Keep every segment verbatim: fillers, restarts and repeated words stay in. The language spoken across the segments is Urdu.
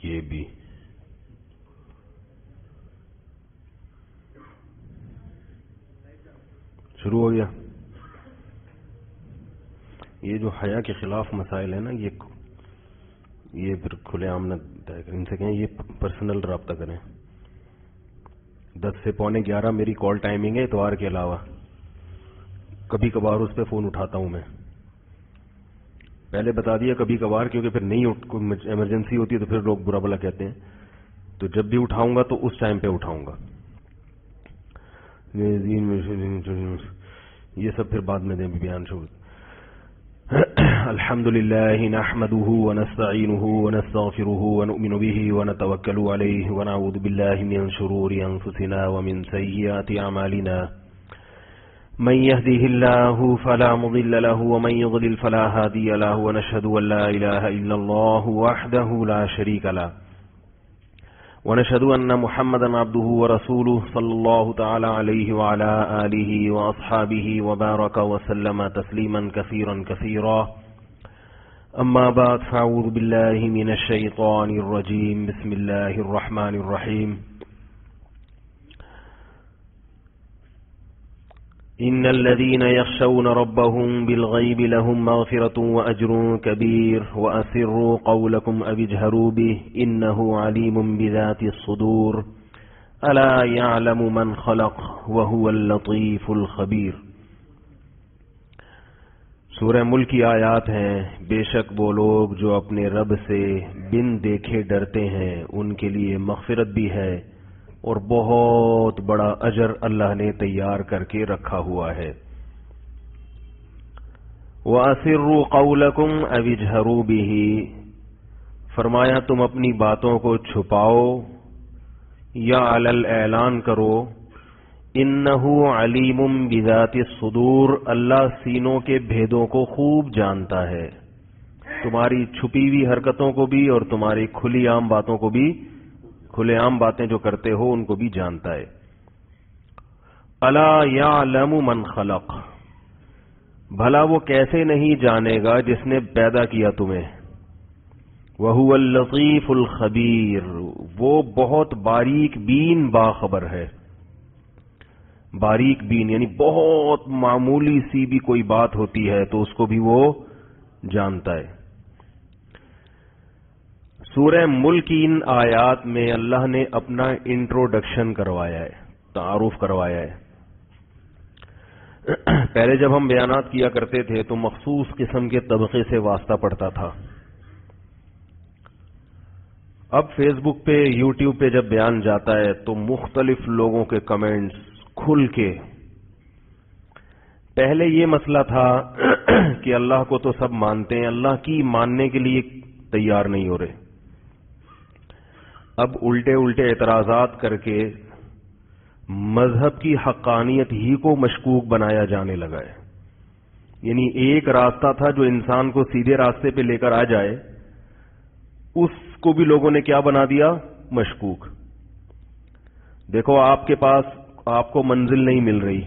یہ بھی شروع ہو گیا. یہ جو حیا کے خلاف مسائل ہیں نا، یہ یہ پھر کھلے عام نہ طے کریں، ان سے کہیں یہ پرسنل رابطہ کریں. دس سے پونے گیارہ میری کال ٹائمنگ ہے اتوار کے علاوہ. کبھی کبھار اس پہ فون اٹھاتا ہوں میں، پہلے بتا دیا کبھی کبھار، کیونکہ پھر نہیں اٹھ کوئی ایمرجنسی ہوتی ہے تو پھر لوگ برا بلا کہتے ہیں. تو جب بھی اٹھاؤں گا تو اس ٹائم پہ اٹھاؤں گا. یہ سب پھر بعد میں دیں بیان شروع. الحمد لله نحمده ونستعينه ونستغفره ونؤمن به ونتوكل عليه ونعوذ بالله من شرور أنفسنا ومن سيئات أعمالنا. من يهده الله فلا مضل له ومن يضلل فلا هادي له ونشهد أن لا إله إلا الله وحده لا شريك له ونشهد أن محمدا عبده ورسوله صلى الله تعالى عليه وعلى آله وأصحابه وبارك وسلم تسليما كثيرا كثيرا. أما بعد فأعوذ بالله من الشيطان الرجيم. بسم الله الرحمن الرحيم. إن الذين يخشون ربهم بالغيب لهم مغفرة وأجر كبير وأسروا قولكم أو اجهروا به إنه عليم بذات الصدور ألا يعلم من خلق وهو اللطيف الخبير. سورہ ملک کی آیات ہیں. بے شک وہ لوگ جو اپنے رب سے بن دیکھے ڈرتے ہیں ان کے لیے مغفرت بھی ہے اور بہت بڑا اجر اللہ نے تیار کر کے رکھا ہوا ہے. وَأَسِرُّوا قَوْلَكُمْ أَوِ اجْهَرُوا بِهِ، فرمایا تم اپنی باتوں کو چھپاؤ یا علی الاعلان کرو. إِنَّهُ عَلِيمٌ بِذَاتِ الصُّدُورِ، اللہ سینوں کے بھیدوں کو خوب جانتا ہے، تمہاری چھپی ہوئی حرکتوں کو بھی اور تمہاری کھلی عام باتوں کو بھی، کھلے عام باتیں جو کرتے ہو ان کو بھی جانتا ہے. الا یعلم من خلق، بھلا وہ کیسے نہیں جانے گا جس نے پیدا کیا تمہیں. وہو اللطیف الخبیر، وہ بہت باریک بین باخبر ہے. باریک بین یعنی بہت معمولی سی بھی کوئی بات ہوتی ہے تو اس کو بھی وہ جانتا ہے. سورہ ملک کی ان آیات میں اللہ نے اپنا انٹروڈکشن کروایا ہے، تعارف کروایا ہے. پہلے جب ہم بیانات کیا کرتے تھے تو مخصوص قسم کے طبقے سے واسطہ پڑتا تھا. اب فیس بک پہ یوٹیوب پہ جب بیان جاتا ہے تو مختلف لوگوں کے کمنٹس کھل کے. پہلے یہ مسئلہ تھا کہ اللہ کو تو سب مانتے ہیں، اللہ کی ماننے کے لیے تیار نہیں ہو رہے. اب الٹے الٹے اعتراضات کر کے مذہب کی حقانیت ہی کو مشکوک بنایا جانے لگا ہے. یعنی ایک راستہ تھا جو انسان کو سیدھے راستے پہ لے کر آ جائے، اس کو بھی لوگوں نے کیا بنا دیا؟ مشکوک. دیکھو آپ کے پاس آپ کو منزل نہیں مل رہی،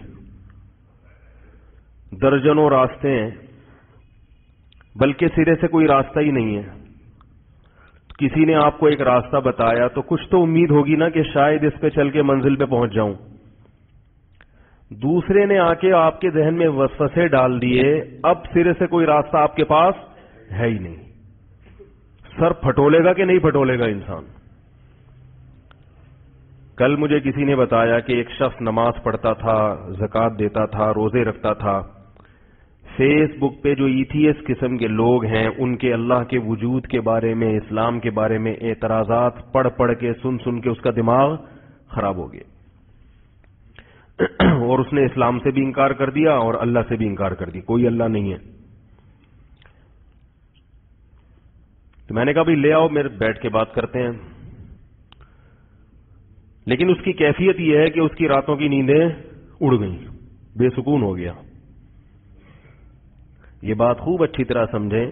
درجنوں راستے ہیں، بلکہ سرے سے کوئی راستہ ہی نہیں ہے. کسی نے آپ کو ایک راستہ بتایا تو کچھ تو امید ہوگی نا کہ شاید اس پہ چل کے منزل پہ پہنچ جاؤں. دوسرے نے آ کے آپ کے ذہن میں وسوسے ڈال دیے، اب سرے سے کوئی راستہ آپ کے پاس ہے ہی نہیں. سر پھٹولے گا کہ نہیں پھٹولے گا انسان؟ کل مجھے کسی نے بتایا کہ ایک شخص نماز پڑھتا تھا، زکوٰۃ دیتا تھا، روزے رکھتا تھا. فیس بک پہ جو ایتھیس قسم کے لوگ ہیں ان کے اللہ کے وجود کے بارے میں، اسلام کے بارے میں اعتراضات پڑھ پڑھ کے سن سن کے اس کا دماغ خراب ہو گیا اور اس نے اسلام سے بھی انکار کر دیا اور اللہ سے بھی انکار کر دی، کوئی اللہ نہیں ہے. تو میں نے کہا بھائی لے آؤ، میرے بیٹھ کے بات کرتے ہیں. لیکن اس کی کیفیت یہ ہے کہ اس کی راتوں کی نیندیں اڑ گئیں، بے سکون ہو گیا. یہ بات خوب اچھی طرح سمجھیں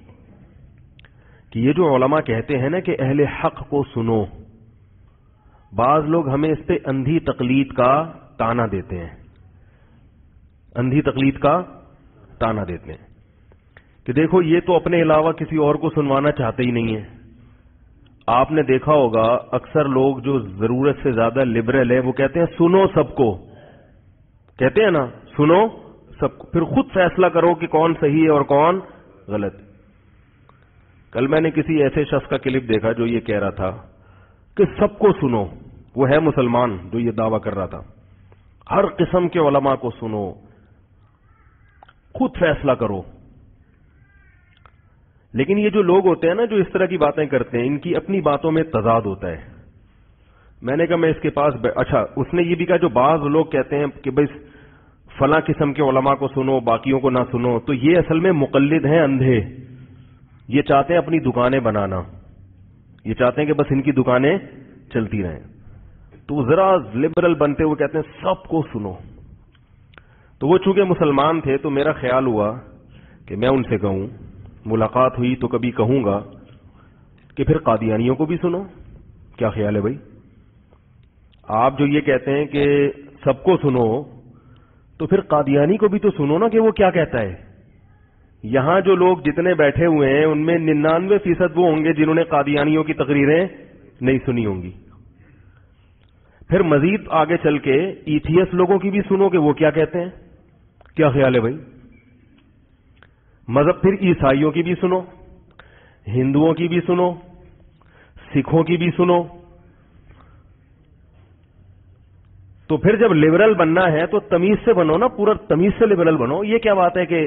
کہ یہ جو علماء کہتے ہیں نا کہ اہل حق کو سنو، بعض لوگ ہمیں اس پہ اندھی تقلید کا تانا دیتے ہیں، اندھی تقلید کا تانا دیتے ہیں کہ دیکھو یہ تو اپنے علاوہ کسی اور کو سنوانا چاہتے ہی نہیں ہے. آپ نے دیکھا ہوگا اکثر لوگ جو ضرورت سے زیادہ لبرل ہیں وہ کہتے ہیں سنو سب کو، کہتے ہیں نا سنو سب کو، پھر خود فیصلہ کرو کہ کون صحیح ہے اور کون غلط۔ کل میں نے کسی ایسے شخص کا کلپ دیکھا جو یہ کہہ رہا تھا کہ سب کو سنو، وہ ہے مسلمان جو یہ دعویٰ کر رہا تھا، ہر قسم کے علماء کو سنو، خود فیصلہ کرو۔ لیکن یہ جو لوگ ہوتے ہیں نا جو اس طرح کی باتیں کرتے ہیں، ان کی اپنی باتوں میں تضاد ہوتا ہے۔ میں نے کہا میں اس کے پاس ب... اچھا اس نے یہ بھی کہا جو بعض لوگ کہتے ہیں کہ بھائی فلاں قسم کے علماء کو سنو باقیوں کو نہ سنو، تو یہ اصل میں مقلد ہیں اندھے، یہ چاہتے ہیں اپنی دکانیں بنانا، یہ چاہتے ہیں کہ بس ان کی دکانیں چلتی رہیں، تو وہ ذرا لبرل بنتے ہوئے کہتے ہیں سب کو سنو۔ تو وہ چونکہ مسلمان تھے تو میرا خیال ہوا کہ میں ان سے کہوں، ملاقات ہوئی تو کبھی کہوں گا کہ پھر قادیانیوں کو بھی سنو۔ کیا خیال ہے بھائی؟ آپ جو یہ کہتے ہیں کہ سب کو سنو تو پھر قادیانی کو بھی تو سنو نا کہ وہ کیا کہتا ہے۔ یہاں جو لوگ جتنے بیٹھے ہوئے ہیں ان میں ننانوے فیصد وہ ہوں گے جنہوں نے قادیانیوں کی تقریریں نہیں سنی ہوں گی۔ پھر مزید آگے چل کے ایتھیس لوگوں کی بھی سنو کہ وہ کیا کہتے ہیں۔ کیا خیال ہے بھائی؟ مذہب پھر عیسائیوں کی بھی سنو، ہندوؤں کی بھی سنو، سکھوں کی بھی سنو۔ تو پھر جب لبرل بننا ہے تو تمیز سے بنو نا، پورا تمیز سے لبرل بنو۔ یہ کیا بات ہے کہ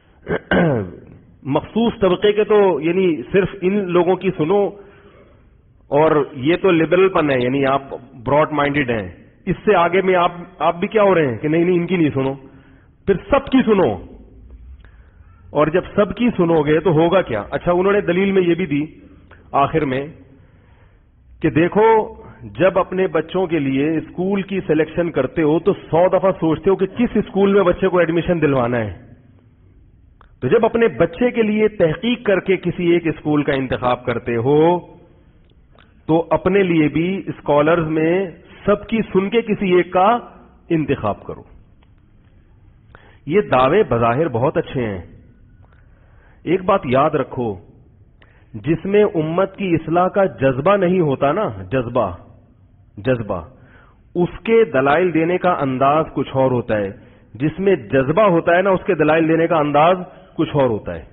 مخصوص طبقے کے تو یعنی صرف ان لوگوں کی سنو اور یہ تو لبرل پن ہے، یعنی آپ براڈ مائنڈیڈ ہیں، اس سے آگے میں آپ آپ بھی کیا ہو رہے ہیں کہ نہیں نہیں ان کی نہیں سنو، پھر سب کی سنو۔ اور جب سب کی سنو گے تو ہوگا کیا؟ اچھا انہوں نے دلیل میں یہ بھی دی آخر میں کہ دیکھو جب اپنے بچوں کے لیے اسکول کی سلیکشن کرتے ہو تو سو دفعہ سوچتے ہو کہ کس اسکول میں بچے کو ایڈمیشن دلوانا ہے، تو جب اپنے بچے کے لیے تحقیق کر کے کسی ایک اسکول کا انتخاب کرتے ہو تو اپنے لیے بھی اسکالرز میں سب کی سن کے کسی ایک کا انتخاب کرو۔ یہ دعوے بظاہر بہت اچھے ہیں، ایک بات یاد رکھو، جس میں امت کی اصلاح کا جذبہ نہیں ہوتا نا، جذبہ جذبہ اس کے دلائل دینے کا انداز کچھ اور ہوتا ہے، جس میں جذبہ ہوتا ہے نا اس کے دلائل دینے کا انداز کچھ اور ہوتا ہے۔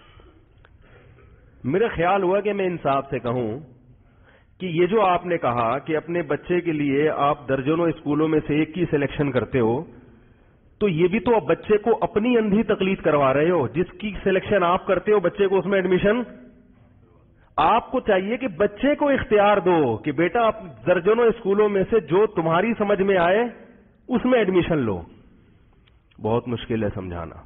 میرا خیال ہوا کہ میں انصاف سے کہوں کہ یہ جو آپ نے کہا کہ اپنے بچے کے لیے آپ درجنوں اسکولوں میں سے ایک کی سلیکشن کرتے ہو، تو یہ بھی تو اب بچے کو اپنی اندھی تقلید کروا رہے ہو، جس کی سلیکشن آپ کرتے ہو بچے کو اس میں ایڈمیشن۔ آپ کو چاہیے کہ بچے کو اختیار دو کہ بیٹا آپ درجنوں اسکولوں میں سے جو تمہاری سمجھ میں آئے اس میں ایڈمیشن لو۔ بہت مشکل ہے سمجھانا۔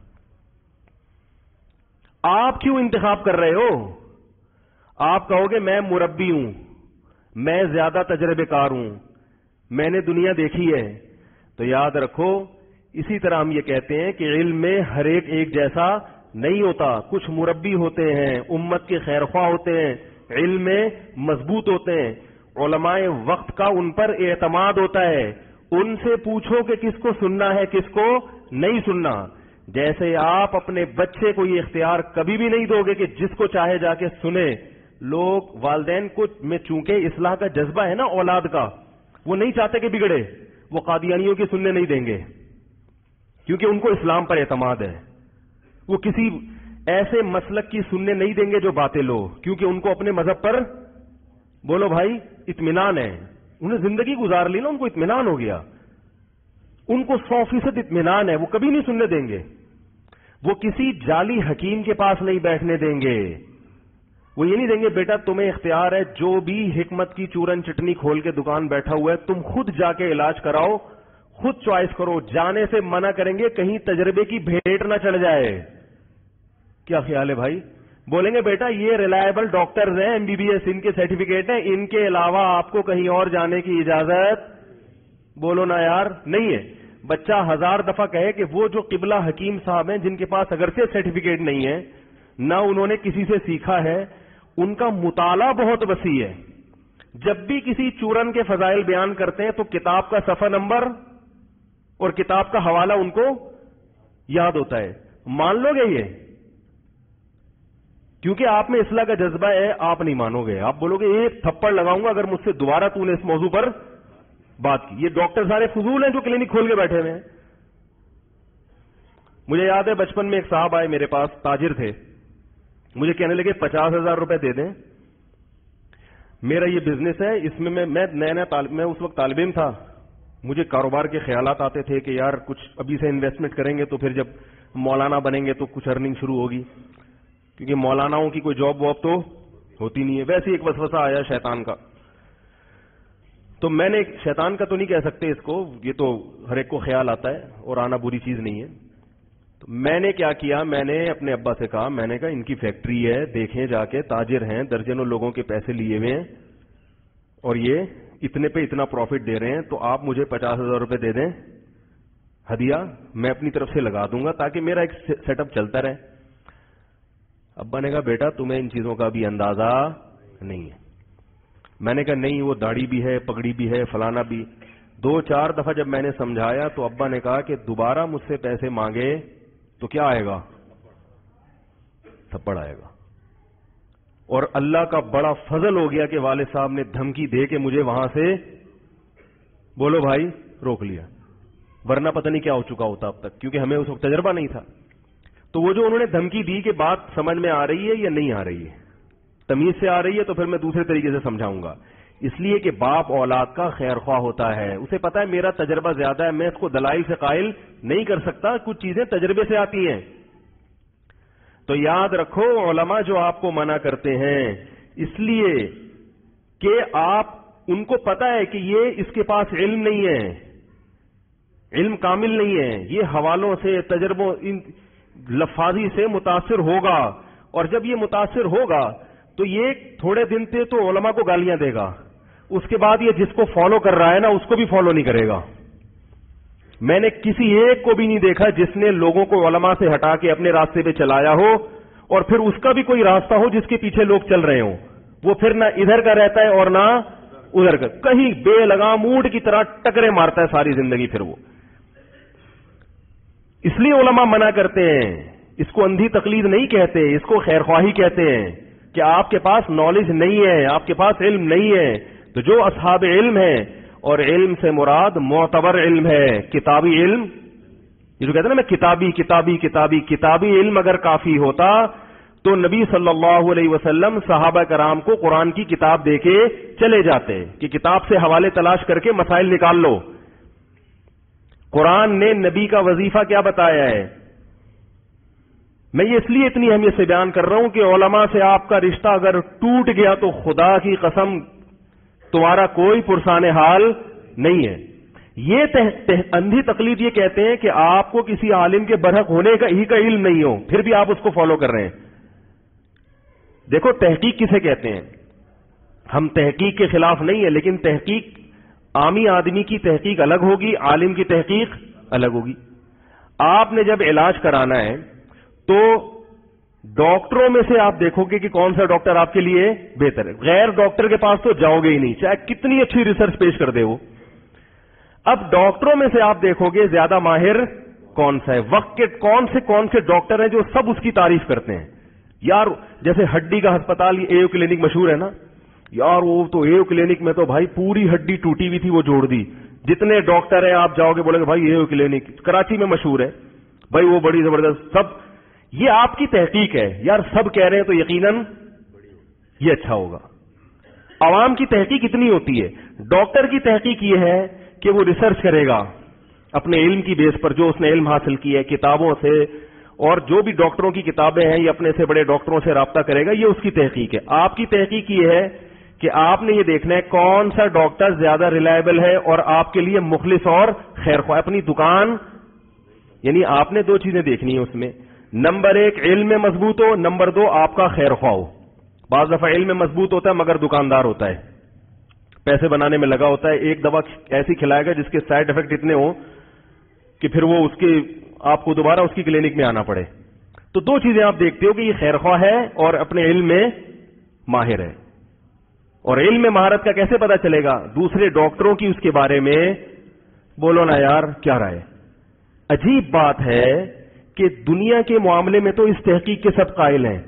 آپ کیوں انتخاب کر رہے ہو؟ آپ کہو گے میں مربی ہوں، میں زیادہ تجربے کار ہوں، میں نے دنیا دیکھی ہے، تو یاد رکھو اسی طرح ہم یہ کہتے ہیں کہ علم میں ہر ایک ایک جیسا نہیں ہوتا، کچھ مربی ہوتے ہیں، امت کے خیرخواہ ہوتے ہیں، علم میں مضبوط ہوتے ہیں، علماء وقت کا ان پر اعتماد ہوتا ہے، ان سے پوچھو کہ کس کو سننا ہے کس کو نہیں سننا۔ جیسے آپ اپنے بچے کو یہ اختیار کبھی بھی نہیں دو گے کہ جس کو چاہے جا کے سنے۔ لوگ والدین کو میں چونکہ اصلاح کا جذبہ ہے نا اولاد کا، وہ نہیں چاہتے کہ بگڑے، وہ قادیانیوں کی سننے نہیں دیں گے کیونکہ ان کو اسلام پر اعتماد ہے، وہ کسی ایسے مسلک کی سننے نہیں دیں گے جو باطل ہو، کیونکہ ان کو اپنے مذہب پر بولو بھائی اطمینان ہے، انہیں زندگی گزار لی نا، ان کو اطمینان ہو گیا، ان کو سو فیصد اطمینان ہے، وہ کبھی نہیں سننے دیں گے، وہ کسی جعلی حکیم کے پاس نہیں بیٹھنے دیں گے، وہ یہ نہیں دیں گے بیٹا تمہیں اختیار ہے، جو بھی حکمت کی چورن چٹنی کھول کے دکان بیٹھا ہوا ہے تم خود جا کے علاج کراؤ، خود چوائس کرو، جانے سے منع کریں گے کہیں تجربے کی بھیٹ نہ چڑھ جائے۔ کیا خیال ہے بھائی؟ بولیں گے بیٹا یہ ریلائبل ڈاکٹرز ہیں، ایم بی بی ایس ان کے سرٹیفکیٹ ہیں، ان کے علاوہ آپ کو کہیں اور جانے کی اجازت بولو نا یار نہیں ہے۔ بچہ ہزار دفعہ کہے کہ وہ جو قبلہ حکیم صاحب ہیں جن کے پاس اگرچہ سرٹیفکیٹ نہیں ہے، نہ انہوں نے کسی سے سیکھا ہے، ان کا مطالعہ بہت وسیع ہے، جب بھی کسی چورن کے فضائل بیان کرتے ہیں تو کتاب کا صفحہ نمبر اور کتاب کا حوالہ ان کو یاد ہوتا ہے۔ مان لو گے یہ؟ کیونکہ آپ میں اصلاح کا جذبہ ہے. آپ نہیں مانو گے, آپ بولو گے ایک تھپڑ لگاؤں گا اگر مجھ سے دوبارہ تو نے اس موضوع پر بات کی. یہ ڈاکٹر سارے فضول ہیں جو کلینک کھول کے بیٹھے ہوئے ہیں. مجھے یاد ہے بچپن میں ایک صاحب آئے میرے پاس, تاجر تھے, مجھے کہنے لگے پچاس ہزار روپے دے دیں, میرا یہ بزنس ہے, اس میں میں نیا نیا طالب میں اس وقت طالب علم تھا, مجھے کاروبار کے خیالات آتے تھے کہ یار کچھ ابھی سے انویسٹمنٹ کریں گے تو پھر جب مولانا بنیں گے تو کچھ ارننگ شروع ہوگی, کیونکہ مولاناؤں کی کوئی جاب واب تو ہوتی نہیں ہے. ویسے ایک وسوسہ آیا شیطان کا, تو میں نے شیطان کا تو نہیں کہہ سکتے اس کو, یہ تو ہر ایک کو خیال آتا ہے اور آنا بری چیز نہیں ہے. تو میں نے کیا کیا, میں نے اپنے ابا سے کہا, میں نے کہا ان کی فیکٹری ہے, دیکھیں جا کے, تاجر ہیں, درجنوں لوگوں کے پیسے لیے ہوئے ہیں اور یہ اتنے پہ اتنا پروفٹ دے رہے ہیں, تو آپ مجھے پچاس ہزار روپے دے دیں ہدیہ, میں اپنی طرف سے لگا دوں گا تاکہ میرا ایک سیٹ اپ چلتا رہے. ابا نے کہا بیٹا تمہیں ان چیزوں کا بھی اندازہ نہیں ہے. میں نے کہا نہیں, وہ داڑھی بھی ہے, پگڑی بھی ہے, فلانا بھی. دو چار دفعہ جب میں نے سمجھایا تو ابا نے کہا کہ دوبارہ مجھ سے پیسے مانگے تو کیا آئے گا, تھپڑ آئے گا. اور اللہ کا بڑا فضل ہو گیا کہ والد صاحب نے دھمکی دے کے مجھے وہاں سے بولو بھائی روک لیا, ورنہ پتہ نہیں کیا ہو چکا ہوتا اب تک, کیونکہ ہمیں اس وقت تجربہ نہیں تھا. تو وہ جو انہوں نے دھمکی دی کہ بات سمجھ میں آ رہی ہے یا نہیں آ رہی ہے, تمیز سے آ رہی ہے تو پھر میں دوسرے طریقے سے سمجھاؤں گا. اس لیے کہ باپ اولاد کا خیر خواہ ہوتا ہے, اسے پتا ہے میرا تجربہ زیادہ ہے, میں اس کو دلائل سے قائل نہیں کر سکتا, کچھ چیزیں تجربے سے آتی ہیں. تو یاد رکھو علماء جو آپ کو منع کرتے ہیں اس لیے کہ آپ ان کو پتا ہے کہ یہ اس کے پاس علم نہیں ہے, علم کامل نہیں ہے, یہ حوالوں سے تجربوں ان لفاظی سے متاثر ہوگا, اور جب یہ متاثر ہوگا تو یہ تھوڑے دن سے تو علماء کو گالیاں دے گا, اس کے بعد یہ جس کو فالو کر رہا ہے نا اس کو بھی فالو نہیں کرے گا. میں نے کسی ایک کو بھی نہیں دیکھا جس نے لوگوں کو علماء سے ہٹا کے اپنے راستے پہ چلایا ہو اور پھر اس کا بھی کوئی راستہ ہو جس کے پیچھے لوگ چل رہے ہوں. وہ پھر نہ ادھر کا رہتا ہے اور نہ ادھر کا, کہیں بے لگام اونٹ کی طرح ٹکرے مارتا ہے ساری زندگی. پھر وہ اس لیے علماء منع کرتے ہیں, اس کو اندھی تقلید نہیں کہتے, اس کو خیر خواہی کہتے ہیں کہ آپ کے پاس نالج نہیں ہے, آپ کے پاس علم نہیں ہے. تو جو اصحاب علم ہیں, اور علم سے مراد معتبر علم ہے, کتابی علم, یہ جو کہتے ہیں نا میں کتابی کتابی کتابی کتابی علم اگر کافی ہوتا تو نبی صلی اللہ علیہ وسلم صحابہ کرام کو قرآن کی کتاب دے کے چلے جاتے کہ کتاب سے حوالے تلاش کر کے مسائل نکال لو. قرآن نے نبی کا وظیفہ کیا بتایا ہے. میں یہ اس لیے اتنی اہمیت سے بیان کر رہا ہوں کہ علماء سے آپ کا رشتہ اگر ٹوٹ گیا تو خدا کی قسم تمہارا کوئی پرسان حال نہیں ہے. یہ تح... تح... اندھی تقلید یہ کہتے ہیں کہ آپ کو کسی عالم کے برحق ہونے کا ہی کا علم نہیں ہو, پھر بھی آپ اس کو فالو کر رہے ہیں. دیکھو تحقیق کسے کہتے ہیں, ہم تحقیق کے خلاف نہیں ہے, لیکن تحقیق عامی آدمی کی تحقیق الگ ہوگی, عالم کی تحقیق الگ ہوگی. آپ نے جب علاج کرانا ہے تو ڈاکٹروں میں سے آپ دیکھو گے کہ کون سا ڈاکٹر آپ کے لیے بہتر ہے. غیر ڈاکٹر کے پاس تو جاؤ گے ہی نہیں, چاہے کتنی اچھی ریسرچ پیش کر دے وہ. اب ڈاکٹروں میں سے آپ دیکھو گے زیادہ ماہر کون سا ہے, وقت کے کون سے کون سے ڈاکٹر ہیں جو سب اس کی تعریف کرتے ہیں. یار جیسے ہڈی کا ہسپتال ایو کلینک مشہور ہے نا, یار وہ تو ایو کلینک میں تو بھائی پوری ہڈی ٹوٹی ہوئی تھی وہ جوڑ دی. جتنے ڈاکٹر ہیں آپ جاؤ گے بولے گے بھائی ایو کلینک کراچی میں مشہور ہے, بھائی وہ بڑی زبردست. سب یہ آپ کی تحقیق ہے, یار سب کہہ رہے ہیں تو یقیناً یہ اچھا ہوگا. عوام کی تحقیق اتنی ہوتی ہے. ڈاکٹر کی تحقیق یہ ہے کہ وہ ریسرچ کرے گا اپنے علم کی بیس پر, جو اس نے علم حاصل کیا ہے کتابوں سے, اور جو بھی ڈاکٹروں کی کتابیں ہیں یہ اپنے سے بڑے ڈاکٹروں سے رابطہ کرے گا, یہ اس کی تحقیق ہے. آپ کی تحقیق یہ ہے کہ آپ نے یہ دیکھنا ہے کون سا ڈاکٹر زیادہ ریلائبل ہے اور آپ کے لیے مخلص اور خیر خواہ. اپنی دکان یعنی آپ نے دو چیزیں دیکھنی ہیں اس میں, نمبر ایک علم میں مضبوط ہو, نمبر دو آپ کا خیر خواہ ہو. بعض دفعہ علم میں مضبوط ہوتا ہے مگر دکاندار ہوتا ہے, پیسے بنانے میں لگا ہوتا ہے, ایک دوا ایسی کھلائے گا جس کے سائڈ افیکٹ اتنے ہوں کہ پھر وہ اس کے آپ کو دوبارہ اس کی کلینک میں آنا پڑے. تو دو چیزیں آپ دیکھتے ہو کہ یہ خیر خواہ ہے اور اپنے علم میں ماہر ہے. اور علم میں مہارت کا کیسے پتا چلے گا؟ دوسرے ڈاکٹروں کی اس کے بارے میں بولو نا یار کیا رائے. عجیب بات ہے کہ دنیا کے معاملے میں تو اس تحقیق کے سب قائل ہیں,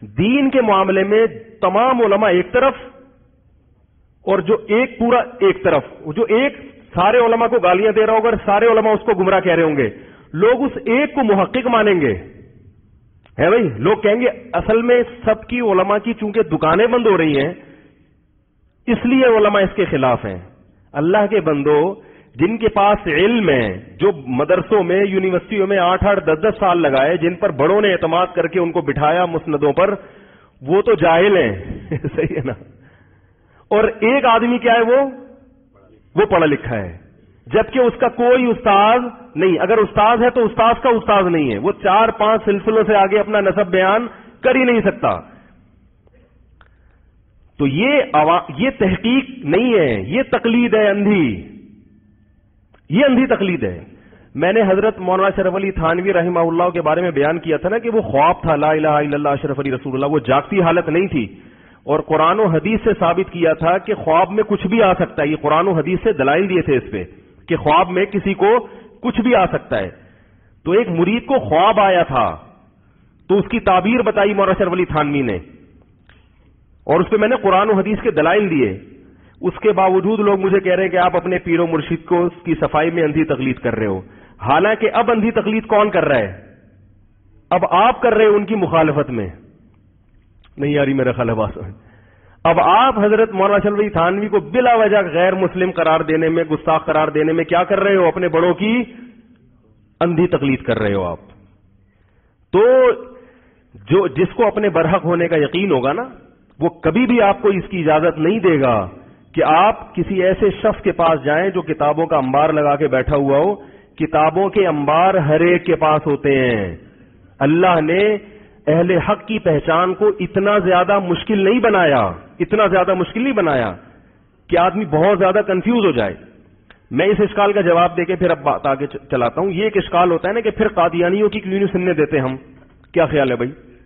دین کے معاملے میں تمام علماء ایک طرف اور جو ایک پورا ایک طرف، جو ایک سارے علماء کو گالیاں دے رہا ہوگا، سارے علماء اس کو گمراہ کہہ رہے ہوں گے، لوگ اس ایک کو محقق مانیں گے، ہے بھائی. لوگ کہیں گے اصل میں سب کی علماء کی چونکہ دکانیں بند ہو رہی ہیں اس لیے علماء اس کے خلاف ہیں. اللہ کے بندو، جن کے پاس علم ہے، جو مدرسوں میں یونیورسٹیوں میں آٹھ آٹھ دس دس سال لگائے، جن پر بڑوں نے اعتماد کر کے ان کو بٹھایا مسندوں پر، وہ تو جاہل ہیں صحیح ہے نا. اور ایک آدمی کیا ہے، وہ وہ پڑھا لکھا ہے، جبکہ اس کا کوئی استاذ نہیں. اگر استاذ ہے تو استاذ کا استاذ نہیں ہے، وہ چار پانچ سلسلوں سے آگے اپنا نسب بیان کر ہی نہیں سکتا. تو یہ یہ تحقیق نہیں ہے، یہ تقلید ہے اندھی، یہ اندھی تقلید ہے. میں نے حضرت مولانا اشرف علی تھانوی رحمہ اللہ کے بارے میں بیان کیا تھا نا کہ وہ خواب تھا لا الہ الا اللہ اشرف علی رسول اللہ، وہ جاگتی حالت نہیں تھی. اور قرآن و حدیث سے ثابت کیا تھا کہ خواب میں کچھ بھی آ سکتا ہے. یہ قرآن و حدیث سے دلائل دیے تھے اس پہ کہ خواب میں کسی کو کچھ بھی آ سکتا ہے. تو ایک مرید کو خواب آیا تھا تو اس کی تعبیر بتائی مولانا اشرف علی تھانوی نے، اور اس پہ میں نے قرآن و حدیث کے دلائل دیے. اس کے باوجود لوگ مجھے کہہ رہے ہیں کہ آپ اپنے پیر و مرشد کو اس کی صفائی میں اندھی تقلید کر رہے ہو. حالانکہ اب اندھی تقلید کون کر رہا ہے؟ اب آپ کر رہے ہو ان کی مخالفت میں. نہیں یاری میرا خیال ہے. اب آپ حضرت مولانا اشرف علی تھانوی کو بلا وجہ غیر مسلم قرار دینے میں، گستاخ قرار دینے میں کیا کر رہے ہو؟ اپنے بڑوں کی اندھی تقلید کر رہے ہو آپ. تو جو جس کو اپنے برحق ہونے کا یقین ہوگا نا، وہ کبھی بھی آپ کو اس کی اجازت نہیں دے گا کہ آپ کسی ایسے شخص کے پاس جائیں جو کتابوں کا انبار لگا کے بیٹھا ہوا ہو. کتابوں کے انبار ہر ایک کے پاس ہوتے ہیں. اللہ نے اہل حق کی پہچان کو اتنا زیادہ مشکل نہیں بنایا، اتنا زیادہ مشکل نہیں بنایا کہ آدمی بہت زیادہ کنفیوز ہو جائے. میں اس اشکال کا جواب دے کے پھر اب بات آگے چلاتا ہوں. یہ ایک اشکال ہوتا ہے نا کہ پھر قادیانیوں کی کیوں نہیں سننے دیتے ہم؟ کیا خیال ہے بھائی؟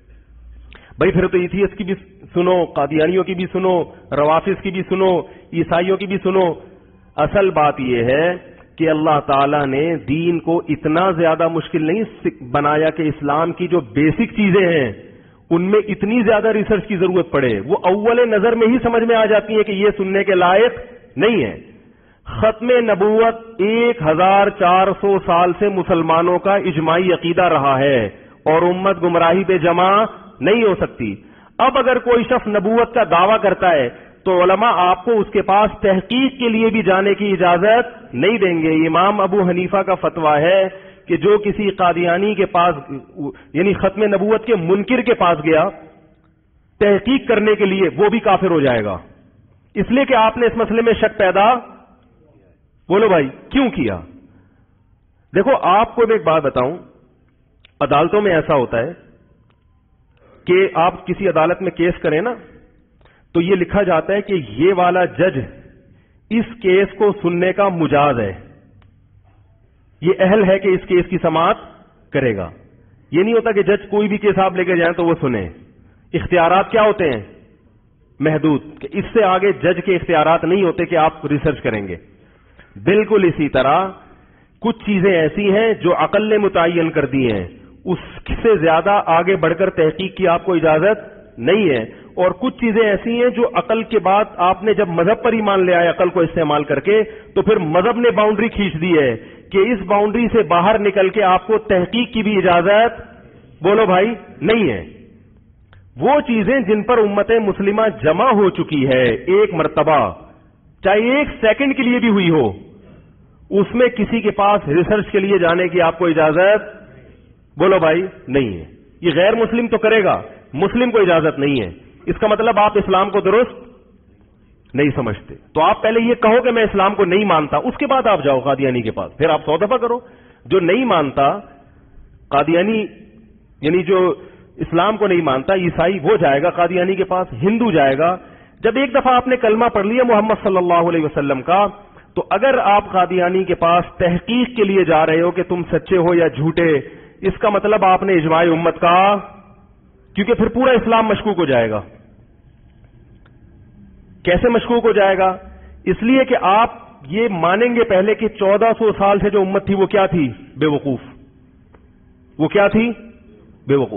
بھائی پھر تو ایتھیسٹ کی بھی سنو، قادیانیوں کی بھی سنو، روافظ کی بھی سنو، عیسائیوں کی بھی سنو. اصل بات یہ ہے کہ اللہ تعالیٰ نے دین کو اتنا زیادہ مشکل نہیں بنایا کہ اسلام کی جو بیسک چیزیں ہیں ان میں اتنی زیادہ ریسرچ کی ضرورت پڑے. وہ اول نظر میں ہی سمجھ میں آ جاتی ہیں کہ یہ سننے کے لائق نہیں ہے. ختم نبوت ایک ہزار چار سو سال سے مسلمانوں کا اجماعی عقیدہ رہا ہے اور امت گمراہی پہ جمع نہیں ہو سکتی. اب اگر کوئی شخص نبوت کا دعویٰ کرتا ہے تو علماء آپ کو اس کے پاس تحقیق کے لیے بھی جانے کی اجازت نہیں دیں گے. امام ابو حنیفہ کا فتویٰ ہے کہ جو کسی قادیانی کے پاس یعنی ختم نبوت کے منکر کے پاس گیا تحقیق کرنے کے لیے وہ بھی کافر ہو جائے گا. اس لیے کہ آپ نے اس مسئلے میں شک پیدا بولو بھائی کیوں کیا؟ دیکھو آپ کو ایک بات بتاؤں، عدالتوں میں ایسا ہوتا ہے کہ آپ کسی عدالت میں کیس کریں نا تو یہ لکھا جاتا ہے کہ یہ والا جج اس کیس کو سننے کا مجاز ہے، یہ اہل ہے کہ اس کیس کی سماعت کرے گا. یہ نہیں ہوتا کہ جج کوئی بھی کیس آپ لے کے جائیں تو وہ سنیں. اختیارات کیا ہوتے ہیں؟ محدود، کہ اس سے آگے جج کے اختیارات نہیں ہوتے کہ آپ ریسرچ کریں گے. بالکل اسی طرح کچھ چیزیں ایسی ہیں جو عقل نے متعین کر دی ہیں، اس سے زیادہ آگے بڑھ کر تحقیق کی آپ کو اجازت نہیں ہے. اور کچھ چیزیں ایسی ہیں جو عقل کے بعد آپ نے جب مذہب پر ہی مان لیا ہے عقل کو استعمال کر کے، تو پھر مذہب نے باؤنڈری کھینچ دی ہے کہ اس باؤنڈری سے باہر نکل کے آپ کو تحقیق کی بھی اجازت بولو بھائی نہیں ہے. وہ چیزیں جن پر امت مسلمہ جمع ہو چکی ہے ایک مرتبہ، چاہے ایک سیکنڈ کے لیے بھی ہوئی ہو، اس میں کسی کے پاس ریسرچ کے لیے جانے کی آپ کو اجازت بولو بھائی نہیں ہے. یہ غیر مسلم تو کرے گا، مسلم کو اجازت نہیں ہے. اس کا مطلب آپ اسلام کو درست نہیں سمجھتے. تو آپ پہلے یہ کہو کہ میں اسلام کو نہیں مانتا، اس کے بعد آپ جاؤ قادیانی کے پاس، پھر آپ سو دفعہ کرو. جو نہیں مانتا قادیانی یعنی جو اسلام کو نہیں مانتا عیسائی، وہ جائے گا قادیانی کے پاس، ہندو جائے گا. جب ایک دفعہ آپ نے کلمہ پڑھ لیا محمد صلی اللہ علیہ وسلم کا، تو اگر آپ قادیانی کے پاس تحقیق کے لیے جا رہے ہو کہ تم سچے ہو یا جھوٹے، اس کا مطلب آپ نے اجماع امت کا، کیونکہ پھر پورا اسلام مشکوک ہو جائے گا. کیسے مشکوک ہو جائے گا؟ اس لیے کہ آپ یہ مانیں گے پہلے کہ چودہ سو سال سے جو امت تھی وہ کیا تھی؟ بے وقوف. وہ کیا تھی؟ بے وقوف.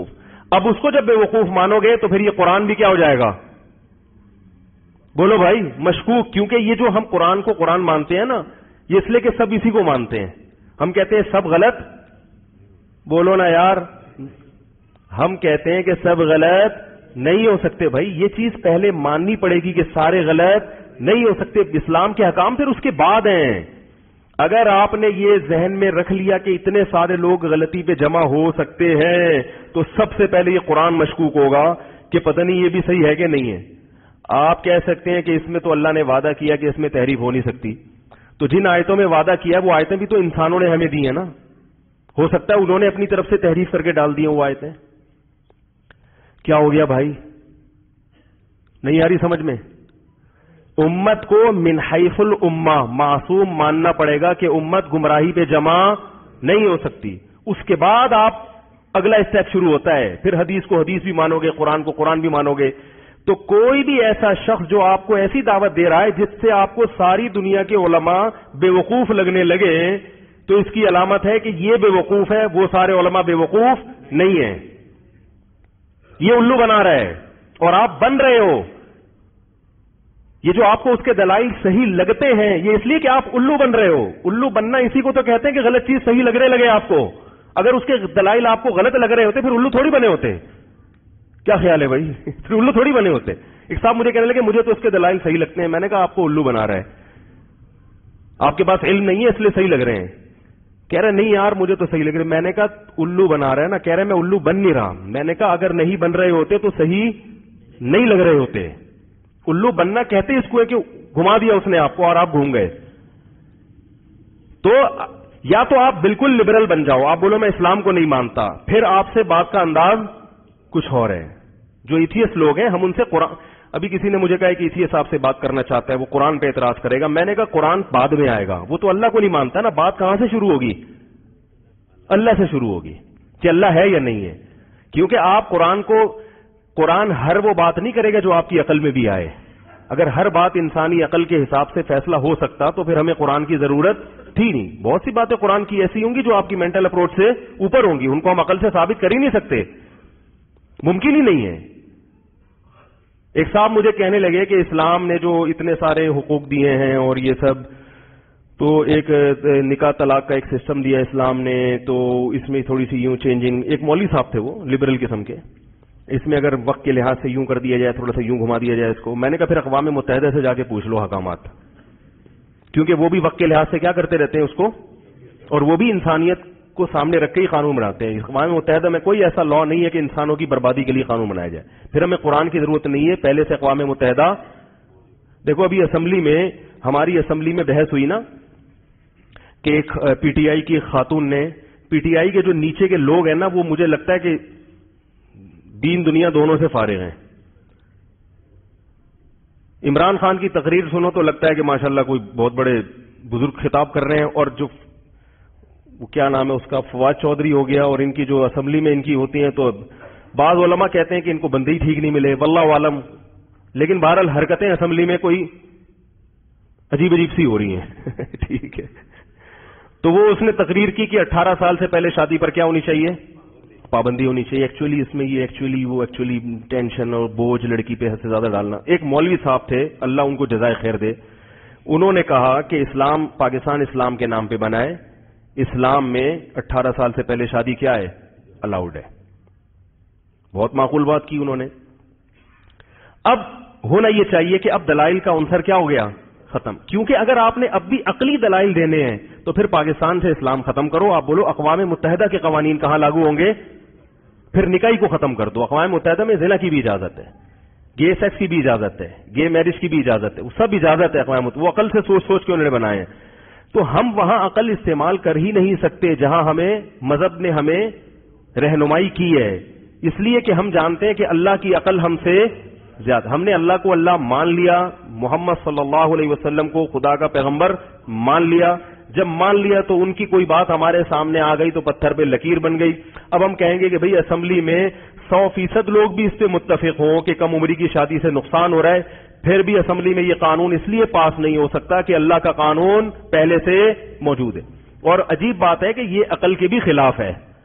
اب اس کو جب بے وقوف مانو گے تو پھر یہ قرآن بھی کیا ہو جائے گا؟ بولو بھائی، مشکوک. کیونکہ یہ جو ہم قرآن کو قرآن مانتے ہیں نا، یہ اس لیے کہ سب اسی کو مانتے ہیں. ہم کہتے ہیں سب غلط، بولو نا یار، ہم کہتے ہیں کہ سب غلط نہیں ہو سکتے. بھائی یہ چیز پہلے ماننی پڑے گی کہ سارے غلط نہیں ہو سکتے. اسلام کے حکام پھر اس کے بعد ہیں. اگر آپ نے یہ ذہن میں رکھ لیا کہ اتنے سارے لوگ غلطی پہ جمع ہو سکتے ہیں تو سب سے پہلے یہ قرآن مشکوک ہوگا کہ پتہ نہیں یہ بھی صحیح ہے کہ نہیں ہے. آپ کہہ سکتے ہیں کہ اس میں تو اللہ نے وعدہ کیا کہ اس میں تحریف ہو نہیں سکتی. تو جن آیتوں میں وعدہ کیا وہ آیتیں بھی تو انسانوں نے ہمیں دی ہیں نا. ہو سکتا ہے انہوں نے اپنی طرف سے تحریف کر کے ڈال دی ہیں وہ آیتیں. کیا ہو گیا بھائی؟ نہیں آ رہی سمجھ میں؟ امت کو من حیث الامہ معصوم ماننا پڑے گا کہ امت گمراہی پہ جمع نہیں ہو سکتی. اس کے بعد آپ اگلا اسٹیپ شروع ہوتا ہے. پھر حدیث کو حدیث بھی مانو گے، قرآن کو قرآن بھی مانو گے. تو کوئی بھی ایسا شخص جو آپ کو ایسی دعوت دے رہا ہے جس سے آپ کو ساری دنیا کے علماء بے وقوف لگنے لگے، تو اس کی علامت ہے کہ یہ بے وقوف ہے، وہ سارے علماء بے وقوف نہیں ہیں. یہ الو بنا رہا ہے اور آپ بن رہے ہو. یہ جو آپ کو اس کے دلائل صحیح لگتے ہیں یہ اس لیے کہ آپ الو بن رہے ہو. الو بننا اسی کو تو کہتے ہیں کہ غلط چیز صحیح لگنے لگے آپ کو. اگر اس کے دلائل آپ کو غلط لگ رہے ہوتے پھر الو تھوڑی بنے ہوتے. کیا خیال ہے بھائی؟ پھر الو تھوڑی بنے ہوتے. ایک صاحب مجھے کہنے لگے مجھے تو اس کے دلائل صحیح لگتے ہیں. میں نے کہا آپ کو الو بنا رہا ہے، آپ کے پاس علم نہیں ہے اس لیے صحیح لگ رہے ہیں. کہہ رہے نہیں یار مجھے تو صحیح لگ رہے. میں نے کہا الو بنا رہا ہے نا. کہہ رہے میں الو بن نہیں رہا. میں نے کہا اگر نہیں بن رہے ہوتے تو صحیح نہیں لگ رہے ہوتے. الو بننا کہتے اس کو ہے کہ گھما دیا اس نے آپ کو اور آپ گھوم گئے. تو یا تو آپ بالکل لبرل بن جاؤ، آپ بولو میں اسلام کو نہیں مانتا، پھر آپ سے بات کا انداز کچھ اور ہے. جو ایتھیسٹ لوگ ہیں ہم ان سے قرآن، ابھی کسی نے مجھے کہا کہ ایتھیسٹ آپ سے بات کرنا چاہتا ہے، وہ قرآن پہ اعتراض کرے گا. میں نے کہا قرآن بعد میں آئے گا، وہ تو اللہ کو نہیں مانتا نا. بات کہاں سے شروع ہوگی؟ اللہ سے شروع ہوگی کہ اللہ ہے یا نہیں ہے. کیونکہ آپ قرآن کو، قرآن ہر وہ بات نہیں کرے گا جو آپ کی عقل میں بھی آئے. اگر ہر بات انسانی عقل کے حساب سے فیصلہ ہو سکتا تو پھر ہمیں قرآن کی ضرورت تھی نہیں. بہت سی باتیں قرآن کی ایسی ہوں گی جو آپ کی مینٹل اپروچ سے اوپر ہوں گی، ان کو ہم عقل سے ثابت کر ہی نہیں سکتے، ممکن ہی نہیں ہے. ایک صاحب مجھے کہنے لگے کہ اسلام نے جو اتنے سارے حقوق دیے ہیں اور یہ سب، تو ایک نکاح طلاق کا ایک سسٹم دیا اسلام نے، تو اس میں تھوڑی سی یوں چینجنگ. ایک مولوی صاحب تھے وہ لبرل قسم کے، اس میں اگر وقت کے لحاظ سے یوں کر دیا جائے، تھوڑا سا یوں گھما دیا جائے اس کو. میں نے کہا پھر اقوام متحدہ سے جا کے پوچھ لو حکامات، کیونکہ وہ بھی وقت کے لحاظ سے کیا کرتے رہتے ہیں اس کو، اور وہ بھی انسانیت کو سامنے رکھ کے ہی قانون بناتے ہیں. اقوام متحدہ میں کوئی ایسا لا نہیں ہے کہ انسانوں کی بربادی کے لیے قانون بنایا جائے. پھر ہمیں قرآن کی ضرورت نہیں ہے. پہلے سے اقوام متحدہ، دیکھو ابھی اسمبلی میں، ہماری اسمبلی میں بحث ہوئی نا کہ ایک پی ٹی آئی کی خاتون نے، پی ٹی آئی کے جو نیچے کے لوگ ہیں نا، وہ مجھے لگتا ہے کہ دین دنیا دونوں سے فارغ ہیں. عمران خان کی تقریر سنو تو لگتا ہے کہ ماشاءاللہ کوئی بہت بڑے بزرگ خطاب کر رہے ہیں، اور جو وہ کیا نام ہے اس کا، فواد چودھری ہو گیا، اور ان کی جو اسمبلی میں ان کی ہوتی ہیں، تو بعض علماء کہتے ہیں کہ ان کو بندے ہی ٹھیک نہیں ملے، واللہ عالم. لیکن بہرحال حرکتیں اسمبلی میں کوئی عجیب عجیب سی ہو رہی ہیں. ٹھیک ہے، تو وہ اس نے تقریر کی کہ اٹھارہ سال سے پہلے شادی پر کیا ہونی چاہیے، پابندی ہونی چاہیے. ایکچولی اس میں یہ ایکچولی وہ ایکچولی ٹینشن اور بوجھ لڑکی پہ حد سے زیادہ ڈالنا. ایک مولوی صاحب تھے، اللہ ان کو جزائے خیر دے، انہوں نے کہا کہ اسلام، پاکستان اسلام کے نام پہ بنا ہے، اسلام میں اٹھارہ سال سے پہلے شادی کیا ہے، الاؤڈ ہے. بہت معقول بات کی انہوں نے. اب ہونا یہ چاہیے کہ اب دلائل کا عنصر کیا ہو گیا، ختم. کیونکہ اگر آپ نے اب بھی عقلی دلائل دینے ہیں تو پھر پاکستان سے اسلام ختم کرو. آپ بولو اقوام متحدہ کے قوانین کہاں لاگو ہوں گے، پھر نکاح کو ختم کر دو. اقوام متحدہ میں زنا کی بھی اجازت ہے، گے سیکس کی بھی اجازت ہے، گے میرج کی بھی اجازت ہے، وہ سب اجازت ہے اقوام متحدہ. وہ عقل سے سوچ سوچ کے انہوں نے بنائے ہیں. تو ہم وہاں عقل استعمال کر ہی نہیں سکتے جہاں ہمیں مذہب نے ہمیں رہنمائی کی ہے، اس لیے کہ ہم جانتے ہیں کہ اللہ کی عقل ہم سے زیادہ. ہم نے اللہ کو اللہ مان لیا، محمد صلی اللہ علیہ وسلم کو خدا کا پیغمبر مان لیا. جب مان لیا تو ان کی کوئی بات ہمارے سامنے آ گئی تو پتھر پہ لکیر بن گئی. اب ہم کہیں گے کہ بھئی اسمبلی میں سو فیصد لوگ بھی اس پہ متفق ہوں کہ کم عمری کی شادی سے نقصان ہو رہا ہے، پھر بھی اسمبلی میں یہ قانون اس لیے پاس نہیں ہو سکتا کہ اللہ کا قانون پہلے سے موجود ہے. اور عجیب بات ہے کہ یہ عقل کے بھی خلاف ہے.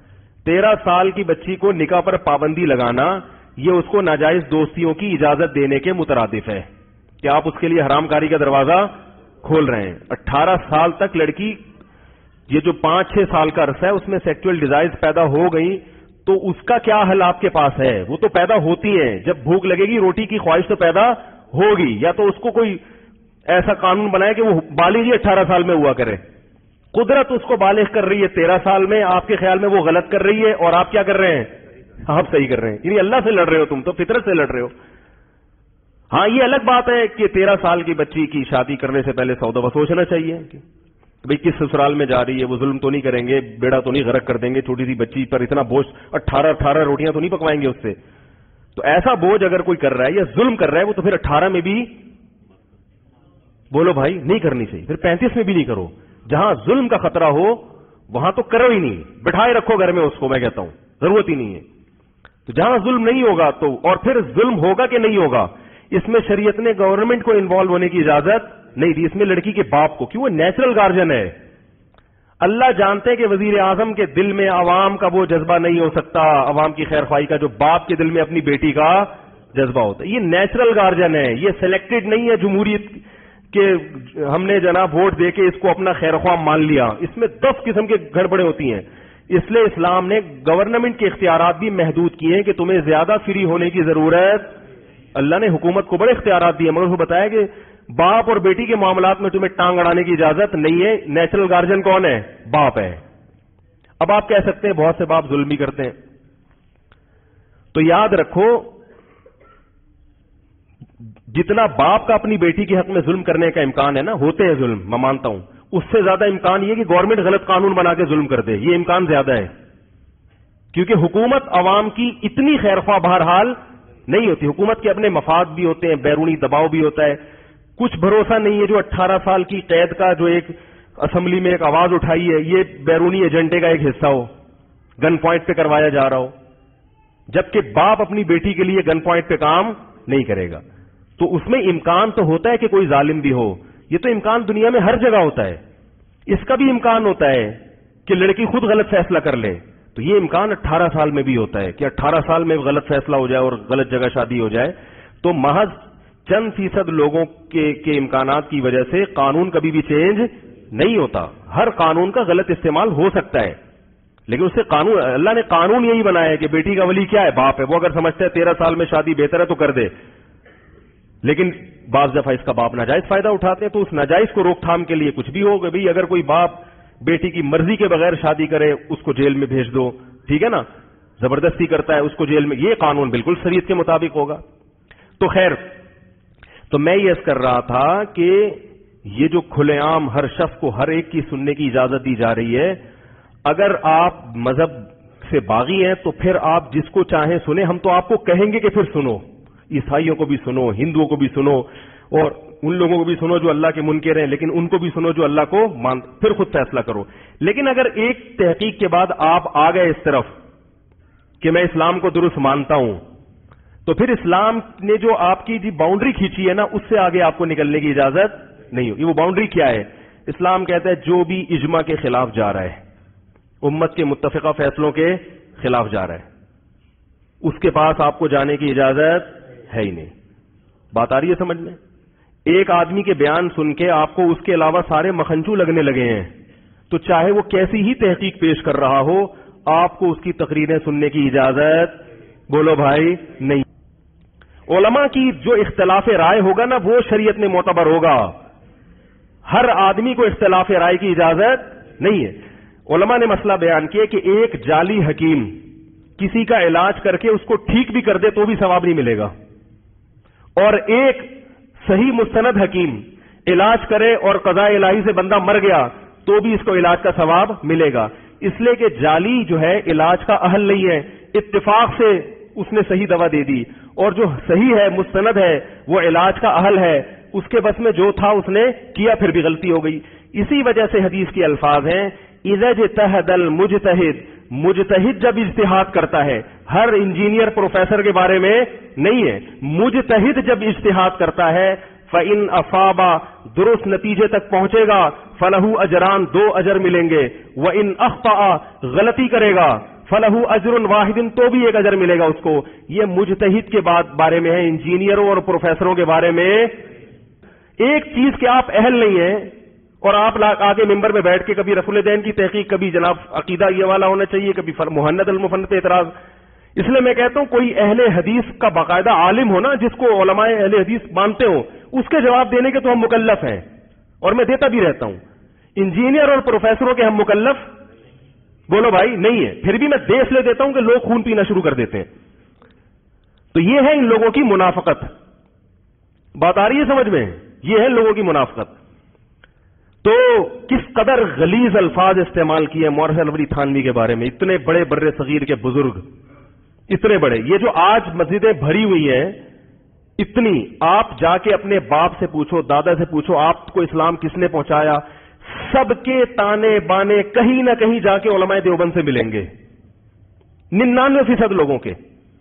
تیرہ سال کی بچی کو نکاح پر پابندی لگانا یہ اس کو ناجائز دوستیوں کی اجازت دینے کے مترادف ہے کہ آپ اس کے لیے حرام کاری کا دروازہ کھول رہے ہیں. اٹھارہ سال تک لڑکی, یہ جو پانچ چھ سال کا عرصہ ہے اس میں سیکچوئل ڈیزائرز پیدا ہو گئی تو اس کا کیا حل آپ کے پاس ہے؟ وہ تو پیدا ہوتی ہیں, جب بھوک لگے گی روٹی کی خواہش تو پیدا ہوگی. یا تو اس کو کوئی ایسا قانون بنائے کہ وہ بالغ ہی اٹھارہ سال میں ہوا کرے. قدرت اس کو بالغ کر رہی ہے تیرہ سال میں, آپ کے خیال میں وہ غلط کر رہی ہے اور آپ کیا کر رہے ہیں؟ آپ صحیح کر رہے ہیں. یعنی اللہ سے لڑ رہے ہو, تم تو فطرت سے لڑ رہے ہو. ہاں یہ الگ بات ہے کہ تیرہ سال کی بچی کی شادی کرنے سے پہلے سو دفعہ سوچنا چاہیے کہ بھئی کس سسرال میں جا رہی ہے, وہ ظلم تو نہیں کریں گے, بیڑا تو نہیں غرق کر دیں گے, چھوٹی سی بچی پر اتنا بوجھ, اٹھارہ اٹھارہ روٹیاں تو نہیں پکوائیں گے اس سے. تو ایسا بوجھ اگر کوئی کر رہا ہے یا ظلم کر رہا ہے وہ تو پھر اٹھارہ میں بھی بولو بھائی نہیں کرنی چاہیے, پھر پینتیس میں بھی نہیں کرو. جہاں ظلم کا خطرہ ہو وہاں تو کرو ہی نہیں, بٹھائے رکھو گھر میں اس کو, میں کہتا ہوں ضرورت ہی نہیں ہے. تو جہاں ظلم نہیں ہوگا تو, اور پھر ظلم ہوگا کہ نہیں ہوگا, اس میں شریعت نے گورنمنٹ کو انوالو ہونے کی اجازت نہیں دی, اس میں لڑکی کے باپ کو, کیوں وہ نیچرل گارجن ہے. اللہ جانتے ہیں کہ وزیر اعظم کے دل میں عوام کا وہ جذبہ نہیں ہو سکتا, عوام کی خیر خواہی کا جو باپ کے دل میں اپنی بیٹی کا جذبہ ہوتا ہے. یہ نیچرل گارجن ہے, یہ سلیکٹڈ نہیں ہے جمہوریت کہ ہم نے جناب ووٹ دے کے اس کو اپنا خیر خواہ مان لیا. اس میں دس قسم کے گڑبڑیں ہوتی ہیں. اس لیے اسلام نے گورنمنٹ کے اختیارات بھی محدود کیے ہیں کہ تمہیں زیادہ فری ہونے کی ضرورت. اللہ نے حکومت کو بڑے اختیارات دیے, مگر وہ بتایا کہ باپ اور بیٹی کے معاملات میں تمہیں ٹانگ اڑانے کی اجازت نہیں ہے. نیچرل گارجن کون ہے؟ باپ ہے. اب آپ کہہ سکتے ہیں بہت سے باپ ظلم بھی کرتے ہیں, تو یاد رکھو جتنا باپ کا اپنی بیٹی کے حق میں ظلم کرنے کا امکان ہے نا, ہوتے ہیں ظلم, میں مانتا ہوں, اس سے زیادہ امکان یہ کہ گورنمنٹ غلط قانون بنا کے ظلم کر دے, یہ امکان زیادہ ہے. کیونکہ حکومت عوام کی اتنی خیر خواہ بہرحال نہیں ہوتی. حکومت کے اپنے مفاد بھی ہوتے ہیں, بیرونی دباؤ بھی ہوتا ہے. کچھ بھروسہ نہیں ہے جو اٹھارہ سال کی قید کا جو ایک اسمبلی میں ایک آواز اٹھائی ہے یہ بیرونی ایجنڈے کا ایک حصہ ہو, گن پوائنٹ پہ کروایا جا رہا ہو, جبکہ باپ اپنی بیٹی کے لیے گن پوائنٹ پہ کام نہیں کرے گا. تو اس میں امکان تو ہوتا ہے کہ کوئی ظالم بھی ہو, یہ تو امکان دنیا میں ہر جگہ ہوتا ہے. اس کا بھی امکان ہوتا ہے کہ لڑکی خود غلط فیصلہ کر لے, تو یہ امکان اٹھارہ سال میں بھی ہوتا ہے کہ اٹھارہ سال میں غلط فیصلہ ہو جائے اور غلط جگہ شادی ہو جائے. تو محض چند فیصد لوگوں کے کے امکانات کی وجہ سے قانون کبھی بھی چینج نہیں ہوتا. ہر قانون کا غلط استعمال ہو سکتا ہے, لیکن اس سے قانون, اللہ نے قانون یہی بنایا ہے کہ بیٹی کا ولی کیا ہے؟ باپ ہے. وہ اگر سمجھتا ہے تیرہ سال میں شادی بہتر ہے تو کر دے, لیکن بعض دفعہ اس کا باپ ناجائز فائدہ اٹھاتے ہیں, تو اس ناجائز کو روک تھام کے لیے کچھ بھی ہوگا. بھئی اگر کوئی باپ بیٹی کی مرضی کے بغیر شادی کرے اس کو جیل میں بھیج دو, ٹھیک ہے نا, زبردستی کرتا ہے اس کو جیل میں, یہ قانون بالکل شریعت کے مطابق ہوگا. تو خیر, تو میں یہ کر رہا تھا کہ یہ جو کھلے عام ہر شخص کو ہر ایک کی سننے کی اجازت دی جا رہی ہے, اگر آپ مذہب سے باغی ہیں تو پھر آپ جس کو چاہیں سنیں. ہم تو آپ کو کہیں گے کہ پھر سنو, عیسائیوں کو بھی سنو, ہندوؤں کو بھی سنو, اور ان لوگوں کو بھی سنو جو اللہ کے منکر ہیں, لیکن ان کو بھی سنو جو اللہ کو مان, پھر خود فیصلہ کرو. لیکن اگر ایک تحقیق کے بعد آپ آ گئے اس طرف کہ میں اسلام کو درست مانتا ہوں, تو پھر اسلام نے جو آپ کی جی باؤنڈری کھینچی ہے نا, اس سے آگے آپ کو نکلنے کی اجازت نہیں ہوگی. وہ باؤنڈری کیا ہے؟ اسلام کہتا ہے جو بھی اجماع کے خلاف جا رہا ہے, امت کے متفقہ فیصلوں کے خلاف جا رہا ہے, اس کے پاس آپ کو جانے کی اجازت ہے ہی نہیں. بات آ رہی ہے سمجھ میں؟ ایک آدمی کے بیان سن کے آپ کو اس کے علاوہ سارے مکھنچو لگنے لگے ہیں, تو چاہے وہ کیسی ہی تحقیق پیش کر رہا ہو, آپ کو اس کی تقریریں سننے کی اجازت بولو بھائی نہیں. علماء کی جو اختلاف رائے ہوگا نا وہ شریعت میں معتبر ہوگا. ہر آدمی کو اختلاف رائے کی اجازت نہیں ہے. علماء نے مسئلہ بیان کیا کہ ایک جعلی حکیم کسی کا علاج کر کے اس کو ٹھیک بھی کر دے تو بھی ثواب نہیں ملے گا, اور ایک صحیح مستند حکیم علاج کرے اور قضاء الہی سے بندہ مر گیا تو بھی اس کو علاج کا ثواب ملے گا. اس لیے کہ جعلی جو ہے علاج کا اہل نہیں ہے, اتفاق سے اس نے صحیح دوا دے دی, اور جو صحیح ہے مستند ہے وہ علاج کا اہل ہے, اس کے بس میں جو تھا اس نے کیا, پھر بھی غلطی ہو گئی. اسی وجہ سے حدیث کے الفاظ ہیں اذا اجتہد المجتہد, مجتہد جب اجتہاد کرتا ہے, ہر انجینئر پروفیسر کے بارے میں نہیں ہے, مجتہد جب اجتہاد کرتا ہے فَإِنْ أَصَابَ, درست نتیجے تک پہنچے گا, فَلَهُ أَجْرَانِ, دو اجر ملیں گے, وَإِنْ أَخْطَأَ, غلطی کرے گا, فلہو اجر واحد، تو بھی ایک اجر ملے گا اس کو. یہ مجتہد کے بارے میں ہے، انجینئروں اور پروفیسروں کے بارے میں. ایک چیز کے آپ اہل نہیں ہیں اور آپ آگے ممبر میں بیٹھ کے کبھی رفع الدین کی تحقیق، کبھی جناب عقیدہ یہ والا ہونا چاہیے، کبھی مہند المفند پہ اعتراض. اس لیے میں کہتا ہوں کوئی اہل حدیث کا باقاعدہ عالم ہو نا، جس کو علماء اہل حدیث مانتے ہوں، اس کے جواب دینے کے تو ہم مکلف ہیں، اور میں دیتا بھی رہتا ہوں. انجینئر اور پروفیسروں کے ہم مکلف بولو بھائی نہیں ہے. پھر بھی میں دے اس لیے دیتا ہوں کہ لوگ خون پینا شروع کر دیتے ہیں. تو یہ ہے ان لوگوں کی منافقت. بات آ رہی ہے سمجھ میں؟ یہ ہے لوگوں کی منافقت. تو کس قدر غلیظ الفاظ استعمال کیے مورث الولی تھانوی کے بارے میں. اتنے بڑے بر صغیر کے بزرگ، اتنے بڑے. یہ جو آج مسجدیں بھری ہوئی ہیں اتنی، آپ جا کے اپنے باپ سے پوچھو، دادا سے پوچھو، آپ کو اسلام کس نے پہنچایا، سب کے تانے بانے کہیں نہ کہیں جا کے علماء دیوبند سے ملیں گے. ننانوے فیصد لوگوں کے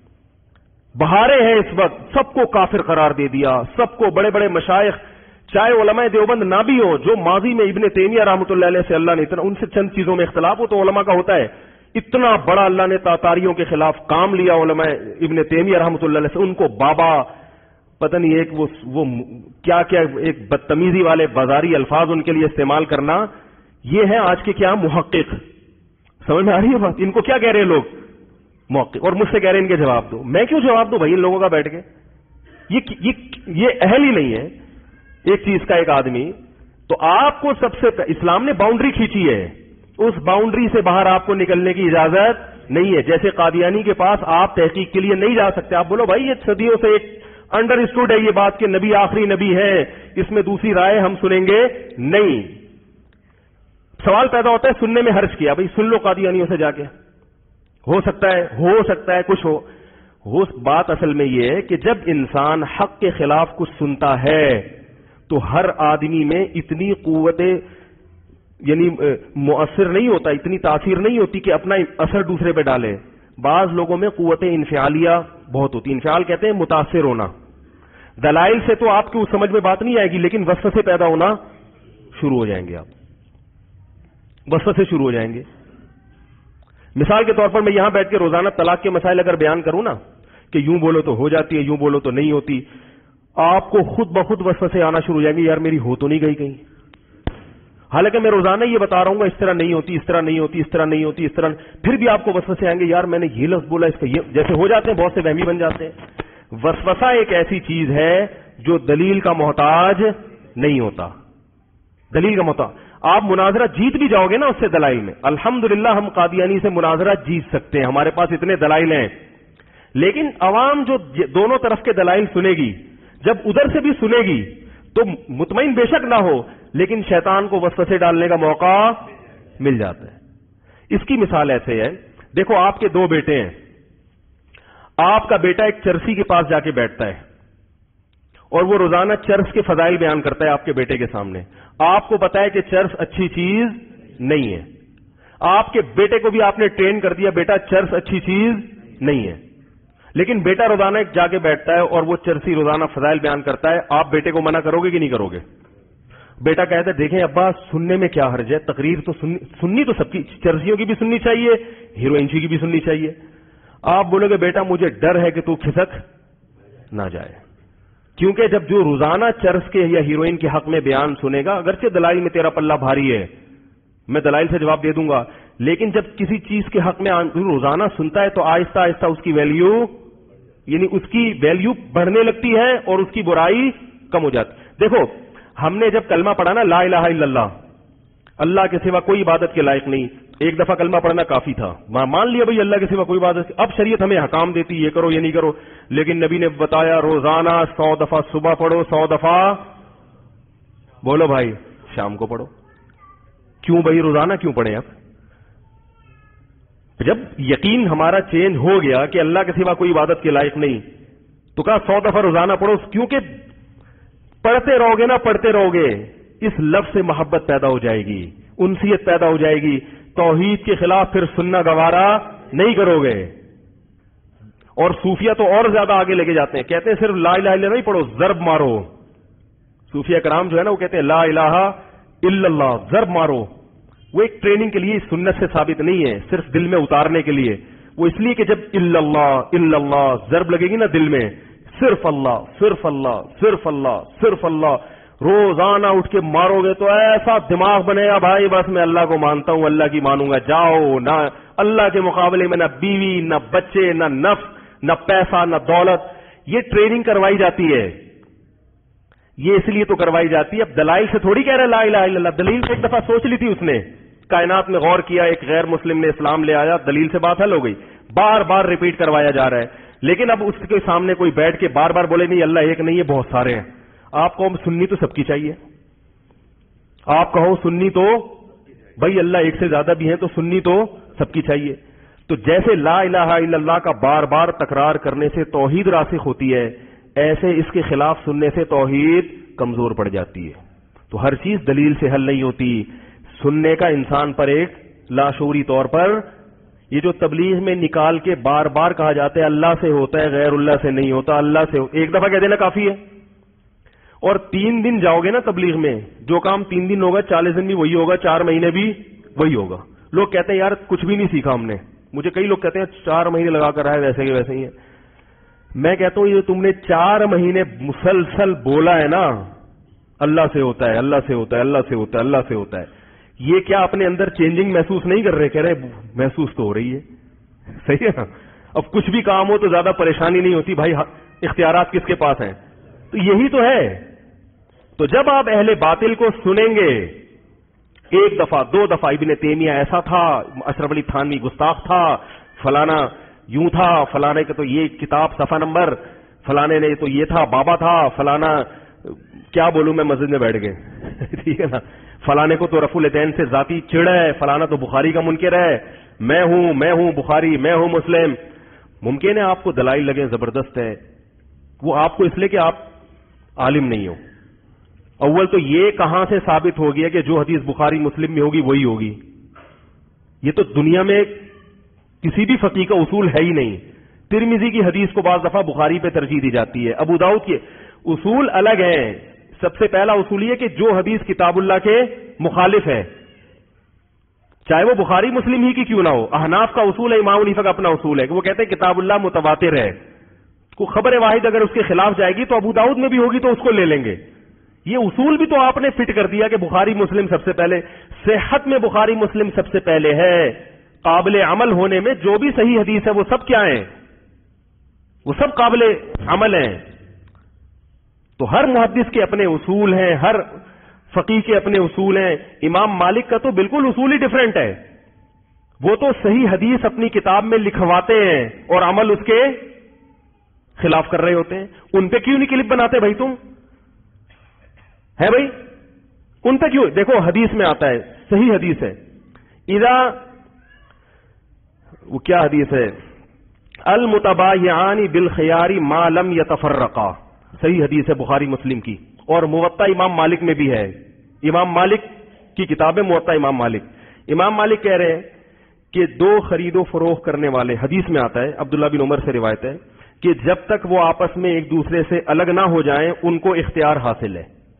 بہارے ہیں اس وقت. سب کو کافر قرار دے دیا، سب کو بڑے بڑے مشائخ، چاہے علماء دیوبند نہ بھی ہو، جو ماضی میں ابن تیمیہ رحمۃ اللہ علیہ سے اللہ نے اتنا، ان سے چند چیزوں میں اختلاف ہو تو علماء کا ہوتا ہے. اتنا بڑا اللہ نے تاتاریوں کے خلاف کام لیا علماء ابن تیمیہ رحمۃ اللہ علیہ سے، ان کو بابا پتہ نہیں ایک وہ, وہ کیا کیا ایک بدتمیزی والے بازاری الفاظ ان کے لیے استعمال کرنا. یہ ہے آج کے کیا محقق. سمجھ میں آ رہی ہے بات؟ ان کو کیا کہہ رہے ہیں لوگ؟ محقق. اور مجھ سے کہہ رہے ہیں ان کے جواب دو. میں کیوں جواب دوں بھائی ان لوگوں کا بیٹھ کے؟ یہ یہ, یہ اہل ہی نہیں ہے ایک چیز کا ایک آدمی. تو آپ کو سب سے اسلام نے باؤنڈری کھینچی ہے، اس باؤنڈری سے باہر آپ کو نکلنے کی اجازت نہیں ہے. جیسے قادیانی کے پاس آپ تحقیق کے لیے نہیں جا سکتے. آپ بولو بھائی یہ صدیوں سے ایک انڈر اسٹوڈ ہے یہ بات کہ نبی آخری نبی ہے، اس میں دوسری رائے ہم سنیں گے نہیں. سوال پیدا ہوتا ہے سننے میں حرج کیا، بھائی سن لو قادیانیوں سے جا کے. ہو سکتا ہے ہو سکتا ہے کچھ ہو. ہو بات اصل میں یہ ہے کہ جب انسان حق کے خلاف کچھ سنتا ہے تو ہر آدمی میں اتنی قوت یعنی مؤثر نہیں ہوتا، اتنی تاثیر نہیں ہوتی کہ اپنا اثر دوسرے پہ ڈالے. بعض لوگوں میں قوت انفعالیہ بہت ہوتی. انفعال کہتے ہیں متاثر ہونا. دلائل سے تو آپ کو سمجھ میں بات نہیں آئے گی، لیکن وسوسے پیدا ہونا شروع ہو جائیں گے. آپ وسوسے شروع ہو جائیں گے. مثال کے طور پر میں یہاں بیٹھ کے روزانہ طلاق کے مسائل اگر بیان کروں نا کہ یوں بولو تو ہو جاتی ہے، یوں بولو تو نہیں ہوتی، آپ کو خود بخود وسوسے آنا شروع ہو جائیں گے. یار میری ہو تو نہیں گئی کہیں، حالانکہ میں روزانہ یہ بتا رہا ہوں گا اس طرح نہیں ہوتی، اس طرح نہیں ہوتی، اس طرح نہیں ہوتی، اس طرح. پھر بھی آپ کو وسوسے آئیں گے، یار میں نے یہ لفظ بولا اس کا یہ، جیسے ہو جاتے ہیں بہت سے وہمی بن جاتے ہیں. وسوسہ ایک ایسی چیز ہے جو دلیل کا محتاج نہیں ہوتا. دلیل کا محتاج. آپ مناظرہ جیت بھی جاؤ گے نا اس سے دلائل میں. الحمدللہ ہم قادیانی سے مناظرہ جیت سکتے ہیں، ہمارے پاس اتنے دلائل ہیں. لیکن عوام جو دونوں طرف کے دلائل سنے گی، جب ادھر سے بھی سنے گی تو مطمئن بے شک نہ ہو، لیکن شیطان کو وسوسے ڈالنے کا موقع مل جاتا ہے. اس کی مثال ایسے ہے، دیکھو آپ کے دو بیٹے ہیں. آپ کا بیٹا ایک چرسی کے پاس جا کے بیٹھتا ہے اور وہ روزانہ چرس کے فضائل بیان کرتا ہے آپ کے بیٹے کے سامنے. آپ کو پتا ہے کہ چرس اچھی چیز نہیں ہے. آپ کے بیٹے کو بھی آپ نے ٹرین کر دیا بیٹا چرس اچھی چیز نہیں ہے، لیکن بیٹا روزانہ ایک جا کے بیٹھتا ہے اور وہ چرسی روزانہ فضائل بیان کرتا ہے. آپ بیٹے کو منع کرو گے کہ نہیں کرو گے؟ بیٹا کہتا ہے دیکھیں ابا سننے میں کیا حرج ہے، تقریر تو سننی, سننی تو سب کی، چرسیوں کی بھی سننی چاہیے، ہیروئنچی کی بھی سننی چاہیے. آپ بولو گے بیٹا مجھے ڈر ہے کہ تو کھسک نہ جائے، کیونکہ جب جو روزانہ چرس کے یا ہیروئن کے حق میں بیان سنے گا، اگرچہ دلائل میں تیرا پلہ بھاری ہے، میں دلائل سے جواب دے دوں گا، لیکن جب کسی چیز کے حق میں روزانہ سنتا ہے تو آہستہ آہستہ اس کی ویلیو یعنی اس کی ویلیو بڑھنے لگتی ہے اور اس کی برائی کم ہو جاتی. دیکھو ہم نے جب کلمہ پڑھا نا لا الہ الا اللہ، اللہ کے سوا کوئی عبادت کے لائق نہیں، ایک دفعہ کلمہ پڑھنا کافی تھا، مان لیا بھائی اللہ کے سوا کوئی عبادت. اب شریعت ہمیں حکام دیتی یہ کرو یہ نہیں کرو، لیکن نبی نے بتایا روزانہ سو دفعہ صبح پڑھو، سو دفعہ بولو بھائی شام کو پڑھو. کیوں بھائی روزانہ کیوں پڑھیں؟ اب جب یقین ہمارا چینج ہو گیا کہ اللہ کے سوا کوئی عبادت کے لائق نہیں، تو کہا سو دفعہ روزانہ پڑھو، کیونکہ پڑھتے رہو گے نا پڑھتے رہو گے اس لفظ سے محبت پیدا ہو جائے گی، انسیت پیدا ہو جائے گی، توحید کے خلاف پھر سننا گوارا نہیں کرو گے. اور صوفیہ تو اور زیادہ آگے لے کے جاتے ہیں، کہتے ہیں صرف لا الہ الا اللہ نہیں پڑھو، ضرب مارو. صوفیہ کرام جو ہے نا وہ کہتے ہیں لا الہ الا اللہ ضرب مارو. وہ ایک ٹریننگ کے لیے سنت سے ثابت نہیں ہے، صرف دل میں اتارنے کے لیے. وہ اس لیے کہ جب الا اللہ الا اللہ ضرب لگے گی نا دل میں، صرف اللہ صرف اللہ صرف اللہ صرف اللہ، روزانہ اٹھ کے مارو گے تو ایسا دماغ بنے گا بھائی بس میں اللہ کو مانتا ہوں، اللہ کی مانوں گا. جاؤ، نہ اللہ کے مقابلے میں نہ بیوی نہ بچے نہ نفس نہ پیسہ نہ دولت. یہ ٹریننگ کروائی جاتی ہے، یہ اس لیے تو کروائی جاتی ہے. اب دلائل سے تھوڑی کہہ رہے لا الہ الا اللہ، دلیل سے ایک دفعہ سوچ لی تھی اس نے، کائنات میں غور کیا، ایک غیر مسلم نے اسلام لے آیا، دلیل سے بات حل ہو گئی. بار بار ریپیٹ کروایا جا رہا ہے، لیکن اب اس کے سامنے کوئی بیٹھ کے بار بار بولے نہیں اللہ ایک نہیں ہے بہت سارے ہیں. آپ کو سنی تو سب کی چاہیے، آپ کہو سنی تو بھائی اللہ ایک سے زیادہ بھی ہیں تو سنی تو سب کی چاہیے. تو جیسے لا الہ الا اللہ کا بار بار تکرار کرنے سے توحید راسخ ہوتی ہے، ایسے اس کے خلاف سننے سے توحید کمزور پڑ جاتی ہے. تو ہر چیز دلیل سے حل نہیں ہوتی. سننے کا انسان پر ایک لاشعوری طور پر یہ جو تبلیغ میں نکال کے بار بار کہا جاتا ہے اللہ سے ہوتا ہے غیر اللہ سے نہیں ہوتا، اللہ سے ایک دفعہ کہہ دینا کافی ہے. اور تین دن جاؤ گے نا تبلیغ میں، جو کام تین دن ہوگا چالیس دن بھی وہی ہوگا، چار مہینے بھی وہی ہوگا. لوگ کہتے ہیں یار کچھ بھی نہیں سیکھا ہم نے. مجھے کئی لوگ کہتے ہیں چار مہینے لگا کر آئے ویسے ہی ویسے ہی ہے. میں کہتا ہوں یہ تم نے چار مہینے مسلسل بولا ہے نا اللہ سے ہوتا ہے اللہ سے ہوتا ہے اللہ سے ہوتا ہے اللہ سے ہوتا ہے، یہ کیا اپنے اندر چینجنگ محسوس نہیں کر رہے؟ کہہ رہے محسوس تو ہو رہی ہے. صحیح ہے نا؟ اب کچھ بھی کام ہو تو زیادہ پریشانی نہیں ہوتی بھائی، اختیارات کس کے پاس ہیں؟ تو یہی تو ہے. تو جب آپ اہل باطل کو سنیں گے ایک دفعہ دو دفعہ، ابن تیمیہ ایسا تھا، اشرف علی تھانوی گستاخ تھا، فلانا یوں تھا، فلانے کا تو یہ کتاب صفحہ نمبر، فلانے نے تو یہ تھا، بابا تھا، فلانا کیا بولوں میں مسجد میں بیٹھ گئے ٹھیک ہے نا، فلانے کو تو رفع الیدین سے ذاتی چڑ ہے، فلانا تو بخاری کا منکر ہے، میں ہوں میں ہوں بخاری، میں ہوں مسلم. ممکن ہے آپ کو دلائل لگیں زبردست ہے، وہ آپ کو اس لیے کہ آپ عالم نہیں ہو. اول تو یہ کہاں سے ثابت ہو گیا کہ جو حدیث بخاری مسلم میں ہوگی وہی ہوگی؟ یہ تو دنیا میں کسی بھی فقیہ کا اصول ہے ہی نہیں. ترمذی کی حدیث کو بعض دفعہ بخاری پہ ترجیح دی جاتی ہے، ابو داؤد کے اصول الگ ہیں. سب سے پہلا اصول یہ کہ جو حدیث کتاب اللہ کے مخالف ہے چاہے وہ بخاری مسلم ہی کی کیوں نہ ہو. احناف کا اصول ہے، امام حنیفہ کا اپنا اصول ہے کہ وہ کہتے ہیں کتاب اللہ متواتر ہے، کو خبر واحد اگر اس کے خلاف جائے گی تو ابو داؤد میں بھی ہوگی تو اس کو لے لیں گے. یہ اصول بھی تو آپ نے فٹ کر دیا کہ بخاری مسلم سب سے پہلے. صحت میں بخاری مسلم سب سے پہلے ہے، قابل عمل ہونے میں جو بھی صحیح حدیث ہے وہ سب کیا ہیں؟ وہ سب قابل عمل ہیں. تو ہر محدث کے اپنے اصول ہیں، ہر فقیہ کے اپنے اصول ہیں. امام مالک کا تو بالکل اصول ہی ڈیفرنٹ ہے. وہ تو صحیح حدیث اپنی کتاب میں لکھواتے ہیں اور عمل اس کے خلاف کر رہے ہوتے ہیں. ان پہ کیوں نہیں کلپ بناتے بھائی تم؟ ہے بھائی ان پہ کیوں؟ دیکھو حدیث میں آتا ہے، صحیح حدیث ہے، اذا وہ کیا حدیث ہے، المتبايعان بالخيار ما لم يتفرقا. صحیح حدیث ہے بخاری مسلم کی، اور موطا امام مالک میں بھی ہے. امام مالک کی کتاب ہے موطا امام مالک. امام مالک کہہ رہے ہیں کہ دو خرید و فروخت کرنے والے، حدیث میں آتا ہے عبداللہ بن عمر سے روایت ہے کہ جب تک وہ آپس میں ایک دوسرے سے الگ نہ ہو جائیں ان کو اختیار حاصل ہے.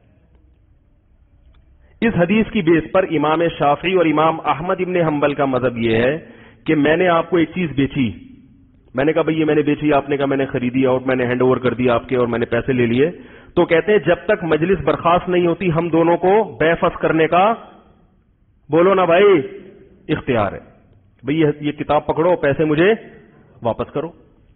اس حدیث کی بیس پر امام شافعی اور امام احمد ابن حنبل کا مذہب یہ ہے کہ میں نے آپ کو ایک چیز بیچی، میں نے کہا بھئی یہ میں نے بیچی، آپ نے کہا میں نے خریدی اور میں نے ہینڈ اوور کر دیا آپ کے اور میں نے پیسے لے لیے، تو کہتے ہیں جب تک مجلس برخاست نہیں ہوتی ہم دونوں کو بے فسخ کرنے کا، بولو نا بھائی، اختیار ہے. بھئی یہ کتاب پکڑو، پیسے مجھے واپس کرو.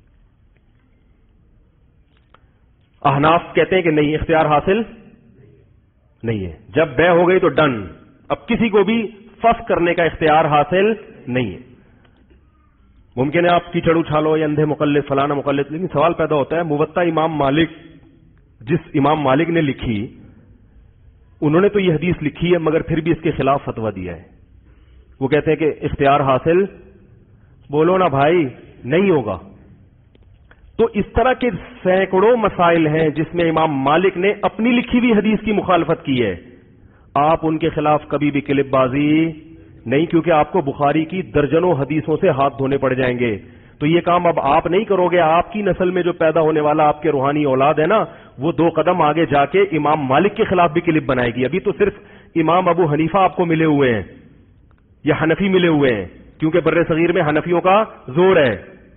احناف کہتے ہیں کہ نہیں، اختیار حاصل نہیں ہے. جب بے ہو گئی تو ڈن، اب کسی کو بھی فسخ کرنے کا اختیار حاصل نہیں ہے. ممکن ہے آپ کیچڑ اچھالو یا اندھے مقلد فلانا مقلد، لیکن سوال پیدا ہوتا ہے موطا امام مالک جس امام مالک نے لکھی، انہوں نے تو یہ حدیث لکھی ہے مگر پھر بھی اس کے خلاف فتویٰ دیا ہے. وہ کہتے ہیں کہ اختیار حاصل، بولو نا بھائی، نہیں ہوگا. تو اس طرح کے سینکڑوں مسائل ہیں جس میں امام مالک نے اپنی لکھی ہوئی حدیث کی مخالفت کی ہے. آپ ان کے خلاف کبھی بھی کلپ بازی نہیں، کیونکہ آپ کو بخاری کی درجنوں حدیثوں سے ہاتھ دھونے پڑ جائیں گے. تو یہ کام اب آپ نہیں کرو گے، آپ کی نسل میں جو پیدا ہونے والا آپ کے روحانی اولاد ہے نا، وہ دو قدم آگے جا کے امام مالک کے خلاف بھی کلپ بنائے گی. ابھی تو صرف امام ابو حنیفہ آپ کو ملے ہوئے ہیں، یہ حنفی ملے ہوئے ہیں کیونکہ بر صغیر میں حنفیوں کا زور ہے.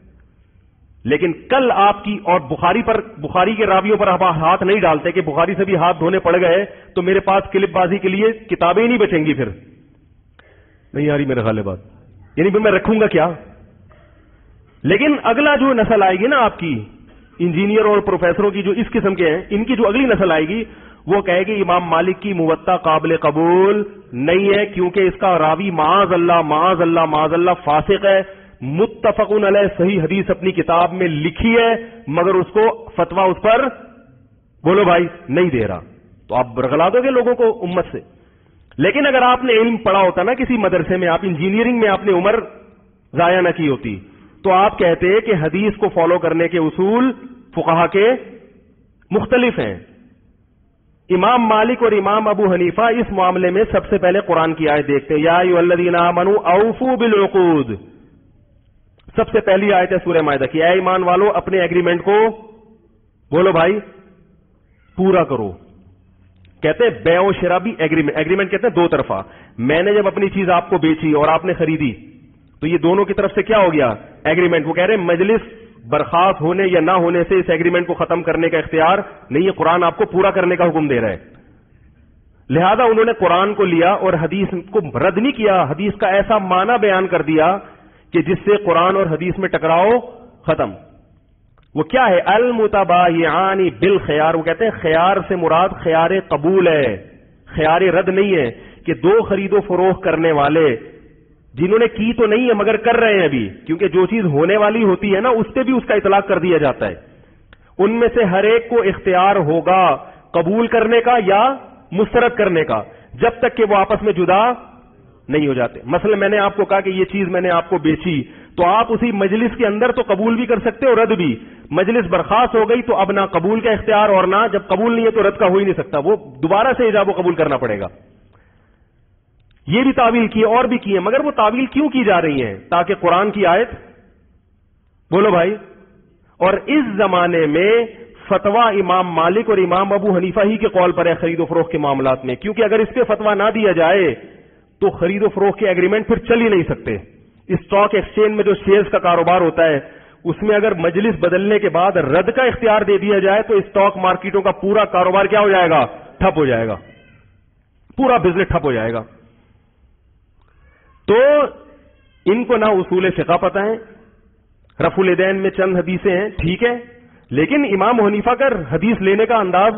لیکن کل آپ کی اور بخاری پر بخاری کے راویوں پر آپ ہاتھ نہیں ڈالتے کہ بخاری سے بھی ہاتھ دھونے پڑ گئے تو میرے پاس کلپ بازی کے لیے کتابیں ہی نہیں بچیں گی. پھر نہیں آ رہی میرے خیال بات, یعنی پھر میں رکھوں گا کیا. لیکن اگلا جو نسل آئے گی نا آپ کی انجینئر اور پروفیسروں کی جو اس قسم کے ہیں, ان کی جو اگلی نسل آئے گی وہ کہے گی امام مالک کی موطا قابل قبول نہیں ہے کیونکہ اس کا راوی معاذ اللہ معاذ اللہ معاذ اللہ فاسق ہے. متفقن علیہ صحیح حدیث اپنی کتاب میں لکھی ہے مگر اس کو فتویٰ اس پر بولو بھائی نہیں دے رہا, تو آپ برگلا دو گے لوگوں کو امت سے. لیکن اگر آپ نے علم پڑھا ہوتا نا کسی مدرسے میں, آپ انجینئرنگ میں آپ نے عمر ضائع نہ کی ہوتی, تو آپ کہتے کہ حدیث کو فالو کرنے کے اصول فقہا کے مختلف ہیں. امام مالک اور امام ابو حنیفہ اس معاملے میں سب سے پہلے قرآن کی آیت دیکھتے ہیں, یا ایھا الذین آمنوا اوفوا بالعقود. سب سے پہلی آیت ہے سورہ مائدہ کی, اے ایمان والو اپنے ایگریمنٹ کو بولو بھائی پورا کرو. کہتے ہیں بیع و شراء بھی ایگریمنٹ, ایگریمنٹ کہتے ہیں دو طرفہ. میں نے جب اپنی چیز آپ کو بیچی اور آپ نے خریدی تو یہ دونوں کی طرف سے کیا ہو گیا ایگریمنٹ. وہ کہہ رہے ہیں مجلس برخاست ہونے یا نہ ہونے سے اس ایگریمنٹ کو ختم کرنے کا اختیار نہیں ہے, قرآن آپ کو پورا کرنے کا حکم دے رہا ہے. لہذا انہوں نے قرآن کو لیا اور حدیث کو رد نہیں کیا, حدیث کا ایسا معنی بیان کر دیا کہ جس سے قرآن اور حدیث میں ٹکراؤ ختم. وہ کیا ہے المتبایعان بالخیار, وہ کہتے ہیں خیار سے مراد خیار قبول ہے, خیار رد نہیں ہے. کہ دو خرید و فروخت کرنے والے جنہوں نے کی تو نہیں ہے مگر کر رہے ہیں ابھی, کیونکہ جو چیز ہونے والی ہوتی ہے نا اس پہ بھی اس کا اطلاق کر دیا جاتا ہے. ان میں سے ہر ایک کو اختیار ہوگا قبول کرنے کا یا مسترد کرنے کا جب تک کہ وہ آپس میں جدا نہیں ہو جاتے. مثلا میں نے آپ کو کہا کہ یہ چیز میں نے آپ کو بیچی, تو آپ اسی مجلس کے اندر تو قبول بھی کر سکتے اور رد بھی. مجلس برخاست ہو گئی تو اب نہ قبول کا اختیار اور نہ جب قبول نہیں ہے تو رد کا ہو ہی نہیں سکتا, وہ دوبارہ سے ایجاب و قبول کرنا پڑے گا. یہ بھی تعویل کی اور بھی کی ہے, مگر وہ تعویل کیوں کی جا رہی ہیں تاکہ قرآن کی آیت بولو بھائی. اور اس زمانے میں فتویٰ امام مالک اور امام ابو حنیفہ ہی کے قول پر ہے خرید و فروخت کے معاملات میں, کیونکہ اگر اس پہ فتویٰ نہ دیا جائے تو خرید و فروخت کے ایگریمنٹ پھر چل ہی نہیں سکتے. اسٹاک ایکسچینج میں جو شیئرز کا کاروبار ہوتا ہے اس میں اگر مجلس بدلنے کے بعد رد کا اختیار دے دیا جائے تو اسٹاک مارکیٹوں کا پورا کاروبار کیا ہو جائے گا, ٹھپ ہو جائے گا, پورا بزنس ٹھپ ہو جائے گا. تو ان کو نہ اصول فقہ پتہ ہیں, رفع الیدین میں چند حدیثیں ہیں ٹھیک ہے, لیکن امام حنیفہ کا حدیث لینے کا انداز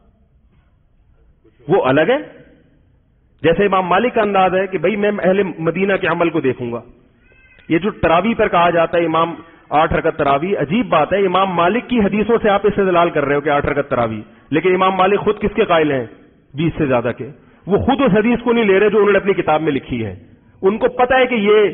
وہ الگ ہے. جیسے امام مالک کا انداز ہے کہ بھئی میں اہل مدینہ کے عمل کو دیکھوں گا. یہ جو تراویح پر کہا جاتا ہے امام آٹھ رکعت تراویح, عجیب بات ہے, امام مالک کی حدیثوں سے آپ استدلال کر رہے ہو کہ آٹھ رکعت تراویح, لیکن امام مالک خود کس کے قائل ہیں بیس سے زیادہ کے. وہ خود اس حدیث کو نہیں لے رہے جو انہوں نے اپنی کتاب میں لکھی ہے. ان کو پتا ہے کہ یہ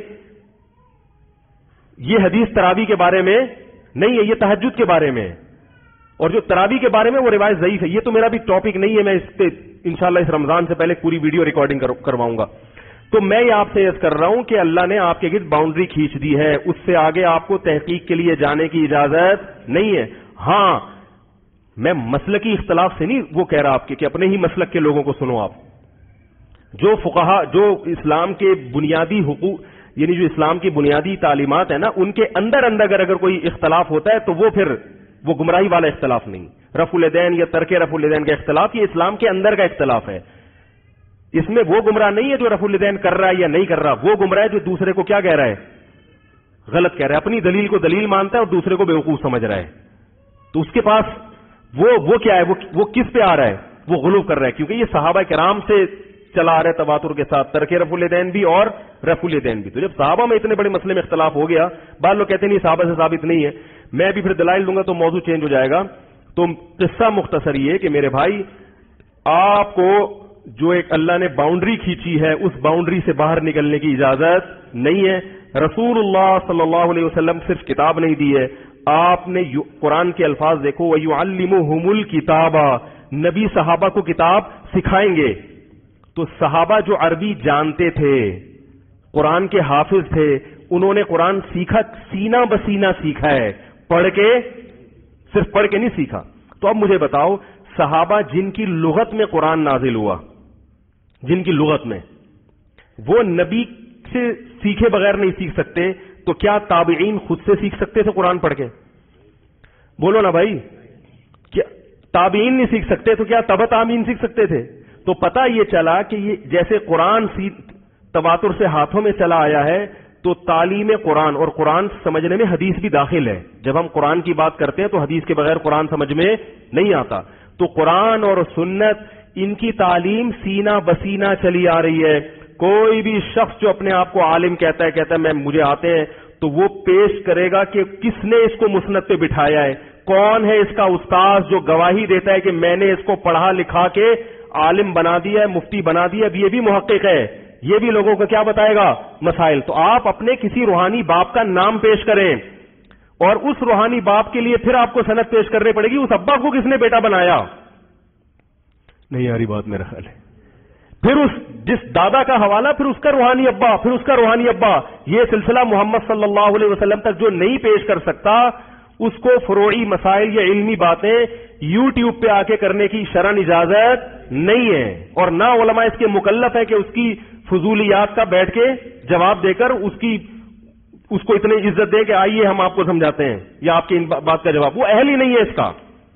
یہ حدیث تراویح کے بارے میں نہیں ہے, یہ تہجد کے بارے میں, اور جو تراویح کے بارے میں وہ روایت ضعیف ہے. یہ تو میرا بھی ٹاپک نہیں ہے, میں اس پہ انشاءاللہ اس رمضان سے پہلے پوری ویڈیو ریکارڈنگ کرواؤں گا. تو میں یہ آپ سے عرض کر رہا ہوں کہ اللہ نے آپ کے گرد باؤنڈری کھینچ دی ہے, اس سے آگے آپ کو تحقیق کے لیے جانے کی اجازت نہیں ہے. ہاں میں مسلکی اختلاف سے نہیں وہ کہہ رہا آپ کے کہ اپنے ہی مسلک کے لوگوں کو سنو. آپ جو فقہا جو اسلام کے بنیادی حقوق یعنی جو اسلام کی بنیادی تعلیمات ہیں نا ان کے اندر اندر اگر اگر کوئی اختلاف ہوتا ہے تو وہ پھر وہ گمراہی والا اختلاف نہیں. رفع الیدین یا ترک رفع الیدین کا اختلاف یہ اسلام کے اندر کا اختلاف ہے. اس میں وہ گمراہ نہیں ہے جو رفع الیدین کر رہا ہے یا نہیں کر رہا, وہ گمراہ ہے جو دوسرے کو کیا کہہ رہا ہے غلط کہہ رہا ہے, اپنی دلیل کو دلیل مانتا ہے اور دوسرے کو بیوقوف سمجھ رہا ہے. تو اس کے پاس وہ وہ کیا ہے وہ, وہ کس پہ آ رہا ہے, وہ غلو کر رہا ہے, کیونکہ یہ صحابہ کرام سے چلا آ رہا ہے تواتر کے ساتھ ترک رفع الیدین بھی اور رفع الیدین بھی. تو جب صحابہ میں اتنے بڑے مسئلے میں اختلاف ہو گیا, بعض لوگ کہتے ہیں نہیں صحابہ سے ثابت نہیں ہے, میں بھی پھر دلائل دوں گا تو موضوع چینج ہو جائے گا. تو قصہ مختصر یہ کہ میرے بھائی آپ کو جو ایک اللہ نے باؤنڈری کھینچی ہے اس باؤنڈری سے باہر نکلنے کی اجازت نہیں ہے. رسول اللہ صلی اللہ علیہ وسلم صرف کتاب نہیں دی ہے, آپ نے قرآن کے الفاظ دیکھو وَيُعَلِّمُهُمُ الْكِتَابَ, نبی صحابہ کو کتاب سکھائیں گے. تو صحابہ جو عربی جانتے تھے, قرآن کے حافظ تھے, انہوں نے قرآن سیکھا, سینہ بسینہ سیکھا ہے, پڑھ کے صرف پڑھ کے نہیں سیکھا. تو اب مجھے بتاؤ صحابہ جن کی لغت میں قرآن نازل ہوا, جن کی لغت میں, وہ نبی سے سیکھے بغیر نہیں سیکھ سکتے تو کیا تابعین خود سے سیکھ سکتے تھے قرآن پڑھ کے؟ بولو نا بھائی، کیا تابعین نہیں سیکھ سکتے تو کیا تبع تابعین سیکھ سکتے تھے؟ تو پتہ یہ چلا کہ یہ جیسے قرآن تواتر سے ہاتھوں میں چلا آیا ہے تو تعلیم قرآن اور قرآن سمجھنے میں حدیث بھی داخل ہے. جب ہم قرآن کی بات کرتے ہیں تو حدیث کے بغیر قرآن سمجھ میں نہیں آتا. تو قرآن اور سنت ان کی تعلیم سینہ بسینہ چلی آ رہی ہے. کوئی بھی شخص جو اپنے آپ کو عالم کہتا ہے کہتا ہے میں مجھے آتے ہیں تو وہ پیش کرے گا کہ کس نے اس کو مسند پہ بٹھایا ہے, کون ہے اس کا استاذ جو گواہی دیتا ہے کہ میں نے اس کو پڑھا لکھا کے عالم بنا دیا ہے, مفتی بنا دیا. اب یہ بھی محقق ہے, یہ بھی لوگوں کو کیا بتائے گا مسائل. تو آپ اپنے کسی روحانی باپ کا نام پیش کریں اور اس روحانی باپ کے لیے پھر آپ کو سند پیش کرنی پڑے گی اس ابا کو کس نے بیٹا بنایا. نہیں آ رہی بات میرا خیال ہے. پھر اس جس دادا کا حوالہ پھر اس کا روحانی ابا, پھر اس کا روحانی ابا. یہ سلسلہ محمد صلی اللہ علیہ وسلم تک جو نہیں پیش کر سکتا اس کو فروعی مسائل یا علمی باتیں یوٹیوب پہ آ کے کرنے کی شرعن اجازت نہیں ہے, اور نہ علماء اس کے مکلف ہے کہ اس کی فضولیات کا بیٹھ کے جواب دے کر اس کی اس کو اتنی عزت دے کہ آئیے ہم آپ کو سمجھاتے ہیں یا آپ کی ان بات کا جواب. وہ اہل ہی نہیں ہے اس کا.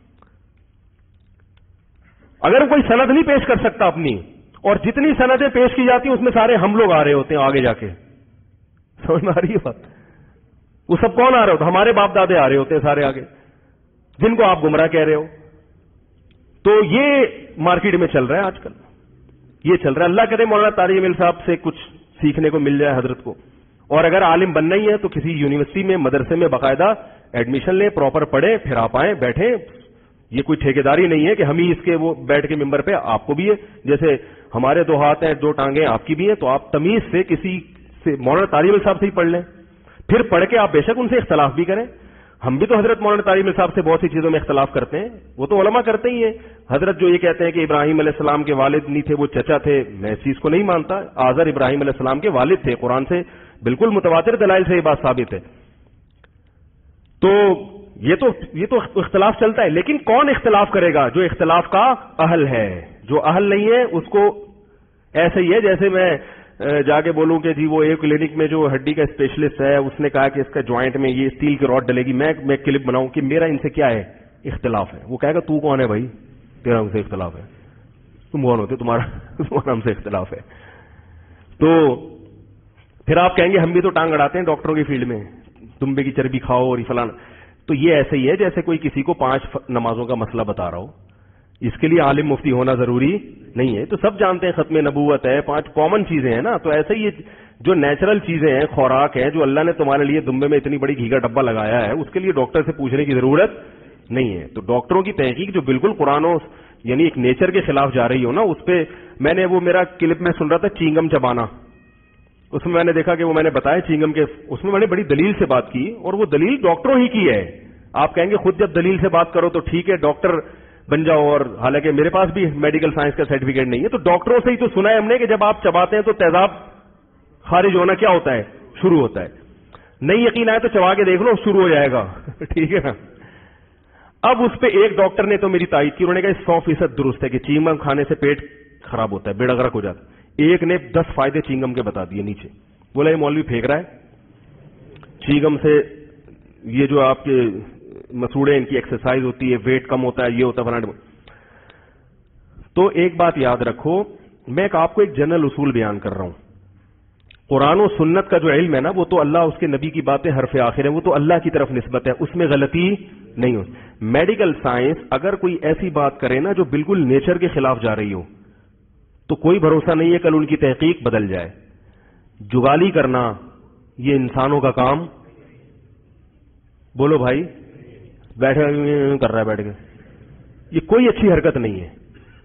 اگر کوئی سند نہیں پیش کر سکتا اپنی, اور جتنی سندیں پیش کی جاتی ہیں اس میں سارے ہم لوگ آ رہے ہوتے ہیں آگے جا کے, سمجھ میں آ رہی ہے بات؟ وہ سب کون آ رہے ہوتے ہیں؟ ہمارے باپ دادے آ رہے ہوتے ہیں سارے آگے, جن کو آپ گمراہ کہہ رہے ہو. تو یہ مارکیٹ میں چل رہا ہے آج کل, یہ چل رہا ہے. اللہ کرے مولانا طارق جمیل صاحب سے کچھ سیکھنے کو مل جائے حضرت کو. اور اگر عالم بننا ہی ہے تو کسی یونیورسٹی میں مدرسے میں باقاعدہ ایڈمیشن لیں, پراپر پڑھیں, پھر آپ آئیں بیٹھیں. یہ کوئی ٹھیکیداری نہیں ہے کہ ہم ہی اس کے وہ بیٹھ کے ممبر پہ. آپ کو بھی ہے, جیسے ہمارے دو ہاتھ ہیں دو ٹانگیں آپ کی بھی ہیں, تو آپ تمیز سے کسی سے مولانا طارق جمیل صاحب سے ہی پڑھ لیں. پھر پڑھ کے آپ بے شک ان سے اختلاف بھی کریں. ہم بھی تو حضرت مولانا طارق جمیل صاحب سے بہت سی چیزوں میں اختلاف کرتے ہیں, وہ تو علماء کرتے ہی ہیں. حضرت جو یہ کہتے ہیں کہ ابراہیم علیہ السلام کے والد نہیں تھے وہ چچا تھے, میں اس چیز کو نہیں مانتا. آزر ابراہیم علیہ السلام کے والد تھے, قرآن سے بالکل متواتر دلائل سے یہ بات ثابت ہے. تو یہ تو یہ تو اختلاف چلتا ہے, لیکن کون اختلاف کرے گا؟ جو اختلاف کا اہل ہے. جو اہل نہیں ہے اس کو ایسے ہی ہے جیسے میں جا کے بولوں کہ جی وہ ایک کلینک میں جو ہڈی کا اسپیشلسٹ ہے اس نے کہا کہ اس کا جوائنٹ میں یہ اسٹیل کی راڈ ڈلے گی, میں میں کلپ بناؤں کہ میرا ان سے کیا ہے اختلاف ہے. وہ کہے گا تو کون ہے بھائی تیرا ہم سے اختلاف ہے؟ تم کون ہوتے, تمہارا تمہارا ہم سے اختلاف ہے. تو پھر آپ کہیں گے ہم بھی تو ٹانگ اڑاتے ہیں ڈاکٹروں کی فیلڈ میں, دمبے کی چربی کھاؤ اور فلانا. تو یہ ایسے ہی ہے جیسے کوئی کسی کو پانچ نمازوں کا مسئلہ بتا رہا ہو. اس کے لیے عالم مفتی ہونا ضروری نہیں ہے. تو سب جانتے ہیں ختم نبوت ہے, پانچ کامن چیزیں ہیں نا. تو ایسے ہی جو نیچرل چیزیں ہیں, خوراک ہیں, جو اللہ نے تمہارے لیے دمبے میں اتنی بڑی گھی کا ڈبہ لگایا ہے, اس کے لیے ڈاکٹر سے پوچھنے کی ضرورت نہیں ہے. تو ڈاکٹروں کی تحقیق جو بالکل قرآن و یعنی ایک نیچر کے خلاف جا رہی ہو نا, اس پہ میں نے وہ میرا کلپ میں سن رہا تھا چینگم چبانا, اس میں میں نے دیکھا کہ وہ میں نے بتایا چینگم کے, اس میں میں نے بڑی دلیل سے بات کی, اور وہ دلیل ڈاکٹروں ہی کی ہے. آپ کہیں گے خود جب دلیل سے بات کرو تو ٹھیک ہے ڈاکٹر بن جاؤ, اور حالانکہ میرے پاس بھی میڈیکل سائنس کا سرٹیفکیٹ نہیں ہے. تو ڈاکٹروں سے ہی تو سنا ہے ہم نے کہ جب آپ چباتے ہیں تو تیزاب خارج ہونا کیا ہوتا ہے, شروع ہوتا ہے. نہیں یقین آئے تو چبا کے دیکھ لو, شروع ہو جائے گا. ٹھیک ہے نا. اب اس پہ ایک ڈاکٹر نے تو میری تائید کی, انہوں نے کہا سو فیصد درست ہے کہ چینگم کھانے سے پیٹ خراب ہوتا ہے, بیڑا غرق ہو جاتا ہے. ایک نے دس فائدے چینگم کے بتا دیے نیچے, بولا یہ مولوی پھینک رہا ہے چینگم سے, یہ جو آپ کے مسوڑے ان کی ایکسرسائز ہوتی ہے, ویٹ کم ہوتا ہے, یہ ہوتا ہے. تو ایک بات یاد رکھو, میں آپ کو ایک جنرل اصول بیان کر رہا ہوں. قرآن و سنت کا جو علم ہے نا, وہ تو اللہ اس کے نبی کی باتیں حرف آخر ہیں, وہ تو اللہ کی طرف نسبت ہے, اس میں غلطی نہیں ہو. میڈیکل سائنس اگر کوئی ایسی بات کرے نا جو بالکل نیچر کے خلاف جا رہی ہو, تو کوئی بھروسہ نہیں ہے کل ان کی تحقیق بدل جائے. جگالی کرنا یہ انسانوں کا کام, بولو بھائی, بیٹھے کر رہا ہے بیٹھ کے, یہ کوئی اچھی حرکت نہیں ہے.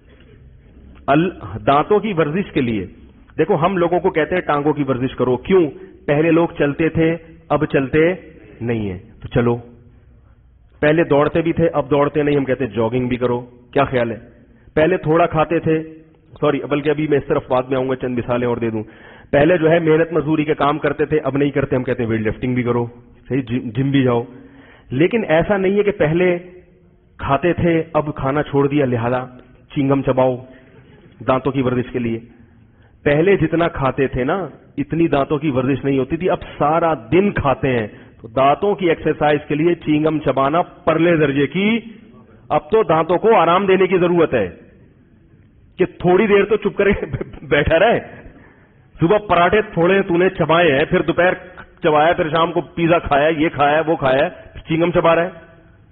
دانتوں کی ورزش کے لیے دیکھو, ہم لوگوں کو کہتے ہیں ٹانگوں کی ورزش کرو, کیوں؟ پہلے لوگ چلتے تھے اب چلتے نہیں ہیں, تو چلو. پہلے دوڑتے بھی تھے اب دوڑتے نہیں, ہم کہتے ہیں جاگنگ بھی کرو. کیا خیال ہے؟ پہلے تھوڑا کھاتے تھے, سوری بلکہ ابھی میں اس طرف بعد میں آؤں گا, چند مثالیں اور دے دوں. پہلے جو ہے محنت مزدوری کے کام کرتے تھے اب نہیں کرتے, ہم کہتے ہیں ویٹ لفٹنگ بھی کرو, صحیح, جم بھی جاؤ. لیکن ایسا نہیں ہے کہ پہلے کھاتے تھے اب کھانا چھوڑ دیا لہذا چینگم چباؤ دانتوں کی ورزش کے لیے. پہلے جتنا کھاتے تھے نا اتنی دانتوں کی ورزش نہیں ہوتی تھی، اب سارا دن کھاتے ہیں، تو دانتوں کی ایکسرسائز کے لیے چینگم چبانا پرلے درجے کی، اب تو دانتوں کو آرام دینے کی ضرورت ہے کہ تھوڑی دیر تو چپ کرے بیٹھا رہے. صبح پراٹھے تھوڑے تو نے چبائے ہیں، پھر دوپہر چبایا، پھر شام کو پیزا کھایا، یہ کھایا وہ کھایا، چینگم چبا رہا ہے.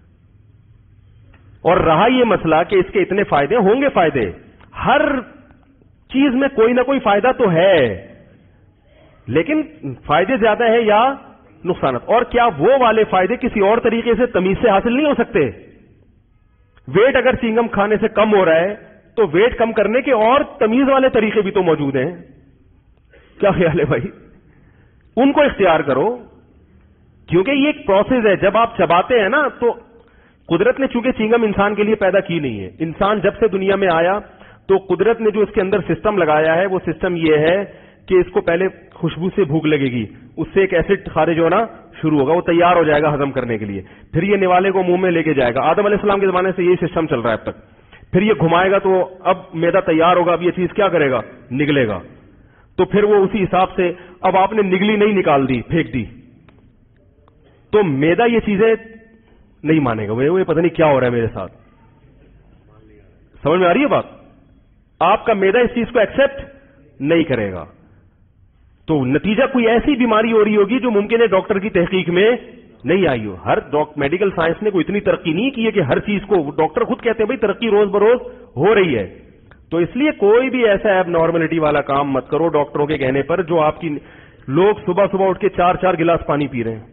اور رہا یہ مسئلہ کہ اس کے اتنے فائدے ہوں گے، فائدے ہر چیز میں کوئی نہ کوئی فائدہ تو ہے، لیکن فائدے زیادہ ہیں یا نقصانات. اور کیا وہ والے فائدے کسی اور طریقے سے تمیز سے حاصل نہیں ہو سکتے؟ ویٹ اگر چینگم کھانے سے کم ہو رہا ہے تو ویٹ کم کرنے کے اور تمیز والے طریقے بھی تو موجود ہیں. کیا خیال ہے بھائی؟ ان کو اختیار کرو، کیونکہ یہ ایک پروسیس ہے. جب آپ چباتے ہیں نا، تو قدرت نے چونکہ چینگم انسان کے لیے پیدا کی نہیں ہے. انسان جب سے دنیا میں آیا تو قدرت نے جو اس کے اندر سسٹم لگایا ہے، وہ سسٹم یہ ہے کہ اس کو پہلے خوشبو سے بھوک لگے گی، اس سے ایک ایسڈ خارج ہونا شروع ہوگا، وہ تیار ہو جائے گا ہضم کرنے کے لیے، پھر یہ نوالے کو منہ میں لے کے جائے گا. آدم علیہ السلام کے زمانے سے یہی سسٹم چل رہا ہے اب تک. پھر یہ گھمائے گا تو اب میدا تیار ہوگا، اب یہ چیز کیا کرے گا؟ نگلے گا. تو پھر وہ اسی حساب سے، اب آپ نے نگلی نہیں نکال دی، پھینک دی، تو میدا یہ چیزیں نہیں مانے گا، وہ پتہ نہیں کیا ہو رہا ہے میرے ساتھ. سمجھ میں آ رہی ہے بات؟ آپ کا میدا اس چیز کو ایکسپٹ نہیں کرے گا. تو نتیجہ کوئی ایسی بیماری ہو رہی ہوگی جو ممکن ہے ڈاکٹر کی تحقیق میں نہیں آئی ہو. ہر میڈیکل سائنس نے کوئی اتنی ترقی نہیں کی ہے کہ ہر چیز کو، ڈاکٹر خود کہتے ہیں بھائی ترقی روز بروز ہو رہی ہے. تو اس لیے کوئی بھی ایسا ایب نارملٹی والا کام مت کرو ڈاکٹروں کے کہنے پر. جو آپ کی لوگ صبح صبح اٹھ کے چار چار گلاس پانی پی رہے ہیں.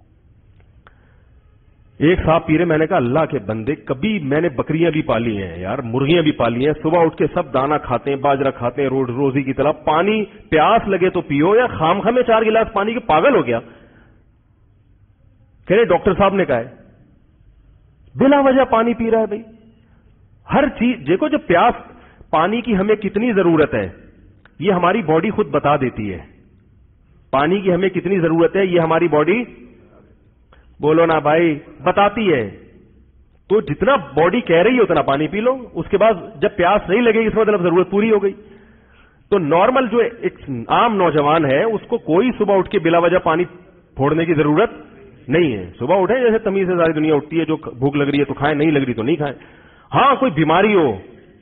ایک صاحب پی رہے، میں نے کہا اللہ کے بندے، کبھی میں نے بکریاں بھی پالی ہیں یار، مرغیاں بھی پالی ہیں، صبح اٹھ کے سب دانا کھاتے ہیں، باجرہ کھاتے ہیں روز روزی کی طرح، پانی پیاس لگے تو پیو، یا خام خام میں چار گلاس پانی کے پاگل ہو گیا. کہہ رہے ڈاکٹر صاحب نے کہا ہے بلا وجہ پانی پی رہا ہے. بھائی ہر چیز دیکھو، جب پیاس، پانی کی ہمیں کتنی ضرورت ہے یہ ہماری باڈی خود بتا دیتی ہے. پانی کی ہمیں کتنی ضرورت ہے یہ ہماری باڈی، بولو نا بھائی، بتاتی ہے. تو جتنا باڈی کہہ رہی ہے اتنا پانی پی لو، اس کے بعد جب پیاس نہیں لگے گی اس مطلب ضرورت پوری ہو گئی. تو نارمل جو ایک عام نوجوان ہے اس کو کوئی صبح اٹھ کے بلا وجہ پانی پھوڑنے کی ضرورت نہیں ہے. صبح اٹھیں جیسے تمیز سے ساری دنیا اٹھتی ہے، جو بھوک لگ رہی ہے تو کھائیں، نہیں لگ رہی تو نہیں کھائیں. ہاں کوئی بیماری ہو،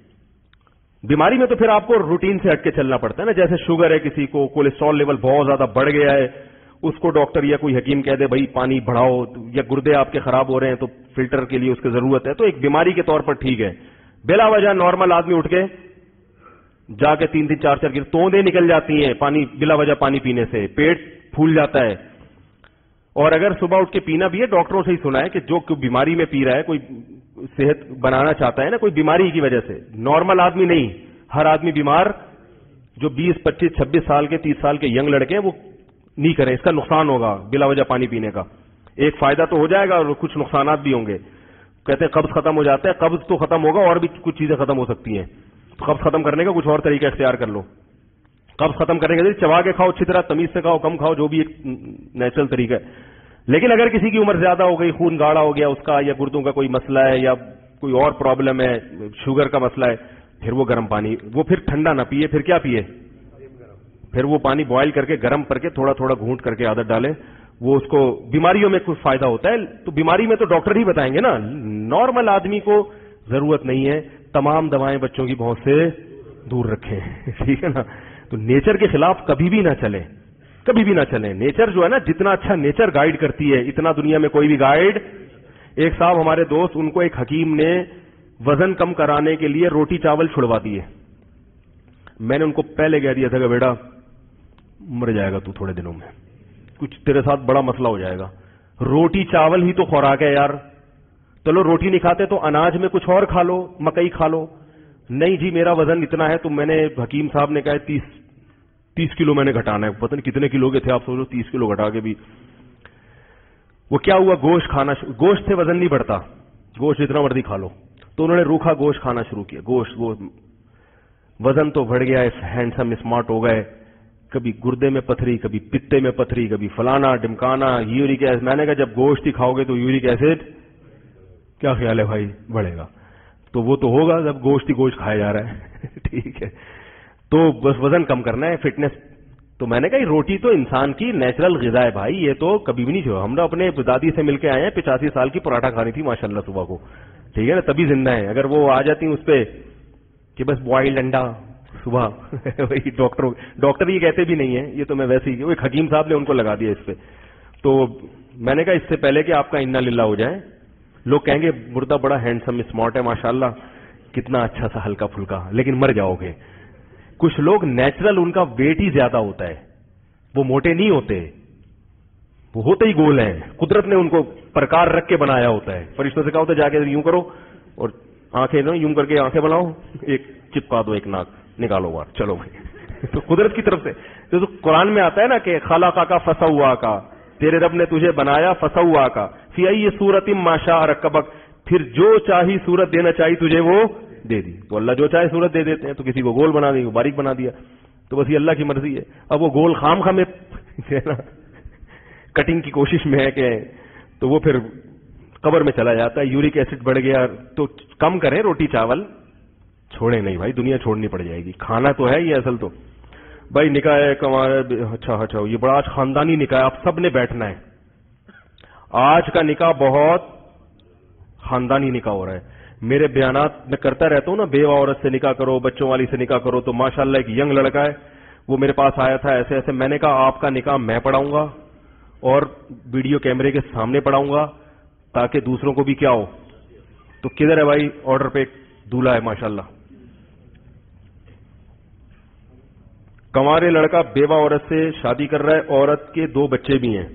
بیماری میں تو پھر آپ کو روٹین سے ہٹ کے چلنا پڑتا ہے نا. جیسے شوگر ہے کسی کو، کولیسٹرول لیول بہت زیادہ بڑھ گیا ہے، اس کو ڈاکٹر یا کوئی حکیم کہہ دے بھائی پانی بڑھاؤ، یا گردے آپ کے خراب ہو رہے ہیں تو فلٹر کے لیے اس کی ضرورت ہے، تو ایک بیماری کے طور پر ٹھیک ہے. بلا وجہ نارمل آدمی اٹھ کے جا کے تین تین چار چار گر توندیں نکل جاتی ہیں پانی، بلا وجہ پانی پینے سے پیٹ پھول جاتا ہے. اور اگر صبح اٹھ کے پینا بھی ہے، ڈاکٹروں سے ہی سنا ہے کہ جو بیماری میں پی رہا ہے، کوئی صحت بنانا چاہتا ہے نا کوئی بیماری کی وجہ سے، نارمل آدمی نہیں، ہر آدمی بیمار، جو بیس پچیس چھبیس سال کے تیس سال کے ینگ لڑکے ہیں وہ نہیں کریں، اس کا نقصان ہوگا بلا وجہ پانی پینے کا. ایک فائدہ تو ہو جائے گا اور کچھ نقصانات بھی ہوں گے. کہتے ہیں قبض ختم ہو جاتا ہے، قبض تو ختم ہوگا اور بھی کچھ چیزیں ختم ہو سکتی ہیں. قبض ختم کرنے کا کچھ اور طریقہ اختیار کر لو. قبض ختم کرنے کے لیے چبا کے کھاؤ، اچھی طرح تمیز سے کھاؤ، کم کھاؤ، جو بھی ایک نیچرل طریقہ ہے. لیکن اگر کسی کی عمر زیادہ ہو گئی، خون گاڑھا ہو گیا اس کا، یا گردوں کا کوئی مسئلہ ہے، یا کوئی اور پرابلم ہے، شوگر کا مسئلہ ہے، پھر وہ گرم پانی، وہ پھر ٹھنڈا نہ پیے، پھر کیا پیے؟ پھر وہ پانی بوائل کر کے گرم کر کے تھوڑا تھوڑا گھونٹ کر کے عادت ڈالے. وہ اس کو بیماریوں میں کچھ فائدہ ہوتا ہے. تو بیماری میں تو ڈاکٹر ہی بتائیں گے نا، نارمل آدمی کو ضرورت نہیں ہے. تمام دوائیں بچوں کی بہت سے دور رکھیں، ٹھیک ہے نا. تو نیچر کے خلاف کبھی بھی نہ چلیں، کبھی بھی نہ چلیں. نیچر جو ہے نا، جتنا اچھا نیچر گائیڈ کرتی ہے اتنا دنیا میں کوئی بھی گائیڈ. ایک صاحب ہمارے دوست، ان کو ایک حکیم نے وزن کم کرانے کے لیے روٹی چاول چھڑوا دیے. میں نے ان کو پہلے کہہ دیا تھا کہ بیٹا مر جائے گا تو تھوڑے دنوں میں، کچھ تیرے ساتھ بڑا مسئلہ ہو جائے گا. روٹی چاول ہی تو خوراک ہے یار. چلو روٹی نہیں کھاتے تو اناج میں کچھ اور کھا لو، مکئی کھا لو. نہیں جی میرا وزن اتنا ہے. تو میں نے حکیم صاحب نے کہا تیس تیس کلو میں نے گھٹانا ہے. پتہ نہیں کتنے کلو کے تھے آپ سوچو، تیس کلو گھٹا کے بھی. وہ کیا ہوا، گوشت کھانا، گوشت سے وزن نہیں بڑھتا، گوشت جتنا مرضی کھا لو. تو انہوں نے روکھا گوشت کھانا شروع کیا. گوشت وہ وزن تو بڑھ گیا، ہینڈسم اسمارٹ ہو گئے. کبھی گردے میں پتھری، کبھی پتے میں پتھری، کبھی فلانا ڈمکانا، یورک ایسڈ. میں نے کہا جب گوشت ہی کھاؤ گے تو یورک ایسڈ کیا خیال ہے بھائی بڑھے گا. تو وہ تو ہوگا جب گوشت ہی گوشت کھایا جا رہا ہے ٹھیک ہے. تو بس وزن کم کرنا ہے، فٹنس تو میں نے کہا روٹی تو انسان کی نیچرل غذا ہے بھائی, یہ تو کبھی بھی نہیں چھوڑا. ہم نے اپنے دادی سے مل کے آئے ہیں, پچاسی سال کی پراٹھا کھانی تھی ماشاءاللہ صبح کو, ٹھیک ہے نا, تبھی زندہ ہے. اگر وہ آ جاتی اس پہ کہ بس بوائلڈ انڈا صبح وہی ڈاکٹر ڈاکٹر یہ کہتے بھی نہیں ہے, یہ تو میں ویسے ہی, وہ ایک حکیم صاحب نے ان کو لگا دیا اس پہ. تو میں نے کہا اس سے پہلے کہ آپ کا انا للہ ہو جائے, لوگ کہیں گے مردہ بڑا ہینڈسم اسمارٹ ہے ماشاءاللہ, کتنا اچھا سا ہلکا پھلکا, لیکن مر جاؤ گے. کچھ لوگ نیچرل ان کا ویٹ ہی زیادہ ہوتا ہے, وہ موٹے نہیں ہوتے, وہ ہوتے ہی گول ہیں. قدرت نے ان کو پرکار رکھ کے بنایا ہوتا ہے. فرشتوں سے کہا ہوتا ہے جا کے یوں کرو اور آنکھیں نا یوں کر کے آنکھیں بناؤ, ایک چپکا دو ایک ناک, نکالو بار, چلو بھائی. تو قدرت کی طرف سے تو قرآن میں آتا ہے نا کہ خلقا کا فسوا کا, تیرے رب نے تجھے بنایا فسوا کا, فی ای صورت ما شاء رکبک, پھر جو چاہی صورت دینا چاہی تجھے وہ دے دی. تو اللہ جو چاہے صورت دے دیتے ہیں, تو کسی کو گول بنا دی, باریک بنا دیا, تو بس یہ اللہ کی مرضی ہے. اب وہ گول خام خام کٹنگ کی کوشش میں ہے کہ تو وہ پھر قبر میں چلا جاتا ہے. یورک ایسڈ بڑھ گیا تو کم کریں روٹی چاول, چھوڑیں نہیں بھائی, دنیا چھوڑنی پڑ جائے گی. کھانا تو ہے یہ اصل تو بھائی. نکاح ہے کمارے, اچھا اچھا یہ بڑا آج خاندانی نکاح ہے, اب سب نے بیٹھنا ہے. آج کا نکاح بہت خاندانی نکاح ہو رہا ہے. میرے بیانات میں کرتا رہتا ہوں نا, بیوہ عورت سے نکاح کرو, بچوں والی سے نکاح کرو. تو ماشاءاللہ ایک ینگ لڑکا ہے, وہ میرے پاس آیا تھا ایسے ایسے. میں نے کہا آپ کا نکاح میں پڑھاؤں گا اور ویڈیو کیمرے کے سامنے پڑھاؤں گا تاکہ دوسروں کو بھی کیا ہو. تو کدھر ہے بھائی آرڈر پہ دولہا ہے ماشاءاللہ. کنوارے لڑکا بیوہ عورت سے شادی کر رہا ہے, عورت کے دو بچے بھی ہیں.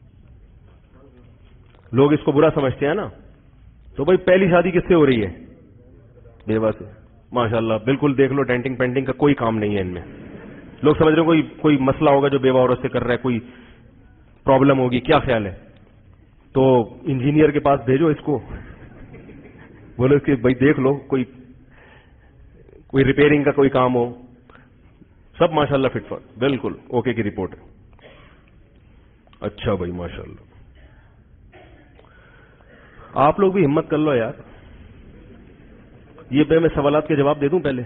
لوگ اس کو برا سمجھتے ہیں نا, تو بھائی پہلی شادی کس سے ہو رہی ہے؟ بیوہ سے. ماشاءاللہ بالکل دیکھ لو, ڈینٹنگ پینٹنگ کا کوئی کام نہیں ہے ان میں. لوگ سمجھ رہے ہیں کوئی کوئی مسئلہ ہوگا جو بیوہ عورت سے کر رہا ہے, کوئی پرابلم ہوگی, کیا خیال ہے؟ تو انجینئر کے پاس بھیجو اس کو, بولو کہ بھائی دیکھ لو کوئی کوئی ریپیئرنگ کا کوئی کام ہو. سب ماشاءاللہ فٹ فٹ, بالکل اوکے کی رپورٹ. اچھا بھائی ماشاءاللہ. آپ لوگ بھی ہمت کر لو یار. یہ پہ میں سوالات کے جواب دے دوں پہلے.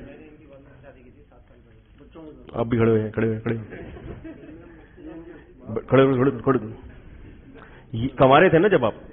آپ بھی کھڑے ہوئے ہیں, کھڑے ہوئے کھڑے کھڑے ہوئے کھڑے کھڑے کنوارے تھے نا جب آپ.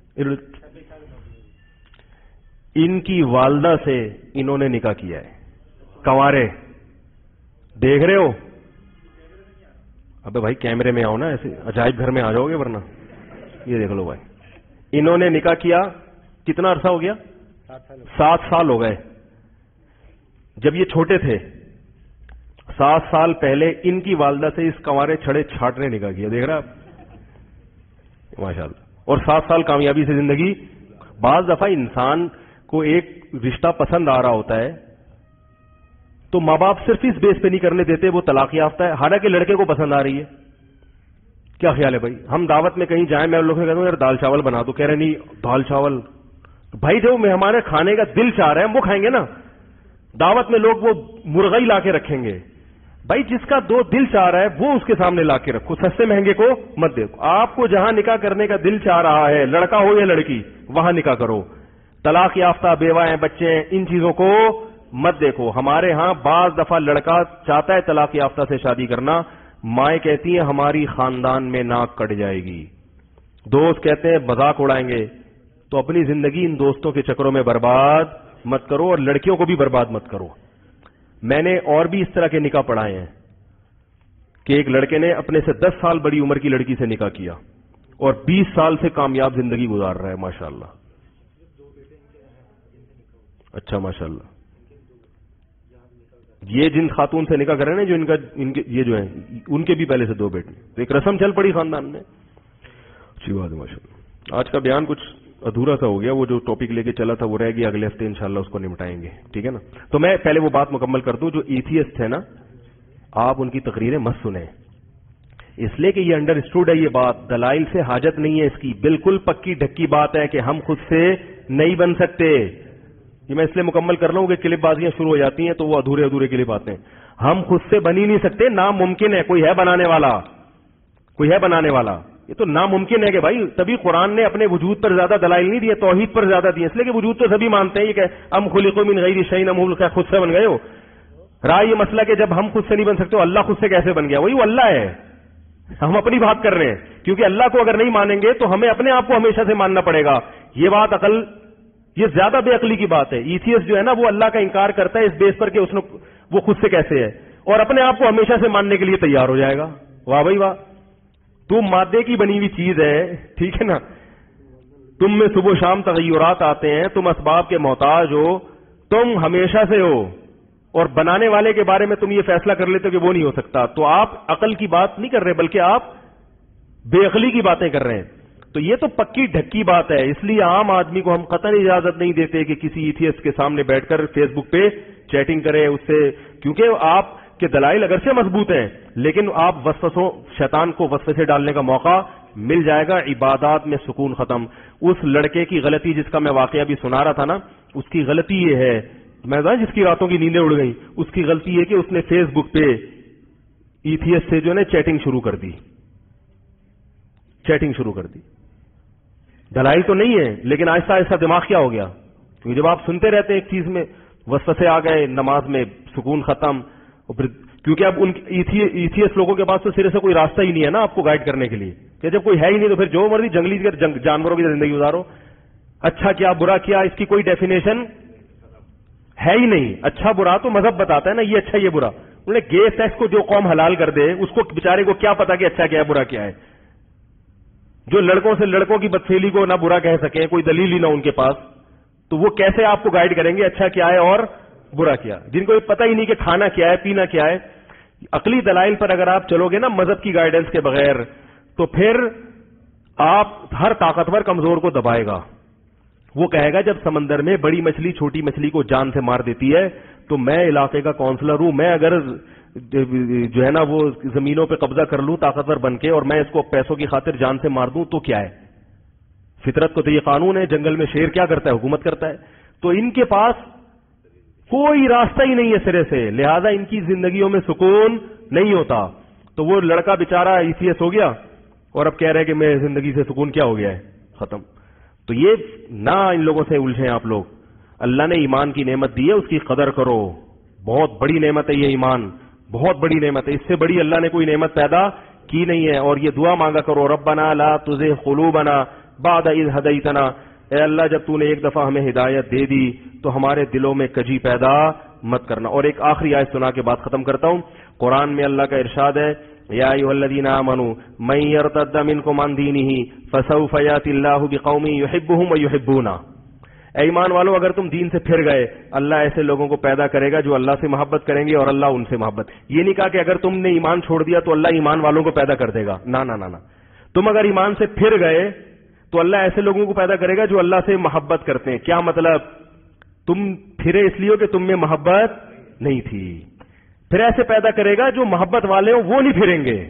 ان کی والدہ سے انہوں نے نکاح کیا ہے. کنوارے دیکھ رہے ہو؟ ابے بھائی کیمرے میں آؤ نا, ایسے عجائب گھر میں آ جاؤ گے ورنہ. یہ دیکھ لو بھائی, انہوں نے نکاح کیا, کتنا عرصہ ہو گیا؟ سات سال ہو گئے. جب یہ چھوٹے تھے سات سال پہلے ان کی والدہ سے اس کنوارے چھڑے چھاٹ نے نکاح کیا. دیکھ رہا ماشاءاللہ. اور سات سال کامیابی سے زندگی. بعض دفعہ انسان کو ایک رشتہ پسند آ رہا ہوتا ہے تو ماں باپ صرف اس بیس پہ نہیں کرنے دیتے, وہ طلاق یافتہ ہے, حالانکہ لڑکے کو پسند آ رہی ہے. کیا خیال ہے بھائی؟ ہم دعوت میں کہیں جائیں, میں لوگوں سے کہتا ہوں یار دال چاول بنا دو, کہہ رہے نہیں دال چاول. بھائی جو مہمان کھانے کا دل چاہ رہا ہے ہم وہ کھائیں گے نا. دعوت میں لوگ وہ مرغئی لا کے رکھیں گے. بھائی جس کا دو دل چاہ رہا ہے وہ اس کے سامنے لا کے رکھو, سستے مہنگے کو مت دیکھو. آپ کو جہاں نکاح کرنے کا دل چاہ رہا ہے, لڑکا ہو یا لڑکی, وہاں نکاح کرو. طلاق یافتہ بیوہ ہیں, بچے ہیں, ان چیزوں کو مت دیکھو. ہمارے ہاں بعض دفعہ لڑکا چاہتا ہے طلاق یافتہ سے شادی کرنا, مائیں کہتی ہیں ہماری خاندان میں ناک کٹ جائے گی, دوست کہتے ہیں مذاق اڑائیں گے. تو اپنی زندگی ان دوستوں کے چکروں میں برباد مت کرو, اور لڑکیوں کو بھی برباد مت کرو. میں نے اور بھی اس طرح کے نکاح پڑھائے ہیں کہ ایک لڑکے نے اپنے سے دس سال بڑی عمر کی لڑکی سے نکاح کیا اور بیس سال سے کامیاب زندگی گزار رہا ہے ماشاءاللہ. اچھا ماشاءاللہ. یہ جن خاتون سے نکاح کرے نا جو ان کا ان کے یہ جو ہیں ان کے بھی پہلے سے دو بیٹے, تو ایک رسم چل پڑی خاندان میں. اچھی بات ہے ماشاءاللہ. آج کا بیان کچھ ادھورا سا ہو گیا, وہ جو ٹاپک لے کے چلا تھا وہ رہ گیا, اگلے ہفتے انشاءاللہ اس کو نمٹائیں گے, ٹھیک ہے نا. تو میں پہلے وہ بات مکمل کر دوں, جو ایتھیسٹ ہے نا آپ ان کی تقریریں مت سنیں, اس لیے کہ یہ انڈرسٹوڈ ہے یہ بات, دلائل سے حاجت نہیں ہے اس کی, بالکل پکی ڈھکی بات ہے کہ ہم خود سے نہیں بن سکتے. یہ میں اس لیے مکمل کر رہا ہوں کہ کلپ بازیاں شروع ہو جاتی ہیں تو وہ ادھورے ادھورے کلپ آتے ہیں. ہم خود سے بن ہی نہیں سکتے, ناممکن ہے. کوئی ہے بنانے والا, کوئی ہے بنانے والا, یہ تو ناممکن ہے کہ بھائی. تبھی قرآن نے اپنے وجود پر زیادہ دلائل نہیں دیے, توحید پر زیادہ دیے, اس لیے کہ وجود تو سبھی مانتے ہیں. یہ کہ ہم خلقوا من غیر شیء, ہم خود سے بن گئے ہو. رہا یہ مسئلہ کہ جب ہم خود سے نہیں بن سکتے تو اللہ خود سے کیسے بن گیا؟ وہی وہ اللہ ہے، ہم اپنی بات کر رہے ہیں، کیونکہ اللہ کو اگر نہیں مانیں گے تو ہمیں اپنے آپ کو ہمیشہ سے ماننا پڑے گا. یہ بات عقل، یہ زیادہ بے عقلی کی بات ہے. ایتھیسٹ جو ہے نا وہ اللہ کا انکار کرتا ہے اس بیس پر کہ اس نے وہ خود سے کیسے ہے، اور اپنے آپ کو ہمیشہ سے ماننے کے لیے تیار ہو جائے گا. واہ بھائی واہ، تم مادے کی بنی ہوئی چیز ہے، ٹھیک ہے نا، تم میں صبح و شام تغیرات آتے ہیں، تم اسباب کے محتاج ہو، تم ہمیشہ سے ہو، اور بنانے والے کے بارے میں تم یہ فیصلہ کر لیتے ہو کہ وہ نہیں ہو سکتا. تو آپ عقل کی بات نہیں کر رہے بلکہ آپ بے عقلی کی باتیں کر رہے ہیں. تو یہ تو پکی ڈھکی بات ہے. اس لیے عام آدمی کو ہم قطعاً اجازت نہیں دیتے کہ کسی ایتھیسٹ کے سامنے بیٹھ کر فیس بک پہ چیٹنگ کرے اس سے، کیونکہ آپ کے دلائل اگرچہ مضبوط ہیں لیکن آپ وسوسوں، شیطان کو وسوسے ڈالنے کا موقع مل جائے گا. عبادات میں سکون ختم. اس لڑکے کی غلطی جس کا میں واقعہ بھی سنا رہا تھا نا، اس کی غلطی یہ ہے، میں جس کی راتوں کی نیندیں اڑ گئیں، اس کی غلطی یہ کہ اس نے فیس بک پہ ایتھیسٹ سے جو ہے چیٹنگ شروع کر دی، چیٹنگ شروع کر دی. دلائل تو نہیں ہے لیکن آہستہ آہستہ دماغ کیا ہو گیا، کیونکہ جب آپ سنتے رہتے ہیں ایک چیز میں وسوسے آ گئے، نماز میں سکون ختم. کیونکہ اب ان ایتھیسٹ لوگوں کے پاس تو سرے سے کوئی راستہ ہی نہیں ہے نا آپ کو گائیڈ کرنے کے لیے، کہ جب کوئی ہے ہی نہیں تو پھر جو مرضی جنگلی جانوروں کی زندگی گزارو. اچھا کیا برا کیا اس کی کوئی ڈیفینیشن ہے ہی نہیں. اچھا برا تو مذہب بتاتا ہے نا، یہ اچھا یہ برا. انہوں نے گے سیکس کو جو قوم حلال کر دے اس کو بیچارے کو کیا پتا کہ اچھا کیا ہے برا کیا ہے. جو لڑکوں سے لڑکوں کی بدفعلی کو نہ برا کہہ سکیں، کوئی دلیل ہی نہ ان کے پاس، تو وہ کیسے آپ کو گائیڈ کریں گے اچھا کیا ہے اور برا کیا؟ جن کو یہ پتہ ہی نہیں کہ کھانا کیا ہے پینا کیا ہے. عقلی دلائل پر اگر آپ چلو گے نا مذہب کی گائیڈنس کے بغیر تو پھر آپ ہر طاقتور کمزور کو دبائے گا. وہ کہے گا جب سمندر میں بڑی مچھلی چھوٹی مچھلی کو جان سے مار دیتی ہے تو میں علاقے کا کونسلر ہوں، میں اگر جو ہے نا وہ زمینوں پہ قبضہ کر لوں طاقتور بن کے اور میں اس کو پیسوں کی خاطر جان سے مار دوں تو کیا ہے؟ فطرت کو تو یہ قانون ہے. جنگل میں شیر کیا کرتا ہے؟ حکومت کرتا ہے. تو ان کے پاس کوئی راستہ ہی نہیں ہے سرے سے، لہذا ان کی زندگیوں میں سکون نہیں ہوتا. تو وہ لڑکا بیچارہ ایتھیسٹ ہو گیا اور اب کہہ رہے کہ میں زندگی سے سکون کیا ہو گیا ہے، ختم. تو یہ نہ ان لوگوں سے الجھیں آپ لوگ. اللہ نے ایمان کی نعمت دی ہے، اس کی قدر کرو. بہت بڑی نعمت ہے یہ ایمان، بہت بڑی نعمت ہے. اس سے بڑی اللہ نے کوئی نعمت پیدا کی نہیں ہے. اور یہ دعا مانگا کرو، ربنا لا تزغ قلوبنا بعد اذ ہدیتنا، اے اللہ جب تو نے ایک دفعہ ہمیں ہدایت دے دی تو ہمارے دلوں میں کجی پیدا مت کرنا. اور ایک آخری آیت سنا کے بعد ختم کرتا ہوں. قرآن میں اللہ کا ارشاد ہے، یا ایھا الذین آمنوا من یرتد منکم عن دینہ فسوف یأتی اللہ بقوم یحبهم ویحبونہ. اے ایمان والو اگر تم دین سے پھر گئے اللہ ایسے لوگوں کو پیدا کرے گا جو اللہ سے محبت کریں گے اور اللہ ان سے محبت. یہ نہیں کہا کہ اگر تم نے ایمان چھوڑ دیا تو اللہ ایمان والوں کو پیدا کر دے گا، نہ نہ نہ. تم اگر ایمان سے پھر گئے تو اللہ ایسے لوگوں کو پیدا کرے گا جو اللہ سے محبت کرتے ہیں. کیا مطلب؟ تم پھرے اس لیے کہ تم میں محبت نہیں تھی، پھر ایسے پیدا کرے گا جو محبت والے ہوں وہ نہیں پھریں گے.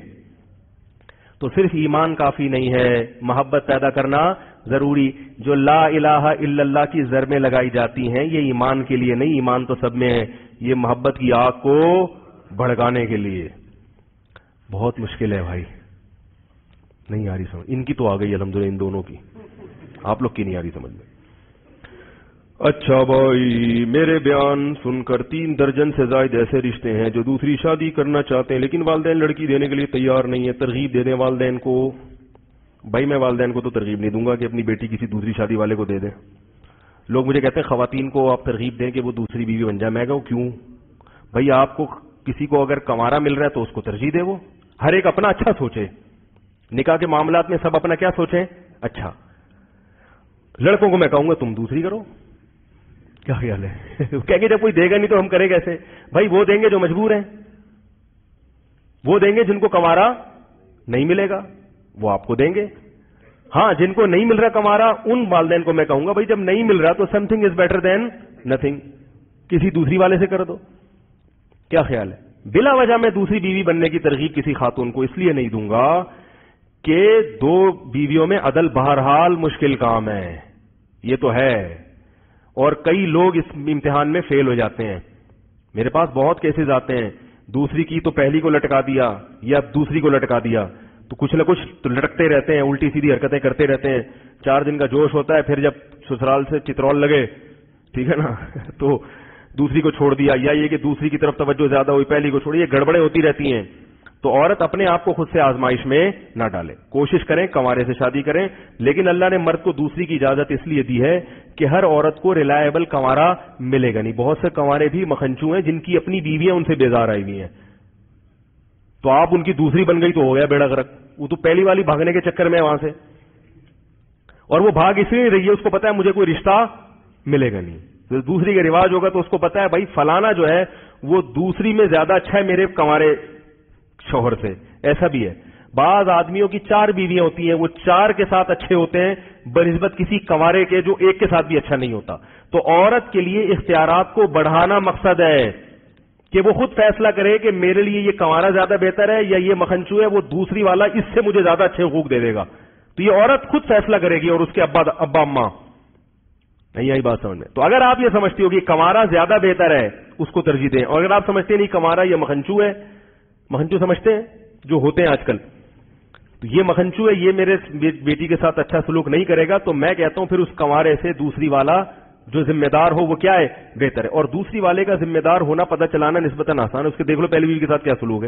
تو صرف ایمان کافی نہیں ہے، محبت پیدا کرنا ضروری. جو لا الہ الا اللہ کی زر میں لگائی جاتی ہیں یہ ایمان کے لیے نہیں، ایمان تو سب میں ہے، یہ محبت کی آگ کو بھڑکانے کے لیے. بہت مشکل ہے بھائی، نہیں آ رہی سمجھ. ان کی تو آ گئی الحمدللہ، ان دونوں کی، آپ لوگ کی نہیں آ رہی سمجھ میں. اچھا بھائی، میرے بیان سن کر تین درجن سے زائد ایسے رشتے ہیں جو دوسری شادی کرنا چاہتے ہیں لیکن والدین لڑکی دینے کے لیے تیار نہیں ہے. ترغیب دے دیں والدین کو. بھائی میں والدین کو تو ترغیب نہیں دوں گا کہ اپنی بیٹی کسی دوسری شادی والے کو دے دیں. لوگ مجھے کہتے ہیں خواتین کو آپ ترغیب دیں کہ وہ دوسری بیوی بن جائے. میں کہوں کیوں بھائی؟ آپ کو کسی کو اگر کنوارا مل رہا ہے تو اس کو ترجیح دے. وہ ہر ایک اپنا اچھا سوچے. نکاح کے معاملات میں سب اپنا کیا سوچیں؟ اچھا. لڑکوں کو میں کہوں گا تم دوسری کرو. کیا خیال ہے؟ کہیں گے جب کوئی دے گا نہیں تو ہم کریں کیسے؟ بھائی وہ دیں گے جو مجبور ہیں، وہ دیں گے جن کو کنوارا نہیں ملے گا وہ آپ کو دیں گے. ہاں جن کو نہیں مل رہا کنوارا ان والدین کو میں کہوں گا بھائی جب نہیں مل رہا تو something is better than nothing, کسی دوسری والے سے کر دو. کیا خیال ہے؟ بلا وجہ میں دوسری بیوی بننے کی ترغیب کسی خاتون کو اس لیے نہیں دوں گا کہ دو بیویوں میں عدل بہرحال مشکل کام ہے، یہ تو ہے. اور کئی لوگ اس امتحان میں فیل ہو جاتے ہیں. میرے پاس بہت کیسز آتے ہیں، دوسری کی تو پہلی کو لٹکا دیا یا دوسری کو لٹکا دیا تو کچھ نہ کچھ تو لٹکتے رہتے ہیں، الٹی سیدھی حرکتیں کرتے رہتے ہیں. چار دن کا جوش ہوتا ہے، پھر جب سسرال سے چترول لگے، ٹھیک ہے نا، تو دوسری کو چھوڑ دیا، یا یہ کہ دوسری کی طرف توجہ زیادہ ہوئی پہلی کو چھوڑی، یہ گڑبڑیں ہوتی رہتی ہیں. تو عورت اپنے آپ کو خود سے آزمائش میں نہ ڈالے، کوشش کریں کنوارے سے شادی کریں. لیکن اللہ نے مرد کو دوسری کی اجازت اس لیے دی ہے کہ ہر عورت کو ریلائبل کنوارا ملے گا نہیں. بہت سے کنوارے بھی مکھنچو ہیں جن کی اپنی بیویاں ان سے بیزار آئی ہوئی ہیں، تو آپ ان کی دوسری بن گئی تو ہو گیا بیڑا غرق. وہ تو پہلی والی بھاگنے کے چکر میں ہے وہاں سے، اور وہ بھاگ اس لیے رہی ہے، اس کو پتا ہے مجھے کوئی رشتہ ملے گا نہیں. تو دوسری کا رواج ہوگا تو اس کو پتا ہے بھائی فلانا جو ہے وہ دوسری میں زیادہ اچھا ہے میرے کنوارے شوہر سے. ایسا بھی ہے بعض آدمیوں کی چار بیویاں ہوتی ہیں، وہ چار کے ساتھ اچھے ہوتے ہیں بنسبت کسی کنوارے کے جو ایک کے ساتھ بھی اچھا نہیں ہوتا. تو عورت کے لیے اختیارات کو بڑھانا مقصد ہے کہ وہ خود فیصلہ کرے کہ میرے لیے یہ کنوارا زیادہ بہتر ہے یا یہ مکھنچو ہے، وہ دوسری والا اس سے مجھے زیادہ اچھے حقوق دے دے گا. تو یہ عورت خود فیصلہ کرے گی اور اس کے ابا ابا اماں. نہیں آئی بات سمجھ میں؟ تو اگر آپ یہ سمجھتی ہو کہ کنوارا زیادہ بہتر ہے اس کو ترجیح دیں، اور اگر آپ سمجھتے ہیں نہیں کنوارا یہ مکھنچو ہے، مکھنچو سمجھتے ہیں جو ہوتے ہیں آج کل، تو یہ مکھنچو ہے، یہ میرے بیٹی کے ساتھ اچھا سلوک نہیں کرے گا، تو میں کہتا ہوں پھر اس کنوارے سے دوسری والا جو ذمہ دار ہو وہ کیا ہے بہتر ہے. اور دوسری والے کا ذمہ دار ہونا پتہ چلانا نسبتاً آسان ہے. اس کے دیکھ لو پہلی بیوی کے ساتھ کیا سلوک ہے.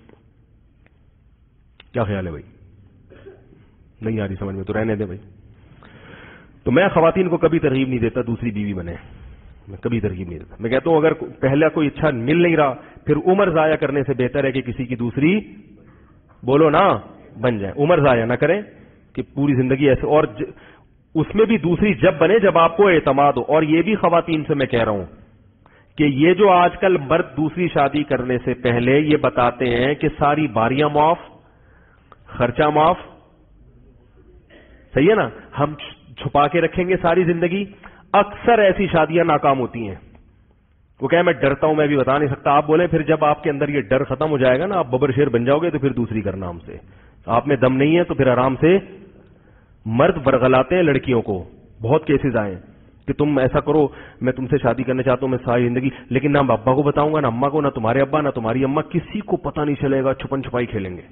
کیا خیال ہے بھائی؟ نہیں آ رہی سمجھ میں تو رہنے دیں بھائی. تو میں خواتین کو کبھی ترغیب نہیں دیتا دوسری بیوی بنے، میں کبھی ترغیب نہیں دیتا. میں کہتا ہوں اگر پہلا کوئی اچھا مل نہیں رہا پھر عمر ضائع کرنے سے بہتر ہے کہ کسی کی دوسری بولو نا بن جائے. عمر ضائع نہ کریں کہ پوری زندگی ایسے، اور ج... اس میں بھی دوسری جب بنے جب آپ کو اعتماد ہو. اور یہ بھی خواتین سے میں کہہ رہا ہوں کہ یہ جو آج کل مرد دوسری شادی کرنے سے پہلے یہ بتاتے ہیں کہ ساری باریاں معاف، خرچہ معاف، صحیح ہے نا، ہم چھپا کے رکھیں گے ساری زندگی. اکثر ایسی شادیاں ناکام ہوتی ہیں. وہ کہے میں ڈرتا ہوں، میں بھی بتا نہیں سکتا. آپ بولیں پھر جب آپ کے اندر یہ ڈر ختم ہو جائے گا نا، آپ ببر شیر بن جاؤ گے تو پھر دوسری کرنا ہم سے. آپ میں دم نہیں ہے تو پھر آرام سے. مرد ورغلاتے ہیں لڑکیوں کو، بہت کیسز آئے کہ تم ایسا کرو میں تم سے شادی کرنا چاہتا ہوں میں ساری زندگی، لیکن نہ ابا کو بتاؤں گا نہ اما کو، نہ تمہارے ابا نہ تمہاری اما، کسی کو پتہ نہیں چلے گا، چھپن چھپائی کھیلیں گے.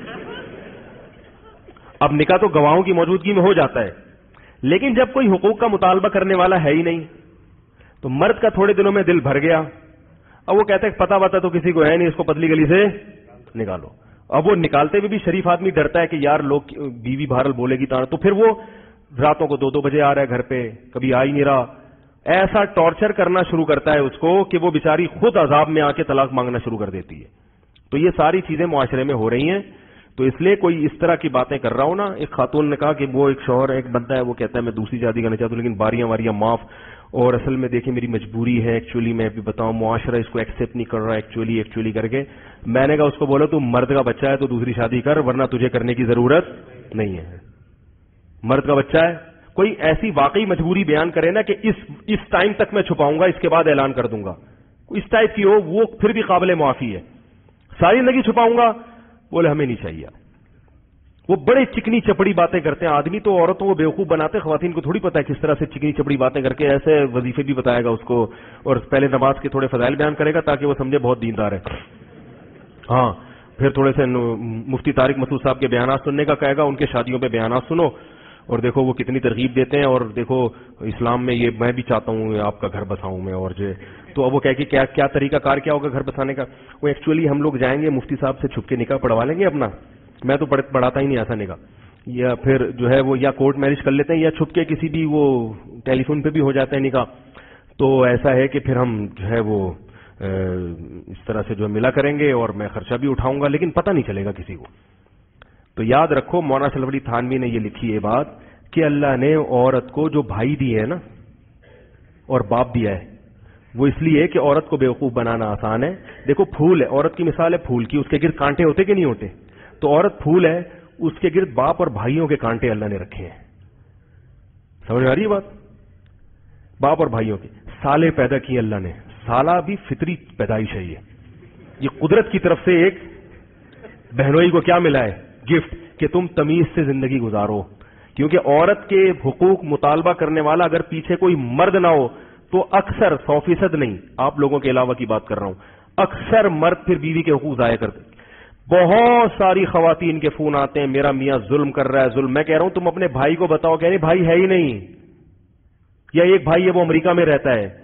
اب نکاح تو گواہوں کی موجودگی میں ہو جاتا ہے، لیکن جب کوئی حقوق کا مطالبہ کرنے والا ہے ہی نہیں تو مرد کا تھوڑے دنوں میں دل بھر گیا. اب وہ کہتے ہیں پتا وتا تو کسی کو ہے نہیں، اس کو پتلی گلی سے نکالو. اب وہ نکالتے ہوئے بھی شریف آدمی ڈرتا ہے کہ یار لوگ بیوی بہرحال بولے گی تو پھر وہ راتوں کو دو دو بجے آ رہا ہے گھر پہ، کبھی آ ہی نہیں رہا. ایسا ٹارچر کرنا شروع کرتا ہے اس کو کہ وہ بیچاری خود عذاب میں آ کے طلاق مانگنا شروع کر دیتی ہے. تو یہ ساری چیزیں معاشرے میں ہو رہی ہیں. تو اس لیے کوئی اس طرح کی باتیں کر رہا ہوں نا. ایک خاتون نے کہا کہ وہ ایک شوہر ایک بندہ ہے، وہ کہتا ہے میں دوسری شادی کرنا چاہتا ہوں لیکن باریاں واریاں معاف، اور اصل میں دیکھیں میری مجبوری ہے ایکچولی، میں بھی بتاؤں معاشرہ اس کو ایکسپٹ نہیں کر رہا ایکچولی ایکچولی کر کے. میں نے کہا اس کو بولا تو مرد کا بچہ ہے تو دوسری شادی کر، ورنہ تجھے کرنے کی ضرورت نہیں ہے. مرد کا بچہ ہے، کوئی ایسی واقعی مجبوری بیان کرے نا کہ اس اس ٹائم تک میں چھپاؤں گا اس کے بعد اعلان کر دوں گا، اس ٹائپ کی ہو وہ پھر بھی قابل معافی ہے. ساری زندگی چھپاؤں گا بولے ہمیں نہیں چاہیے. وہ بڑے چکنی چپڑی باتیں کرتے ہیں. آدمی تو عورتوں کو بیوقوف بناتے، خواتین کو تھوڑی پتہ ہے کس طرح سے چکنی چپڑی باتیں کر کے ایسے وظیفے بھی بتائے گا اس کو، اور پہلے نماز کے تھوڑے فضائل بیان کرے گا تاکہ وہ سمجھے بہت دیندار ہے. ہاں پھر تھوڑے سے مفتی طارق مسعود صاحب کے بیانات سننے کا کہے گا، ان کے شادیوں پہ بیانات سنو اور دیکھو وہ کتنی ترغیب دیتے ہیں، اور دیکھو اسلام میں یہ میں بھی چاہتا ہوں آپ کا گھر بساؤں میں. اور جو تو اب وہ کہے کہ کیا کیا طریقہ کار کیا ہوگا گھر بسانے کا. وہ ایکچولی ہم لوگ جائیں گے مفتی صاحب سے چھپ کے نکاح پڑھوا لیں گے اپنا، میں تو پڑھاتا ہی نہیں ایسا نکاح، یا پھر جو ہے وہ یا کورٹ میرج کر لیتے ہیں یا چھپ کے کسی بھی وہ ٹیلی فون پہ بھی ہو جاتا ہے نکاح. تو ایسا ہے کہ پھر ہم جو ہے وہ اس طرح سے جو ملا کریں گے اور میں خرچہ بھی اٹھاؤں گا لیکن پتہ نہیں چلے گا کسی کو. تو یاد رکھو مولانا سلوڑی تھانوی نے یہ لکھی ہے بات کہ اللہ نے عورت کو جو بھائی دیے ہیں نا اور باپ دیا ہے وہ اس لیے کہ عورت کو بیوقوف بنانا آسان ہے. دیکھو پھول ہے، عورت کی مثال ہے پھول کی، اس کے گرد کانٹے ہوتے کہ نہیں ہوتے؟ تو عورت پھول ہے، اس کے گرد باپ اور بھائیوں کے کانٹے اللہ نے رکھے ہیں. سمجھ آ رہی ہے بات؟ باپ اور بھائیوں کے سالے پیدا کیے اللہ نے. سالہ بھی فطری پیدائش ہے، یہ قدرت کی طرف سے ایک بہنوئی کو کیا ملا ہے گفٹ کہ تم تمیز سے زندگی گزارو. کیونکہ عورت کے حقوق مطالبہ کرنے والا اگر پیچھے کوئی مرد نہ ہو تو اکثر سو فیصد نہیں، آپ لوگوں کے علاوہ کی بات کر رہا ہوں، اکثر مرد پھر بیوی کے حقوق ضائع کرتے. بہت ساری خواتین کے فون آتے ہیں میرا میاں ظلم کر رہا ہے ظلم. میں کہہ رہا ہوں تم اپنے بھائی کو بتاؤ کہ نہیں بھائی ہے ہی نہیں، یا ایک بھائی ہے وہ امریکہ میں رہتا ہے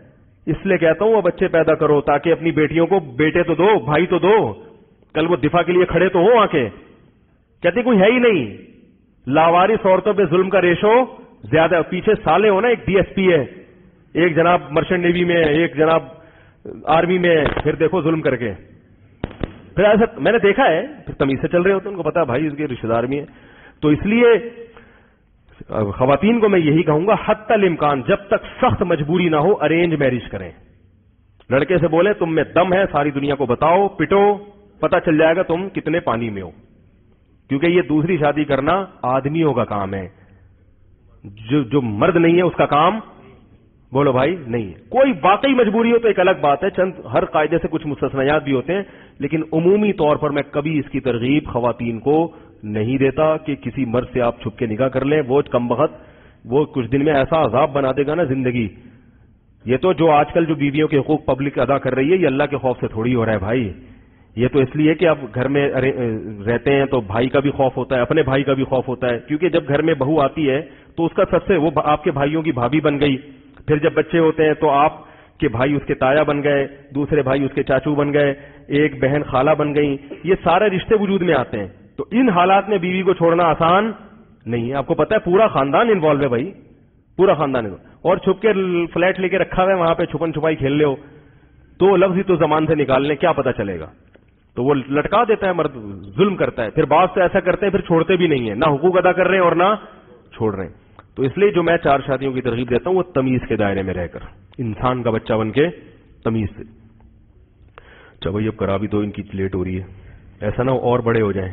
اس لیے کہتا ہوں وہ بچے پیدا کرو تاکہ اپنی بیٹیوں کو بیٹے تو دو، بھائی تو دو، کل وہ دفاع کے لیے کھڑے تو ہوں آ کے. کہتے کوئی ہے ہی نہیں. لاوارث عورتوں پہ ظلم کا ریشو زیادہ. پیچھے سالے ہو نا، ایک ڈی ایس پی ہے، ایک جناب مرچنٹ نیوی میں، ایک جناب آرمی میں، پھر دیکھو ظلم کر کے. پھر ایسا میں نے دیکھا ہے، پھر تمیز سے چل رہے ہوتے ہیں، ان کو پتا ہے بھائی اس کے رشتے دار بھی ہیں. تو اس لیے خواتین کو میں یہی کہوں گا، حتی الامکان جب تک سخت مجبوری نہ ہو ارینج میرج کریں. لڑکے سے بولے تم میں دم ہے، ساری دنیا کو بتاؤ، پٹو، پتہ چل جائے گا تم کتنے پانی میں ہو. کیونکہ یہ دوسری شادی کرنا آدمیوں کا کام ہے، جو جو مرد نہیں ہے اس کا کام بولو بھائی نہیں ہے. کوئی واقعی مجبوری ہو تو ایک الگ بات ہے، چند ہر قاعدے سے کچھ مستثنیات بھی ہوتے ہیں، لیکن عمومی طور پر میں کبھی اس کی ترغیب خواتین کو نہیں دیتا کہ کسی مرد سے آپ چھپ کے نکاح کر لیں. وہ کم بخت وہ کچھ دن میں ایسا عذاب بنا دے گا نا زندگی. یہ تو جو آج کل جو بیویوں کے حقوق پبلک ادا کر رہی ہے یہ اللہ کے خوف سے تھوڑی ہو رہا ہے بھائی. یہ تو اس لیے کہ اب گھر میں رہتے ہیں تو بھائی کا بھی خوف ہوتا ہے، اپنے بھائی کا بھی خوف ہوتا ہے. کیونکہ جب گھر میں بہو آتی ہے تو اس کا سب سے وہ آپ کے بھائیوں کی بھابھی بن گئی. پھر جب بچے ہوتے ہیں تو آپ کے بھائی اس کے تایا بن گئے، دوسرے بھائی اس کے چاچو بن گئے، ایک بہن خالہ بن گئی. یہ سارے رشتے وجود میں آتے ہیں. تو ان حالات میں بیوی کو چھوڑنا آسان نہیں ہے. آپ کو پتا ہے پورا خاندان انوالو ہے بھائی، پورا خاندان انوالو. اور چھپ کے فلیٹ لے کے رکھا ہوا ہے، وہاں پہ چھپن چھپائی کھیل لے ہو تو لفظ ہی تو زبان سے نکال لیں، کیا پتا چلے گا. تو وہ لٹکا دیتا ہے، مرد ظلم کرتا ہے. پھر بعض تو ایسا کرتے ہیں پھر چھوڑتے بھی نہیں ہیں، نہ حقوق ادا کر رہے ہیں اور نہ چھوڑ رہے ہیں. تو اس لیے جو میں چار شادیوں کی ترغیب دیتا ہوں وہ تمیز کے دائرے میں رہ کر، انسان کا بچہ بن کے تمیز سے. چلو بھائی اب کرا بھی تو ان کی لیٹ ہو رہی ہے، ایسا نہ ہو اور بڑے ہو جائیں.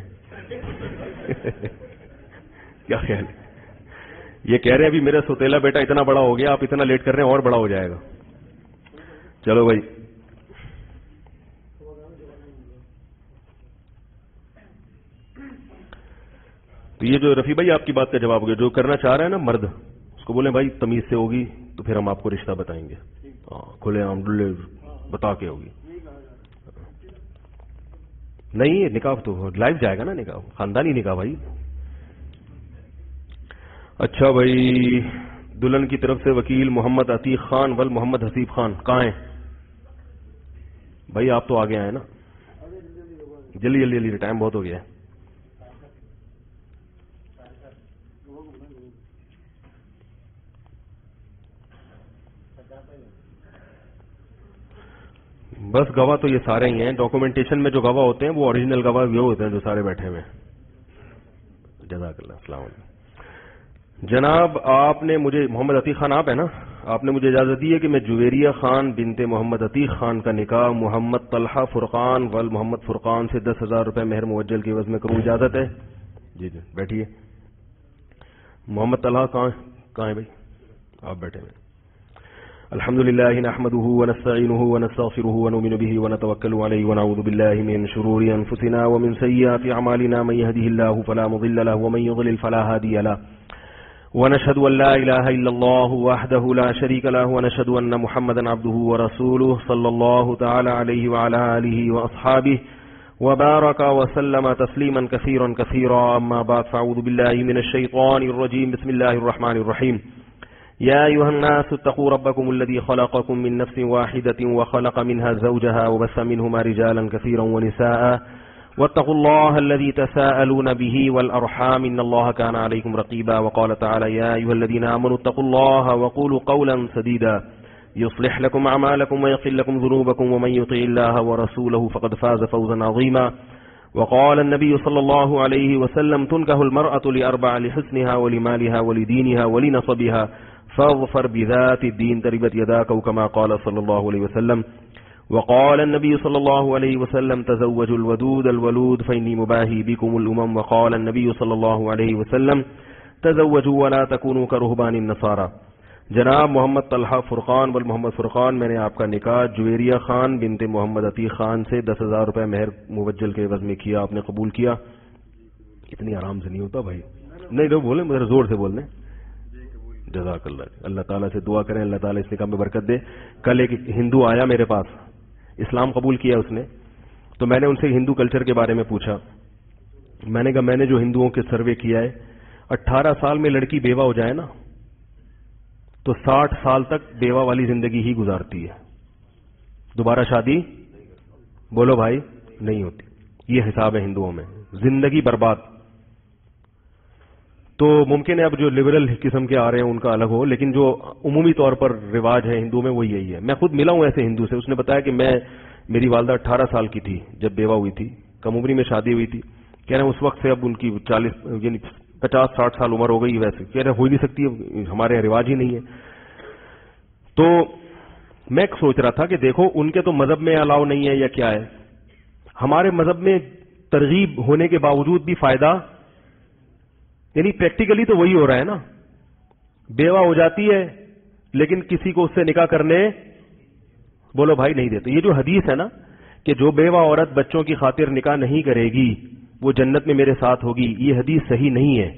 کیا خیال ہے؟ یہ کہہ رہے ہیں ابھی میرا سوتیلا بیٹا اتنا بڑا ہو گیا، آپ اتنا لیٹ کر رہے ہیں اور بڑا ہو جائے گا. چلو بھائی تو یہ جو رفیع بھائی آپ کی بات کا جواب ہو گیا. جو کرنا چاہ رہا ہے نا مرد، اس کو بولیں بھائی تمیز سے ہوگی تو پھر ہم آپ کو رشتہ بتائیں گے. ہاں کھلے عام ڈلے بتا کے ہوگی. نہیں نکاح تو لائف جائے گا نا، نکاح خاندانی نکاح بھائی. اچھا بھائی، دلہن کی طرف سے وکیل محمد عتیق خان ول محمد حسیب خان کہاں ہیں بھائی؟ آپ تو آگے آئے نا، جلدی جلدی جلدی، ٹائم بہت ہو گیا ہے. بس گواہ تو یہ سارے ہی ہیں. ڈاکومنٹیشن میں جو گواہ ہوتے ہیں وہ اوریجنل گواہ وہ ہوتے ہیں جو سارے بیٹھے ہوئے. جزاک اللہ. السلام علیکم جناب. آپ نے مجھے، محمد عتیق خان آپ ہیں نا، آپ نے مجھے اجازت دی ہے کہ میں جویریہ خان بنت محمد عتیق خان کا نکاح محمد طلحہ فرقان ول محمد فرقان سے دس ہزار روپے مہر موجل کے عوض میں کروں. اجازت ہے؟ جی جی بیٹھیے. محمد طلحہ کہاں کہاں ہے بھائی؟ آپ بیٹھے ہوئے. الحمد لله نحمده ونستعينه ونستغفره ونؤمن به ونتوكل عليه ونعوذ بالله من شرور أنفسنا ومن سيئات أعمالنا. من يهده الله فلا مضل له ومن يضلل فلا هادي له. ونشهد أن لا إله إلا الله وحده لا شريك له ونشهد أن محمدا عبده ورسوله صلى الله تعالى عليه وعلى آله وأصحابه وبارك وسلم تسليما كثيرا كثيرا. أما بعد فأعوذ بالله من الشيطان الرجيم. بسم الله الرحمن الرحيم. يا أيها الناس اتقوا ربكم الذي خلقكم من نفس واحدة وخلق منها زوجها وبث منهما رجالا كثيرا ونساء واتقوا الله الذي تساءلون به والأرحام إن الله كان عليكم رقيبا. وقال تعالى يا أيها الذين آمنوا اتقوا الله وقولوا قولا سديدا يصلح لكم أعمالكم ويغفر لكم ذنوبكم ومن يطع الله ورسوله فقد فاز فوزا عظيما. وقال النبي صلى الله عليه وسلم تنكح المرأة لأربع لحسنها ولمالها ولدينها ولنصبها فاظفر بذات الدين تربت يداك كما قال صلى الله عليه وسلم. وقال النبي صلى الله عليه وسلم تزوجوا الودود الولود فإني مباهي بكم الأمم. وقال النبي صلى الله عليه وسلم تزوجوا ولا تكونوا كرهبان النصارى. جناب محمد طلحہ فرقان ول محمد فرقان، میں نے آپ کا نکاح جویریہ خان بنت محمد عتیق خان سے دس ہزار روپے مہر موجل کے عوض میں کیا. آپ نے قبول کیا؟ اتنی آرام سے نہیں ہوتا بھائی، نہیں تو بولیں میرے زور سے بولنے. جزاک اللہ. اللہ تعالیٰ سے دعا کریں اللہ تعالیٰ اس نکاح میں برکت دے. کل ایک ہندو آیا میرے پاس، اسلام قبول کیا اس نے، تو میں نے ان سے ہندو کلچر کے بارے میں پوچھا. میں نے کہا میں نے جو ہندوؤں کے سروے کیا ہے، اٹھارہ سال میں لڑکی بیوہ ہو جائے نا تو ساٹھ سال تک بیوہ والی زندگی ہی گزارتی ہے، دوبارہ شادی بولو بھائی نہیں ہوتی. یہ حساب ہے ہندوؤں میں، زندگی برباد. تو ممکن ہے اب جو لبرل قسم کے آ رہے ہیں ان کا الگ ہو، لیکن جو عمومی طور پر رواج ہے ہندو میں وہ یہی ہے. میں خود ملا ہوں ایسے ہندو سے، اس نے بتایا کہ میں میری والدہ اٹھارہ سال کی تھی جب بیوہ ہوئی تھی، کم عمری میں شادی ہوئی تھی. کہہ رہے ہیں اس وقت سے اب ان کی چالیس یعنی پچاس ساٹھ سال عمر ہو گئی. ویسے کہہ رہے ہو ہی نہیں سکتی، ہمارے رواج ہی نہیں ہے. تو میں سوچ رہا تھا کہ دیکھو ان کے تو مذہب میں الاؤ نہیں ہے یا کیا ہے، ہمارے مذہب میں ترغیب ہونے کے باوجود بھی فائدہ، یعنی پریکٹیکلی تو وہی ہو رہا ہے نا. بیوہ ہو جاتی ہے لیکن کسی کو اس سے نکاح کرنے بولو بھائی نہیں دیتے. یہ جو حدیث ہے نا کہ جو بیوہ عورت بچوں کی خاطر نکاح نہیں کرے گی وہ جنت میں میرے ساتھ ہوگی، یہ حدیث صحیح نہیں ہے.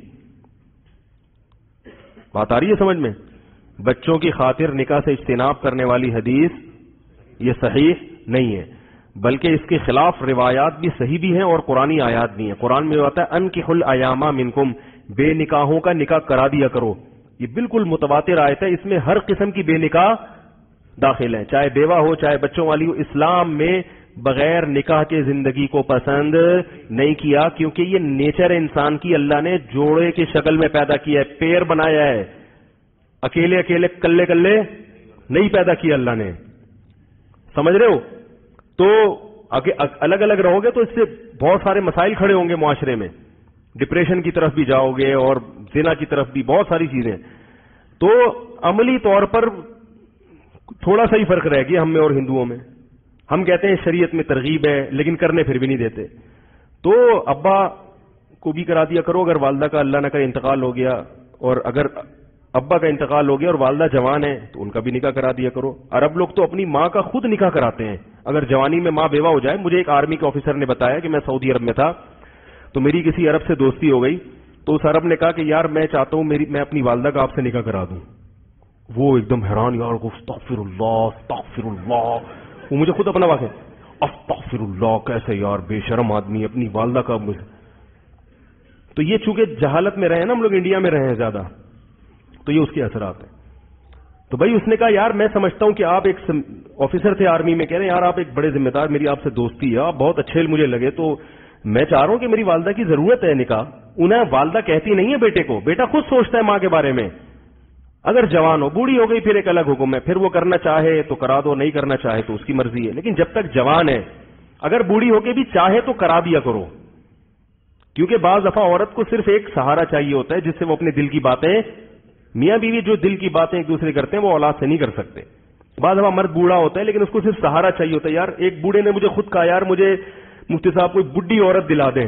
بات آ رہی ہے سمجھ میں؟ بچوں کی خاطر نکاح سے اجتناب کرنے والی حدیث یہ صحیح نہیں ہے، بلکہ اس کے خلاف روایات بھی صحیح بھی ہیں اور قرآنی آیات بھی ہیں. قرآن میں آتا ہے انکحوا الایام منکم، بے نکاحوں کا نکاح کرا دیا کرو. یہ بالکل متواتر آیت ہے، اس میں ہر قسم کی بے نکاح داخل ہے، چاہے بیوہ ہو چاہے بچوں والی ہو. اسلام میں بغیر نکاح کے زندگی کو پسند نہیں کیا، کیونکہ یہ نیچر ہے انسان کی. اللہ نے جوڑے کی شکل میں پیدا کیا ہے، پیر بنایا ہے، اکیلے اکیلے کلے کلے نہیں پیدا کیا اللہ نے. سمجھ رہے ہو؟ تو الگ الگ رہو گے تو اس سے بہت سارے مسائل کھڑے ہوں گے معاشرے میں، ڈپریشن کی طرف بھی جاؤ گے اور زنا کی طرف بھی، بہت ساری چیزیں. تو عملی طور پر تھوڑا سا ہی فرق رہ گیا ہم میں اور ہندوؤں میں. ہم کہتے ہیں شریعت میں ترغیب ہے لیکن کرنے پھر بھی نہیں دیتے. تو ابا کو بھی کرا دیا کرو اگر والدہ کا اللہ نہ کرے انتقال ہو گیا، اور اگر ابا کا انتقال ہو گیا اور والدہ جوان ہے تو ان کا بھی نکاح کرا دیا کرو. عرب لوگ تو اپنی ماں کا خود نکاح کراتے ہیں اگر جوانی میں ماں بیوہ ہو جائے. مجھے ایک آرمی کے آفیسر نے بتایا کہ میں سعودی عرب میں تھا تو میری کسی عرب سے دوستی ہو گئی، تو اس عرب نے کہا کہ یار میں چاہتا ہوں میری میں اپنی والدہ کا آپ سے نکاح کرا دوں. وہ ایک دم حیران، یار استغفر اللہ استغفر اللہ. وہ مجھے خود اپنا واقع استغفر اللہ، کیسے یار بے شرم آدمی اپنی والدہ کا. تو یہ چونکہ جہالت میں رہے ہیں نا ہم لوگ، انڈیا میں رہے ہیں زیادہ، تو یہ اس کے اثرات ہیں. تو بھائی اس نے کہا یار میں سمجھتا ہوں کہ آپ ایک آفیسر تھے آرمی میں، کہہ رہے ہیں یار آپ ایک بڑے ذمہ دار، میری آپ سے دوستی ہے، آپ بہت اچھے مجھے لگے، تو میں چاہ رہا ہوں کہ میری والدہ کی ضرورت ہے نکاح. انہیں والدہ کہتی نہیں ہے بیٹے کو، بیٹا خود سوچتا ہے ماں کے بارے میں. اگر جوان ہو، بوڑھی ہو گئی پھر ایک الگ حکم ہے، پھر وہ کرنا چاہے تو کرا دو، نہیں کرنا چاہے تو اس کی مرضی ہے. لیکن جب تک جوان ہے، اگر بوڑھی ہو کے بھی چاہے تو کرا دیا کرو، کیونکہ بعض دفعہ عورت کو صرف ایک سہارا چاہیے ہوتا ہے جس سے وہ اپنے دل کی باتیں، میاں بیوی جو دل کی باتیں ایک دوسرے کرتے ہیں وہ اولاد سے نہیں کر سکتے. بعض دفعہ مرد بوڑھا ہوتا ہے لیکن اس کو صرف سہارا چاہیے ہوتا ہے. یار ایک بوڑھے نے مجھے خود کہا یار مجھے مفتی صاحب کوئی بڈھی عورت دلا دیں.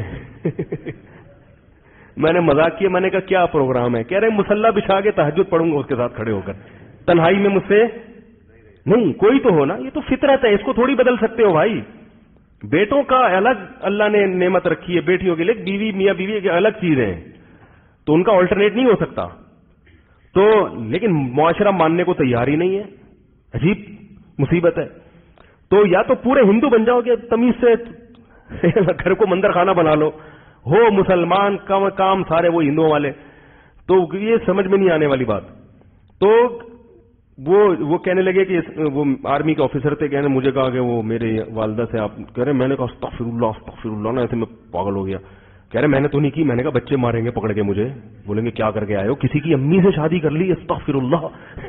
میں نے مذاق کیا، میں نے کہا کیا پروگرام ہے؟ کہہ رہے مصلی بچھا کے تہجد پڑھوں گا اس کے ساتھ کھڑے ہو کر، تنہائی میں مجھ سے نہیں. کوئی تو ہونا، یہ تو فطرت ہے، اس کو تھوڑی بدل سکتے ہو بھائی. بیٹوں کا الگ اللہ نے نعمت رکھی ہے، بیٹیوں کے لیے بیوی میاں بیوی کی الگ چیز ہے، تو ان کا آلٹرنیٹ نہیں ہو سکتا. تو لیکن معاشرہ ماننے کو تیار ہی نہیں ہے، عجیب مصیبت ہے. تو یا تو پورے ہندو بن جاؤ گے تمیز سے، گھر کو مندر خانہ بنا لو، ہو مسلمان کم کام سارے وہ ہندوؤں والے. تو یہ سمجھ میں نہیں آنے والی بات. تو وہ وہ کہنے لگے کہ وہ آرمی کے آفیسر تھے، کہنے مجھے کہا کہ وہ میرے والدہ سے آپ کہہ رہے، میں نے کہا استغفر اللہ استغفر اللہ نا، ایسے میں پاگل ہو گیا. کہہ رہے میں نے تو نہیں کی. میں نے کہا بچے ماریں گے پکڑ کے مجھے، بولیں گے کیا کر کے آئے ہو، کسی کی امی سے شادی کر لی، استغفر اللہ.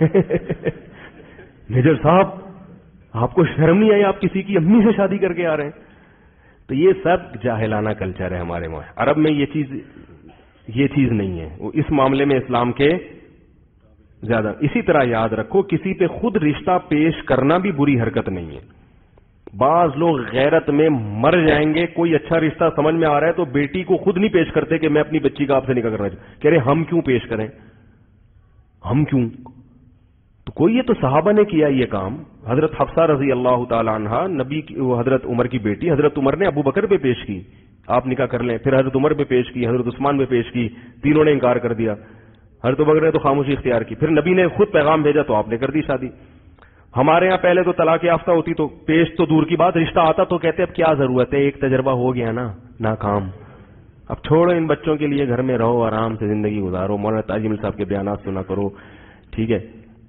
میجر صاحب آپ کو شرم نہیں آئی، آپ کسی کی امی سے شادی کر کے آ رہے ہیں. تو یہ سب جاہلانہ کلچر ہے ہمارے وہاں. عرب میں یہ چیز یہ چیز نہیں ہے، وہ اس معاملے میں اسلام کے زیادہ. اسی طرح یاد رکھو کسی پہ خود رشتہ پیش کرنا بھی بری حرکت نہیں ہے. بعض لوگ غیرت میں مر جائیں گے، کوئی اچھا رشتہ سمجھ میں آ رہا ہے تو بیٹی کو خود نہیں پیش کرتے کہ میں اپنی بچی کا آپ سے نکاح کرنا چاہتا. کہہ رہے ہم کیوں پیش کریں، ہم کیوں. تو کوئی یہ تو صحابہ نے کیا یہ کام. حضرت حفصہ رضی اللہ تعالی عنہا نبی کی حضرت عمر کی بیٹی، حضرت عمر نے ابو بکر پہ پیش کی آپ نکاح کر لیں، پھر حضرت عمر پہ پیش کی، حضرت عثمان پہ پیش کی، تینوں نے انکار کر دیا. حضرت ابو بکر نے تو خاموشی اختیار کی، پھر نبی نے خود پیغام بھیجا تو آپ نے کر دی شادی. ہمارے یہاں پہلے تو طلاق یافتہ ہوتی تو پیش تو دور کی بات، رشتہ آتا تو کہتے اب کیا ضرورت ہے، ایک تجربہ ہو گیا نا ناکام، اب چھوڑو ان بچوں کے لیے گھر میں رہو، آرام سے زندگی گزارو، مولانا تاج محل صاحب کے بیانات سنا کرو، ٹھیک ہے.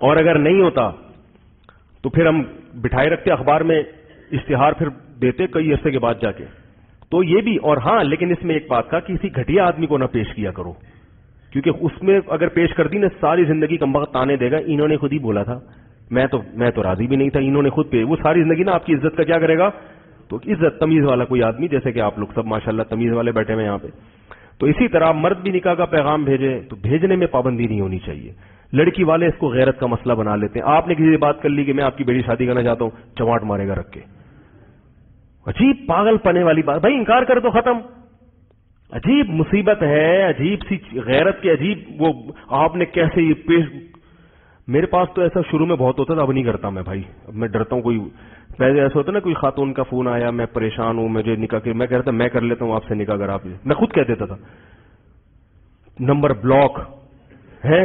اور اگر نہیں ہوتا تو پھر ہم بٹھائے رکھتے اخبار میں اشتہار پھر دیتے کئی عرصے کے بعد جا کے. تو یہ بھی. اور ہاں لیکن اس میں ایک بات کا کسی گھٹیا آدمی کو نہ پیش کیا کرو, کیونکہ اس میں اگر پیش کر دی نا ساری زندگی کمبخت تانے دے گا. انہوں نے خود ہی بولا تھا, میں تو میں تو راضی بھی نہیں تھا, انہوں نے خود پہ. وہ ساری زندگی نا آپ کی عزت کا کیا کرے گا. تو عزت تمیز والا کوئی آدمی, جیسے کہ آپ لوگ سب ماشاءاللہ تمیز والے بیٹھے ہوئے یہاں پہ. تو اسی طرح مرد بھی نکاح کا پیغام بھیجے تو بھیجنے میں پابندی نہیں ہونی چاہیے. لڑکی والے اس کو غیرت کا مسئلہ بنا لیتے ہیں. آپ نے کسی سے بات کر لی کہ میں آپ کی بیٹی شادی کرنا چاہتا ہوں, چماٹ مارے گا رکھ کے. عجیب پاگل پنے والی بات. بھائی انکار کر دو, ختم. عجیب مصیبت ہے, عجیب سی غیرت کے عجیب. وہ آپ نے کیسے یہ پیش. میرے پاس تو ایسا شروع میں بہت ہوتا تھا, اب نہیں کرتا میں بھائی. اب میں ڈرتا ہوں. کوئی پہلے ایسا ہوتا نا کوئی خاتون کا فون آیا, میں پریشان ہوں, مجھے نکاح کے, میں کہتا میں کر لیتا ہوں آپ سے نکاح, اگر آپ. میں خود کہہ دیتا تھا نمبر بلاک ہے.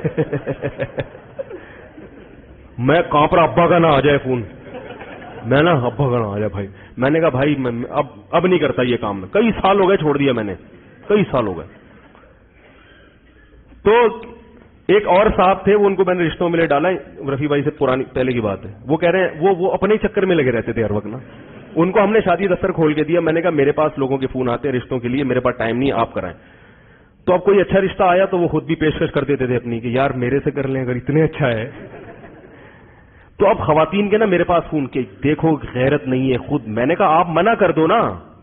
میں کانپ رہا ابا کا نہ آ جائے فون, میں نا ابا کا نہ آ جائے بھائی. میں نے کہا بھائی میں اب اب نہیں کرتا یہ کام. میں کئی سال ہو گئے, چھوڑ دیا میں نے, کئی سال ہو گئے. تو ایک اور صاحب تھے, وہ ان کو میں نے رشتوں میں لے ڈالا. رفیع بھائی سے پرانی پہلے کی بات ہے. وہ کہہ رہے ہیں وہ وہ اپنے چکر میں لگے رہتے تھے ہر وقت نا. ان کو ہم نے شادی دفتر کھول کے دیا. میں نے کہا میرے پاس لوگوں کے فون آتے ہیں رشتوں کے لیے, میرے پاس ٹائم نہیں, آپ کرائیں. تو اب کوئی اچھا رشتہ آیا تو وہ خود بھی پیشکش کر دیتے تھے اپنی کہ یار میرے سے کر لیں اگر اتنے اچھا ہے. تو اب خواتین کے نا میرے پاس فون کے, دیکھو غیرت نہیں ہے خود. میں نے کہا آپ منع کر دو نا,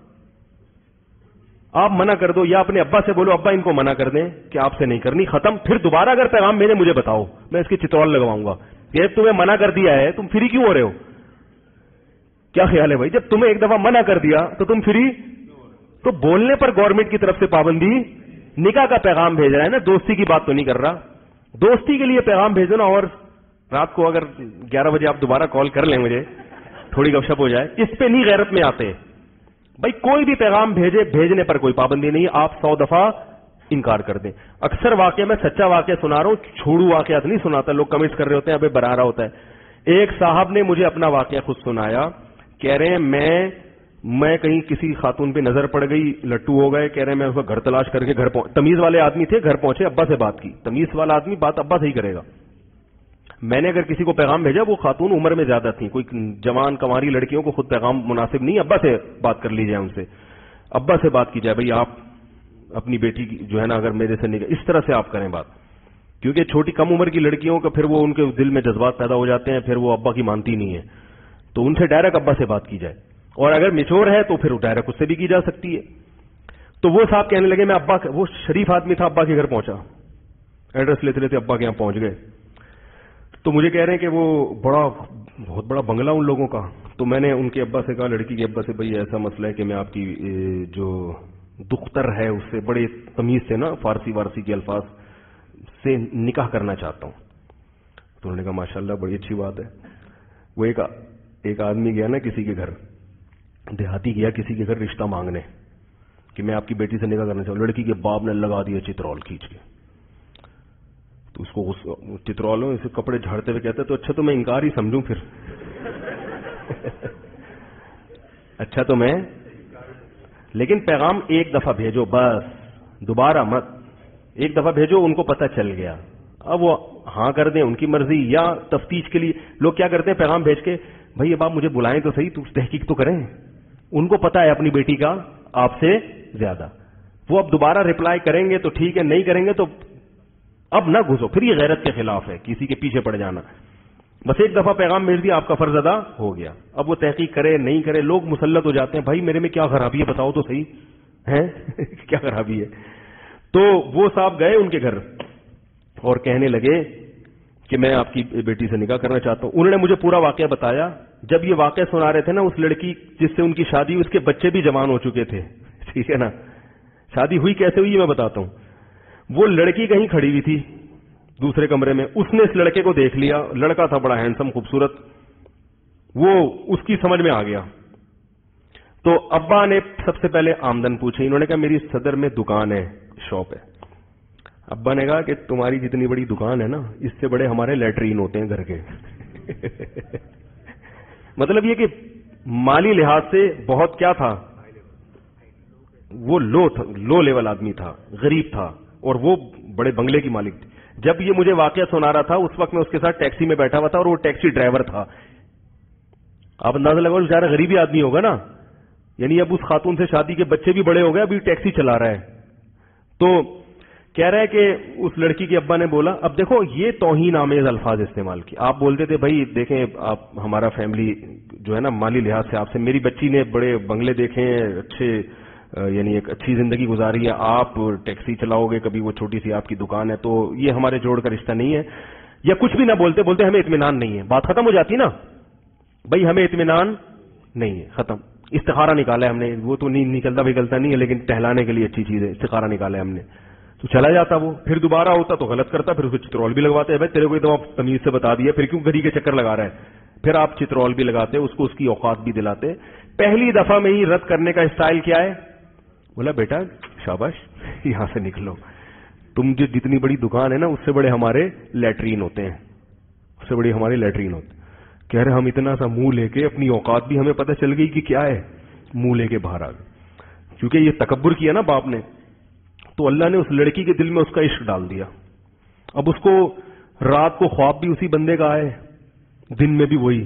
آپ منع کر دو, یا اپنے ابا سے بولو ابا ان کو منع کر دیں کہ آپ سے نہیں کرنی, ختم. پھر دوبارہ اگر پیغام میرے مجھے بتاؤ, میں اس کی چترول لگواؤں گا کہ تمہیں منع کر دیا ہے تم فری کیوں ہو رہے ہو. کیا خیال ہے بھائی, جب تمہیں ایک دفعہ منع کر دیا تو تم فری. تو بولنے پر گورنمنٹ کی طرف سے پابندی. نکاح کا پیغام بھیج رہا ہے نا, دوستی کی بات تو نہیں کر رہا. دوستی کے لیے پیغام بھیجو نا, اور رات کو اگر گیارہ بجے آپ دوبارہ کال کر لیں مجھے, تھوڑی گپ شپ ہو جائے. اس پہ نہیں غیرت میں آتے بھائی. کوئی بھی پیغام بھیجے, بھیجنے پر کوئی پابندی نہیں, آپ سو دفعہ انکار کر دیں. اکثر واقعہ میں سچا واقعہ سنا رہا ہوں, چھوڑو واقعات نہیں سناتا. لوگ کمنٹس کر رہے ہوتے ہیں ابھی برا رہا ہوتا ہے. ایک صاحب نے مجھے اپنا واقعہ خود سنایا. کہہ رہے ہیں میں میں کہیں کسی خاتون پہ نظر پڑ گئی, لٹو ہو گئے. کہہ رہے ہیں میں اس کو گھر تلاش کر کے گھر پہنچ, تمیز والے آدمی تھے, گھر پہنچے, ابا سے بات کی. تمیز والا آدمی بات ابا سے ہی کرے گا. میں نے اگر کسی کو پیغام بھیجا, وہ خاتون عمر میں زیادہ تھی, کوئی جوان کنواری لڑکیوں کو خود پیغام مناسب نہیں, ابا سے بات کر لی جائے, ان سے ابا سے بات کی جائے بھائی آپ اپنی بیٹی جو ہے نا اگر میرے سے نکاح, اس طرح سے آپ کریں بات. کیونکہ چھوٹی کم عمر کی لڑکیوں کا پھر وہ ان کے دل میں جذبات پیدا ہو جاتے ہیں, پھر وہ ابا کی مانتی نہیں ہے. تو ان سے ڈائریکٹ ابا سے بات کی جائے, اور اگر میچور ہے تو پھر ڈائریکٹ اس سے بھی کی جا سکتی ہے. تو وہ صاحب کہنے لگے میں ابا, وہ شریف آدمی تھا, ابا کے گھر پہنچا, ایڈریس لیتے لیتے ابا کے یہاں پہنچ گئے. تو مجھے کہہ رہے ہیں کہ وہ بڑا بہت بڑا بنگلہ ان لوگوں کا. تو میں نے ان کے ابا سے کہا, لڑکی کے ابا سے, بھائی ایسا مسئلہ ہے کہ میں آپ کی جو دختر ہے اس سے بڑے تمیز سے نا, فارسی وارسی کے الفاظ سے نکاح کرنا چاہتا ہوں. تو انہوں نے کہا ماشاءاللہ بڑی اچھی بات ہے. وہ ایک ایک آدمی گیا نا کسی کے گھر, دیہاتی گیا کسی کے گھر رشتہ مانگنے کہ میں آپ کی بیٹی سے نکاح کرنا چاہوں. لڑکی کے باپ نے لگا دیا چترول کھینچ کے. تو اس کو چترول میں اسے کپڑے جھاڑتے ہوئے کہتے تو اچھا تو میں انکار ہی سمجھوں پھر. اچھا تو میں, لیکن پیغام ایک دفعہ بھیجو بس, دوبارہ مت. ایک دفعہ بھیجو, ان کو پتہ چل گیا, اب وہ ہاں کر دیں ان کی مرضی, یا تفتیش کے لیے لوگ کیا کرتے ہیں پیغام بھیج کے, بھائی اب آپ مجھے بلائیں تو صحیح, تو تحقیق تو کریں. ان کو پتا ہے اپنی بیٹی کا آپ سے زیادہ. وہ اب دوبارہ ریپلائی کریں گے تو ٹھیک ہے, نہیں کریں گے تو اب نہ گھسو. پھر یہ غیرت کے خلاف ہے کسی کے پیچھے پڑ جانا. بس ایک دفعہ پیغام بھیج دیا, آپ کا فرض ادا ہو گیا. اب وہ تحقیق کرے نہیں کرے, لوگ مسلط ہو جاتے ہیں, بھائی میرے میں کیا خرابی ہے بتاؤ تو صحیح ہے. کیا خرابی ہے. تو وہ صاحب گئے ان کے گھر اور کہنے لگے کہ میں آپ کی بیٹی سے نکاح کرنا چاہتا ہوں. انہوں نے مجھے پورا واقعہ بتایا. جب یہ واقعہ سنا رہے تھے نا, اس لڑکی جس سے ان کی شادی, اس کے بچے بھی جوان ہو چکے تھے, ٹھیک ہے نا. شادی ہوئی کیسے ہوئی میں بتاتا ہوں. وہ لڑکی کہیں کھڑی ہوئی تھی دوسرے کمرے میں, اس نے اس لڑکے کو دیکھ لیا. لڑکا تھا بڑا ہینڈسم خوبصورت, وہ اس کی سمجھ میں آ گیا. تو ابا نے سب سے پہلے آمدن پوچھی. انہوں نے کہا میری صدر میں دکان ہے, شاپ ہے. ابا نے کہا کہ تمہاری جتنی بڑی دکان ہے نا, اس سے بڑے ہمارے لیٹرین ہوتے ہیں گھر کے. مطلب یہ کہ مالی لحاظ سے بہت کیا تھا, وہ لو تھا, لو لیول آدمی تھا, غریب تھا, اور وہ بڑے بنگلے کی مالک تھی. جب یہ مجھے واقعہ سنا رہا تھا اس وقت میں اس کے ساتھ ٹیکسی میں بیٹھا ہوا تھا اور وہ ٹیکسی ڈرائیور تھا. آپ اندازہ لگاؤ بیچارہ غریبی آدمی ہوگا نا, یعنی اب اس خاتون سے شادی کے بچے بھی بڑے ہو گئے, ابھی ٹیکسی چلا رہا ہے. تو کہہ رہا ہے کہ اس لڑکی کے ابا نے بولا, اب دیکھو یہ توہین آمیز الفاظ استعمال کی. آپ بولتے تھے بھائی دیکھیں آپ ہمارا فیملی جو ہے نا مالی لحاظ سے آپ سے, میری بچی نے بڑے بنگلے دیکھے ہیں, اچھے یعنی ایک اچھی زندگی گزاری ہے, آپ ٹیکسی چلاؤ گے, کبھی وہ چھوٹی سی آپ کی دکان ہے, تو یہ ہمارے جوڑ کا رشتہ نہیں ہے. یا کچھ بھی نہ بولتے بولتے ہمیں اطمینان نہیں ہے, بات ختم ہو جاتی نا, بھائی ہمیں اطمینان نہیں ہے, ختم. استخارہ نکالا ہے ہم نے, وہ تو نہیں نکلتا نکلتا نہیں ہے لیکن ٹہلانے کے لیے اچھی چیز ہے, استخارہ نکالا ہے ہم نے. تو چلا جاتا وہ, پھر دوبارہ ہوتا تو غلط کرتا, پھر اس کو چترول بھی لگواتے ہیں, بھائی تیرے کو ایک دفعہ تمیز سے بتا دیا, پھر کیوں گھڑی کے چکر لگا رہا ہے, پھر آپ چترول بھی لگاتے, اس کو اس کی اوقات بھی دلاتے. پہلی دفعہ میں ہی رد کرنے کا اسٹائل کیا ہے, بولا بیٹا شاباش یہاں سے نکلو, تم جو جتنی بڑی دکان ہے نا اس سے بڑے ہمارے لیٹرین ہوتے ہیں, اس سے بڑی ہماری لیٹرین ہوتے. کہہ رہے ہم اتنا سا منہ لے کے, اپنی اوقات بھی ہمیں پتہ چل گئی کہ کیا ہے, منہ لے کے باہر آ گئے. کیونکہ یہ تکبر کیا نا باپ نے, تو اللہ نے اس لڑکی کے دل میں اس کا عشق ڈال دیا. اب اس کو رات کو خواب بھی اسی بندے کا آئے, دن میں بھی وہی,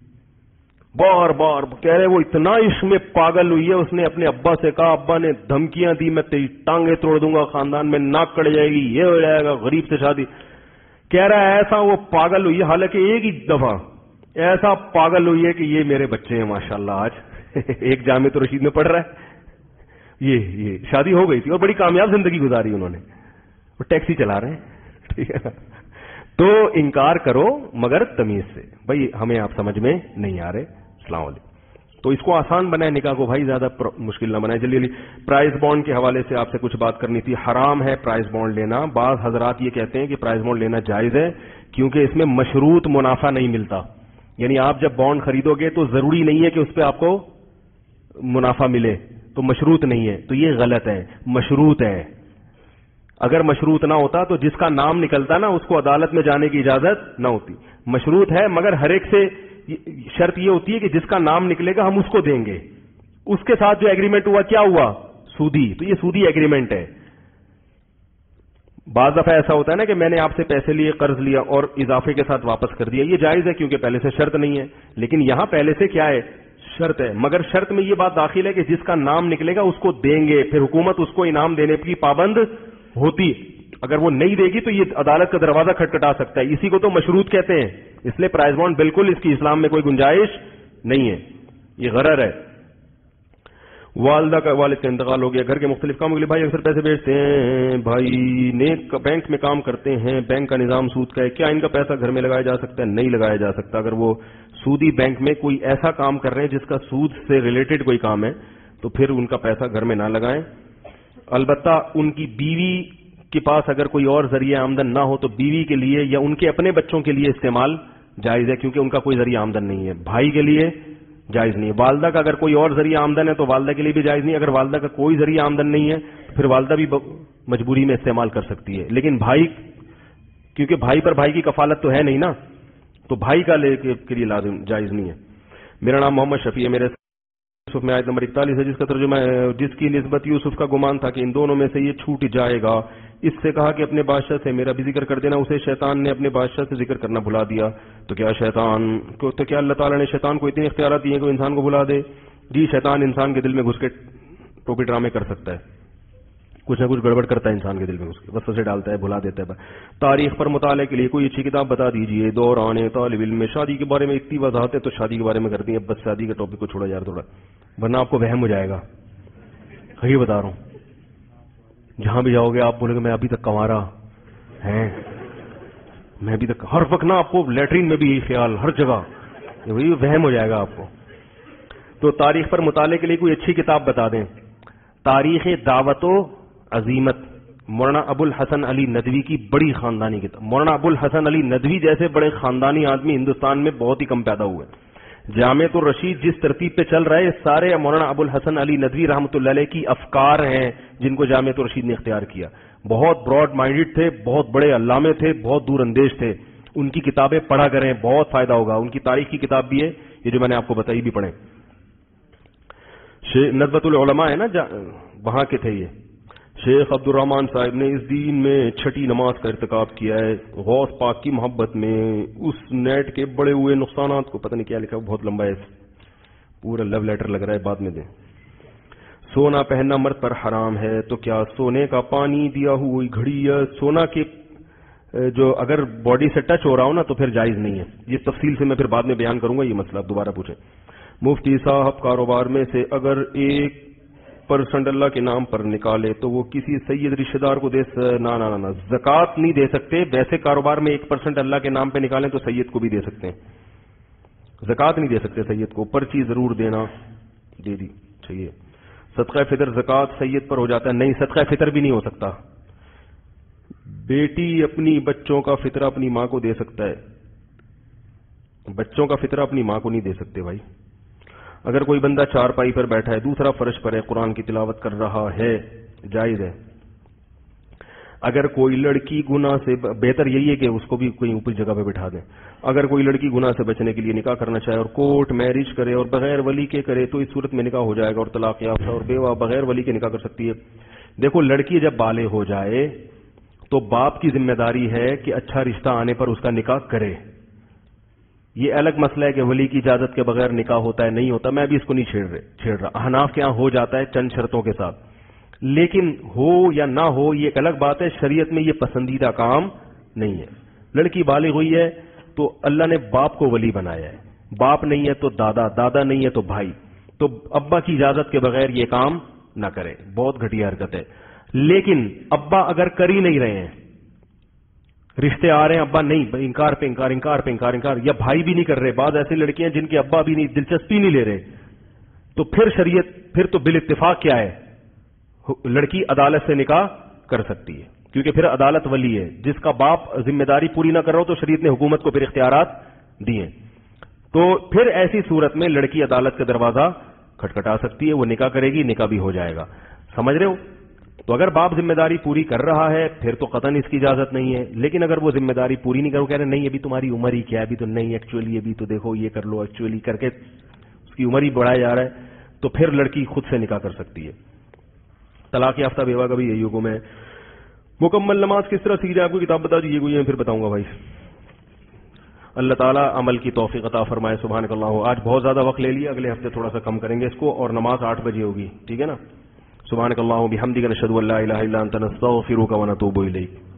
بار بار کہہ رہے وہ اتنا عشق میں پاگل ہوئی ہے, اس نے اپنے ابا سے کہا, ابا نے دھمکیاں دی, میں تیری ٹانگیں توڑ دوں گا, خاندان میں ناک کٹ جائے گی, یہ ہو جائے گا, غریب سے شادی. کہہ رہا ہے ایسا وہ پاگل ہوئی ہے, حالانکہ ایک ہی دفعہ ایسا پاگل ہوئی ہے کہ یہ میرے بچے ہیں ماشاءاللہ, آج ایک جامع رشید میں پڑھ رہا ہے, یہ یہ شادی ہو گئی تھی اور بڑی کامیاب زندگی گزاری انہوں نے, وہ ٹیکسی چلا رہے ہیں, ٹھیک ہے. تو انکار کرو مگر تمیز سے, بھائی ہمیں آپ سمجھ میں نہیں آ رہے. السلام علیکم. تو اس کو آسان بنائے نکاح کو, بھائی زیادہ مشکل نہ بنائے. جلدی جلدی پرائز بانڈ کے حوالے سے آپ سے کچھ بات کرنی تھی. حرام ہے پرائز بانڈ لینا. بعض حضرات یہ کہتے ہیں کہ پرائز بانڈ لینا جائز ہے کیونکہ اس میں مشروط منافع نہیں ملتا, یعنی آپ جب بانڈ خریدو گے تو ضروری نہیں ہے کہ اس پہ آپ کو منافع ملے, تو مشروط نہیں ہے. تو یہ غلط ہے, مشروط ہے. اگر مشروط نہ ہوتا تو جس کا نام نکلتا نا اس کو عدالت میں جانے کی اجازت نہ ہوتی. مشروط ہے مگر ہر ایک سے شرط یہ ہوتی ہے کہ جس کا نام نکلے گا ہم اس کو دیں گے. اس کے ساتھ جو ایگریمنٹ ہوا کیا ہوا, سودی, تو یہ سودی ایگریمنٹ ہے. بعض دفعہ ایسا ہوتا ہے نا کہ میں نے آپ سے پیسے لیے, قرض لیا اور اضافے کے ساتھ واپس کر دیا, یہ جائز ہے کیونکہ پہلے سے شرط نہیں ہے. لیکن یہاں پہلے سے کیا ہے, شرط ہے, مگر شرط میں یہ بات داخل ہے کہ جس کا نام نکلے گا اس کو دیں گے. پھر حکومت اس کو انعام دینے کی پابند ہوتی, اگر وہ نہیں دے گی تو یہ عدالت کا دروازہ کھٹکھٹا سکتا ہے. اسی کو تو مشروط کہتے ہیں. اس لیے پرائز بانڈ بالکل اس کی اسلام میں کوئی گنجائش نہیں ہے, یہ غرر ہے. والدہ کا والد کا انتقال ہو گیا, گھر کے مختلف کاموں کے لیے بھائی اکثر پیسے بھیجتے ہیں, بھائی نیک بینک میں کام کرتے ہیں, بینک کا نظام سود کا ہے, کیا ان کا پیسہ گھر میں لگایا جا سکتا ہے؟ نہیں لگایا جا سکتا. اگر وہ سودی بینک میں کوئی ایسا کام کر رہے ہیں جس کا سود سے ریلیٹڈ کوئی کام ہے تو پھر ان کا پیسہ گھر میں نہ لگائیں. البتہ ان کی بیوی کے پاس اگر کوئی اور ذریعہ آمدن نہ ہو تو بیوی کے لیے یا ان کے اپنے بچوں کے لیے استعمال جائز ہے کیونکہ ان کا کوئی ذریعہ آمدن نہیں ہے. بھائی کے لیے جائز نہیں ہے. والدہ کا اگر کوئی اور ذریعہ آمدن ہے تو والدہ کے لیے بھی جائز نہیں. اگر والدہ کا کوئی ذریعہ آمدن نہیں ہے تو پھر والدہ بھی مجبوری میں استعمال کر سکتی ہے. لیکن بھائی, کیونکہ بھائی پر بھائی کی کفالت تو ہے نہیں نا, تو بھائی کا لے کے لیے لازم جائز نہیں ہے. میرا نام محمد شفیع ہے, میرے یوسف میں آیت نمبر اکتالیس ہے جس کا ترجمہ ہے, جس کی نسبت یوسف کا گمان تھا کہ ان دونوں میں سے یہ چھوٹ جائے گا. اس سے کہا کہ اپنے بادشاہ سے میرا بھی ذکر کر دینا. اسے شیطان نے اپنے بادشاہ سے ذکر کرنا بھلا دیا. تو کیا شیطان کو تو کیا اللہ تعالیٰ نے شیطان کو اتنے اختیارات دیے کہ وہ انسان کو بھلا دے؟ جی, شیطان انسان کے دل میں گھس کے ٹوپی ڈرامے کر سکتا ہے, کچھ نہ کچھ گڑبڑ کرتا ہے انسان کے دل میں, گھس کے وسوسے ڈالتا ہے, بھلا دیتا ہے. تاریخ پر مطالعے کے لیے کوئی اچھی کتاب بتا دیجیے. دوران طالب علم میں شادی کے بارے میں اتنی وضاحت ہے تو شادی کے بارے میں کر دیں. بس شادی کے ٹاپک کو چھوڑا یار تھوڑا, ورنہ آپ کو وہم ہو جائے گا. یہ بتا رہا ہوں, جہاں بھی جاؤ گے آپ بولے گے میں ابھی تک کنوارا ہیں, میں ابھی تک, ہر وقت نا آپ کو لیٹرین میں بھی یہی خیال, ہر جگہ وہی وہم ہو جائے گا آپ کو. تو تاریخ پر مطالعے کے لیے کوئی اچھی کتاب بتا دیں. تاریخ دعوت و عظیمت, مولانا ابو الحسن علی ندوی کی بڑی خاندانی کتاب. مولانا ابو الحسن علی ندوی جیسے بڑے خاندانی آدمی ہندوستان میں بہت ہی کم پیدا ہوئے. جامعۃ الرشید جس ترتیب پہ چل رہے سارے مولانا ابو الحسن علی ندوی رحمۃ اللہ علیہ کی افکار ہیں جن کو جامعۃ الرشید نے اختیار کیا. بہت براڈ مائنڈڈ تھے, بہت بڑے علامے تھے, بہت دور اندیش تھے. ان کی کتابیں پڑھا کریں, بہت فائدہ ہوگا. ان کی تاریخ کی کتاب بھی ہے, یہ جو میں نے آپ کو بتائی بھی پڑھیں. ندوۃ العلماء ہے نا, وہاں کے تھے یہ. شیخ عبد الرحمان صاحب نے اس دین میں چھٹی نماز کا ارتکاب کیا ہے غوث پاک کی محبت میں. اس نیٹ کے بڑے ہوئے نقصانات کو پتہ نہیں کیا لکھا, بہت لمبا ہے, پورا لو لیٹر لگ رہا ہے, بعد میں دیں. سونا پہننا مرد پر حرام ہے تو کیا سونے کا پانی دیا ہوئی گھڑی یا سونا کے جو اگر باڈی سے ٹچ ہو رہا ہو نا تو پھر جائز نہیں ہے. یہ تفصیل سے میں پھر بعد میں بیان کروں گا, یہ مسئلہ آپ دوبارہ پوچھیں. مفتی صاحب کاروبار میں سے اگر ایک پرسنٹ اللہ کے نام پر نکالے تو وہ کسی سید رشتہ دار کو دے نا نا نا زکوٰۃ نہیں دے سکتے. ویسے کاروبار میں ایک پرسنٹ اللہ کے نام پہ نکالیں تو سید کو بھی دے سکتے ہیں, زکوٰۃ نہیں دے سکتے سید کو, پرچی ضرور دینا دے دی چاہیے. صدقہ فطر زکوٰۃ سید پر ہو جاتا ہے, نہیں صدقہ فطر بھی نہیں ہو سکتا. بیٹی اپنی بچوں کا فطرہ اپنی ماں کو دے سکتا ہے, بچوں کا فطرہ اپنی ماں کو نہیں دے سکتے بھائی. اگر کوئی بندہ چار پائی پر بیٹھا ہے, دوسرا فرش پر ہے, قرآن کی تلاوت کر رہا ہے, جائز ہے. اگر کوئی لڑکی گناہ سے, بہتر یہی ہے کہ اس کو بھی کوئی اوپری جگہ پہ بٹھا دیں. اگر کوئی لڑکی گناہ سے بچنے کے لیے نکاح کرنا چاہے اور کورٹ میرج کرے اور بغیر ولی کے کرے تو اس صورت میں نکاح ہو جائے گا, اور طلاق یافتہ اور بیوہ بغیر ولی کے نکاح کر سکتی ہے. دیکھو لڑکی جب بالغ ہو جائے تو باپ کی ذمہ داری ہے کہ اچھا رشتہ آنے پر اس کا نکاح کرے. یہ الگ مسئلہ ہے کہ ولی کی اجازت کے بغیر نکاح ہوتا ہے نہیں ہوتا, میں بھی اس کو نہیں چھیڑ رہے چھیڑ رہا. احناف کے ہاں ہو جاتا ہے چند شرطوں کے ساتھ, لیکن ہو یا نہ ہو یہ ایک الگ بات ہے. شریعت میں یہ پسندیدہ کام نہیں ہے. لڑکی بالغ ہوئی ہے تو اللہ نے باپ کو ولی بنایا ہے, باپ نہیں ہے تو دادا, دادا نہیں ہے تو بھائی, تو ابا کی اجازت کے بغیر یہ کام نہ کرے, بہت گھٹیا حرکت ہے. لیکن ابا اگر کر ہی نہیں رہے ہیں, رشتے آ رہے ہیں, ابا نہیں, انکار پہ انکار انکار پہ انکار انکار, یا بھائی بھی نہیں کر رہے, بعض ایسی لڑکیاں جن کے ابا بھی نہیں دلچسپی نہیں لے رہے, تو پھر شریعت پھر تو بالاتفاق کیا ہے, لڑکی عدالت سے نکاح کر سکتی ہے, کیونکہ پھر عدالت ولی ہے. جس کا باپ ذمہ داری پوری نہ کر رہا ہو تو شریعت نے حکومت کو پھر اختیارات دیے. تو پھر ایسی صورت میں لڑکی عدالت کا دروازہ کھٹکھٹا سکتی ہے, وہ نکاح کرے گی, نکاح بھی ہو جائے گا. سمجھ رہے ہو؟ تو اگر باپ ذمہ داری پوری کر رہا ہے پھر تو قطعاً اس کی اجازت نہیں ہے. لیکن اگر وہ ذمہ داری پوری نہیں کرو, کہہ رہے نہیں ابھی تمہاری عمر ہی کیا ہے, ابھی تو نہیں, ایکچولی ابھی تو دیکھو یہ کر لو, ایکچولی کر کے اس کی عمر ہی بڑھایا جا رہا ہے, تو پھر لڑکی خود سے نکاح کر سکتی ہے. طلاق یافتہ بیوہ کا بھی یہی حکم ہے. مکمل نماز کس طرح سیکھ جائے, آپ کو کتاب بتا دیجیے, کوئی پھر بتاؤں گا بھائی. اللہ تعالیٰ عمل کی توفیق عطا فرمائے. سبحانک اللہ. آج بہت زیادہ وقت لے لیا, اگلے ہفتے تھوڑا سا کم کریں گے اس کو, اور نماز آٹھ بجے ہوگی, ٹھیک ہے نا. سبحانک اللہم بحمدک نشہد ان لا الہ الا انت نستغفرک ونتوب الیک.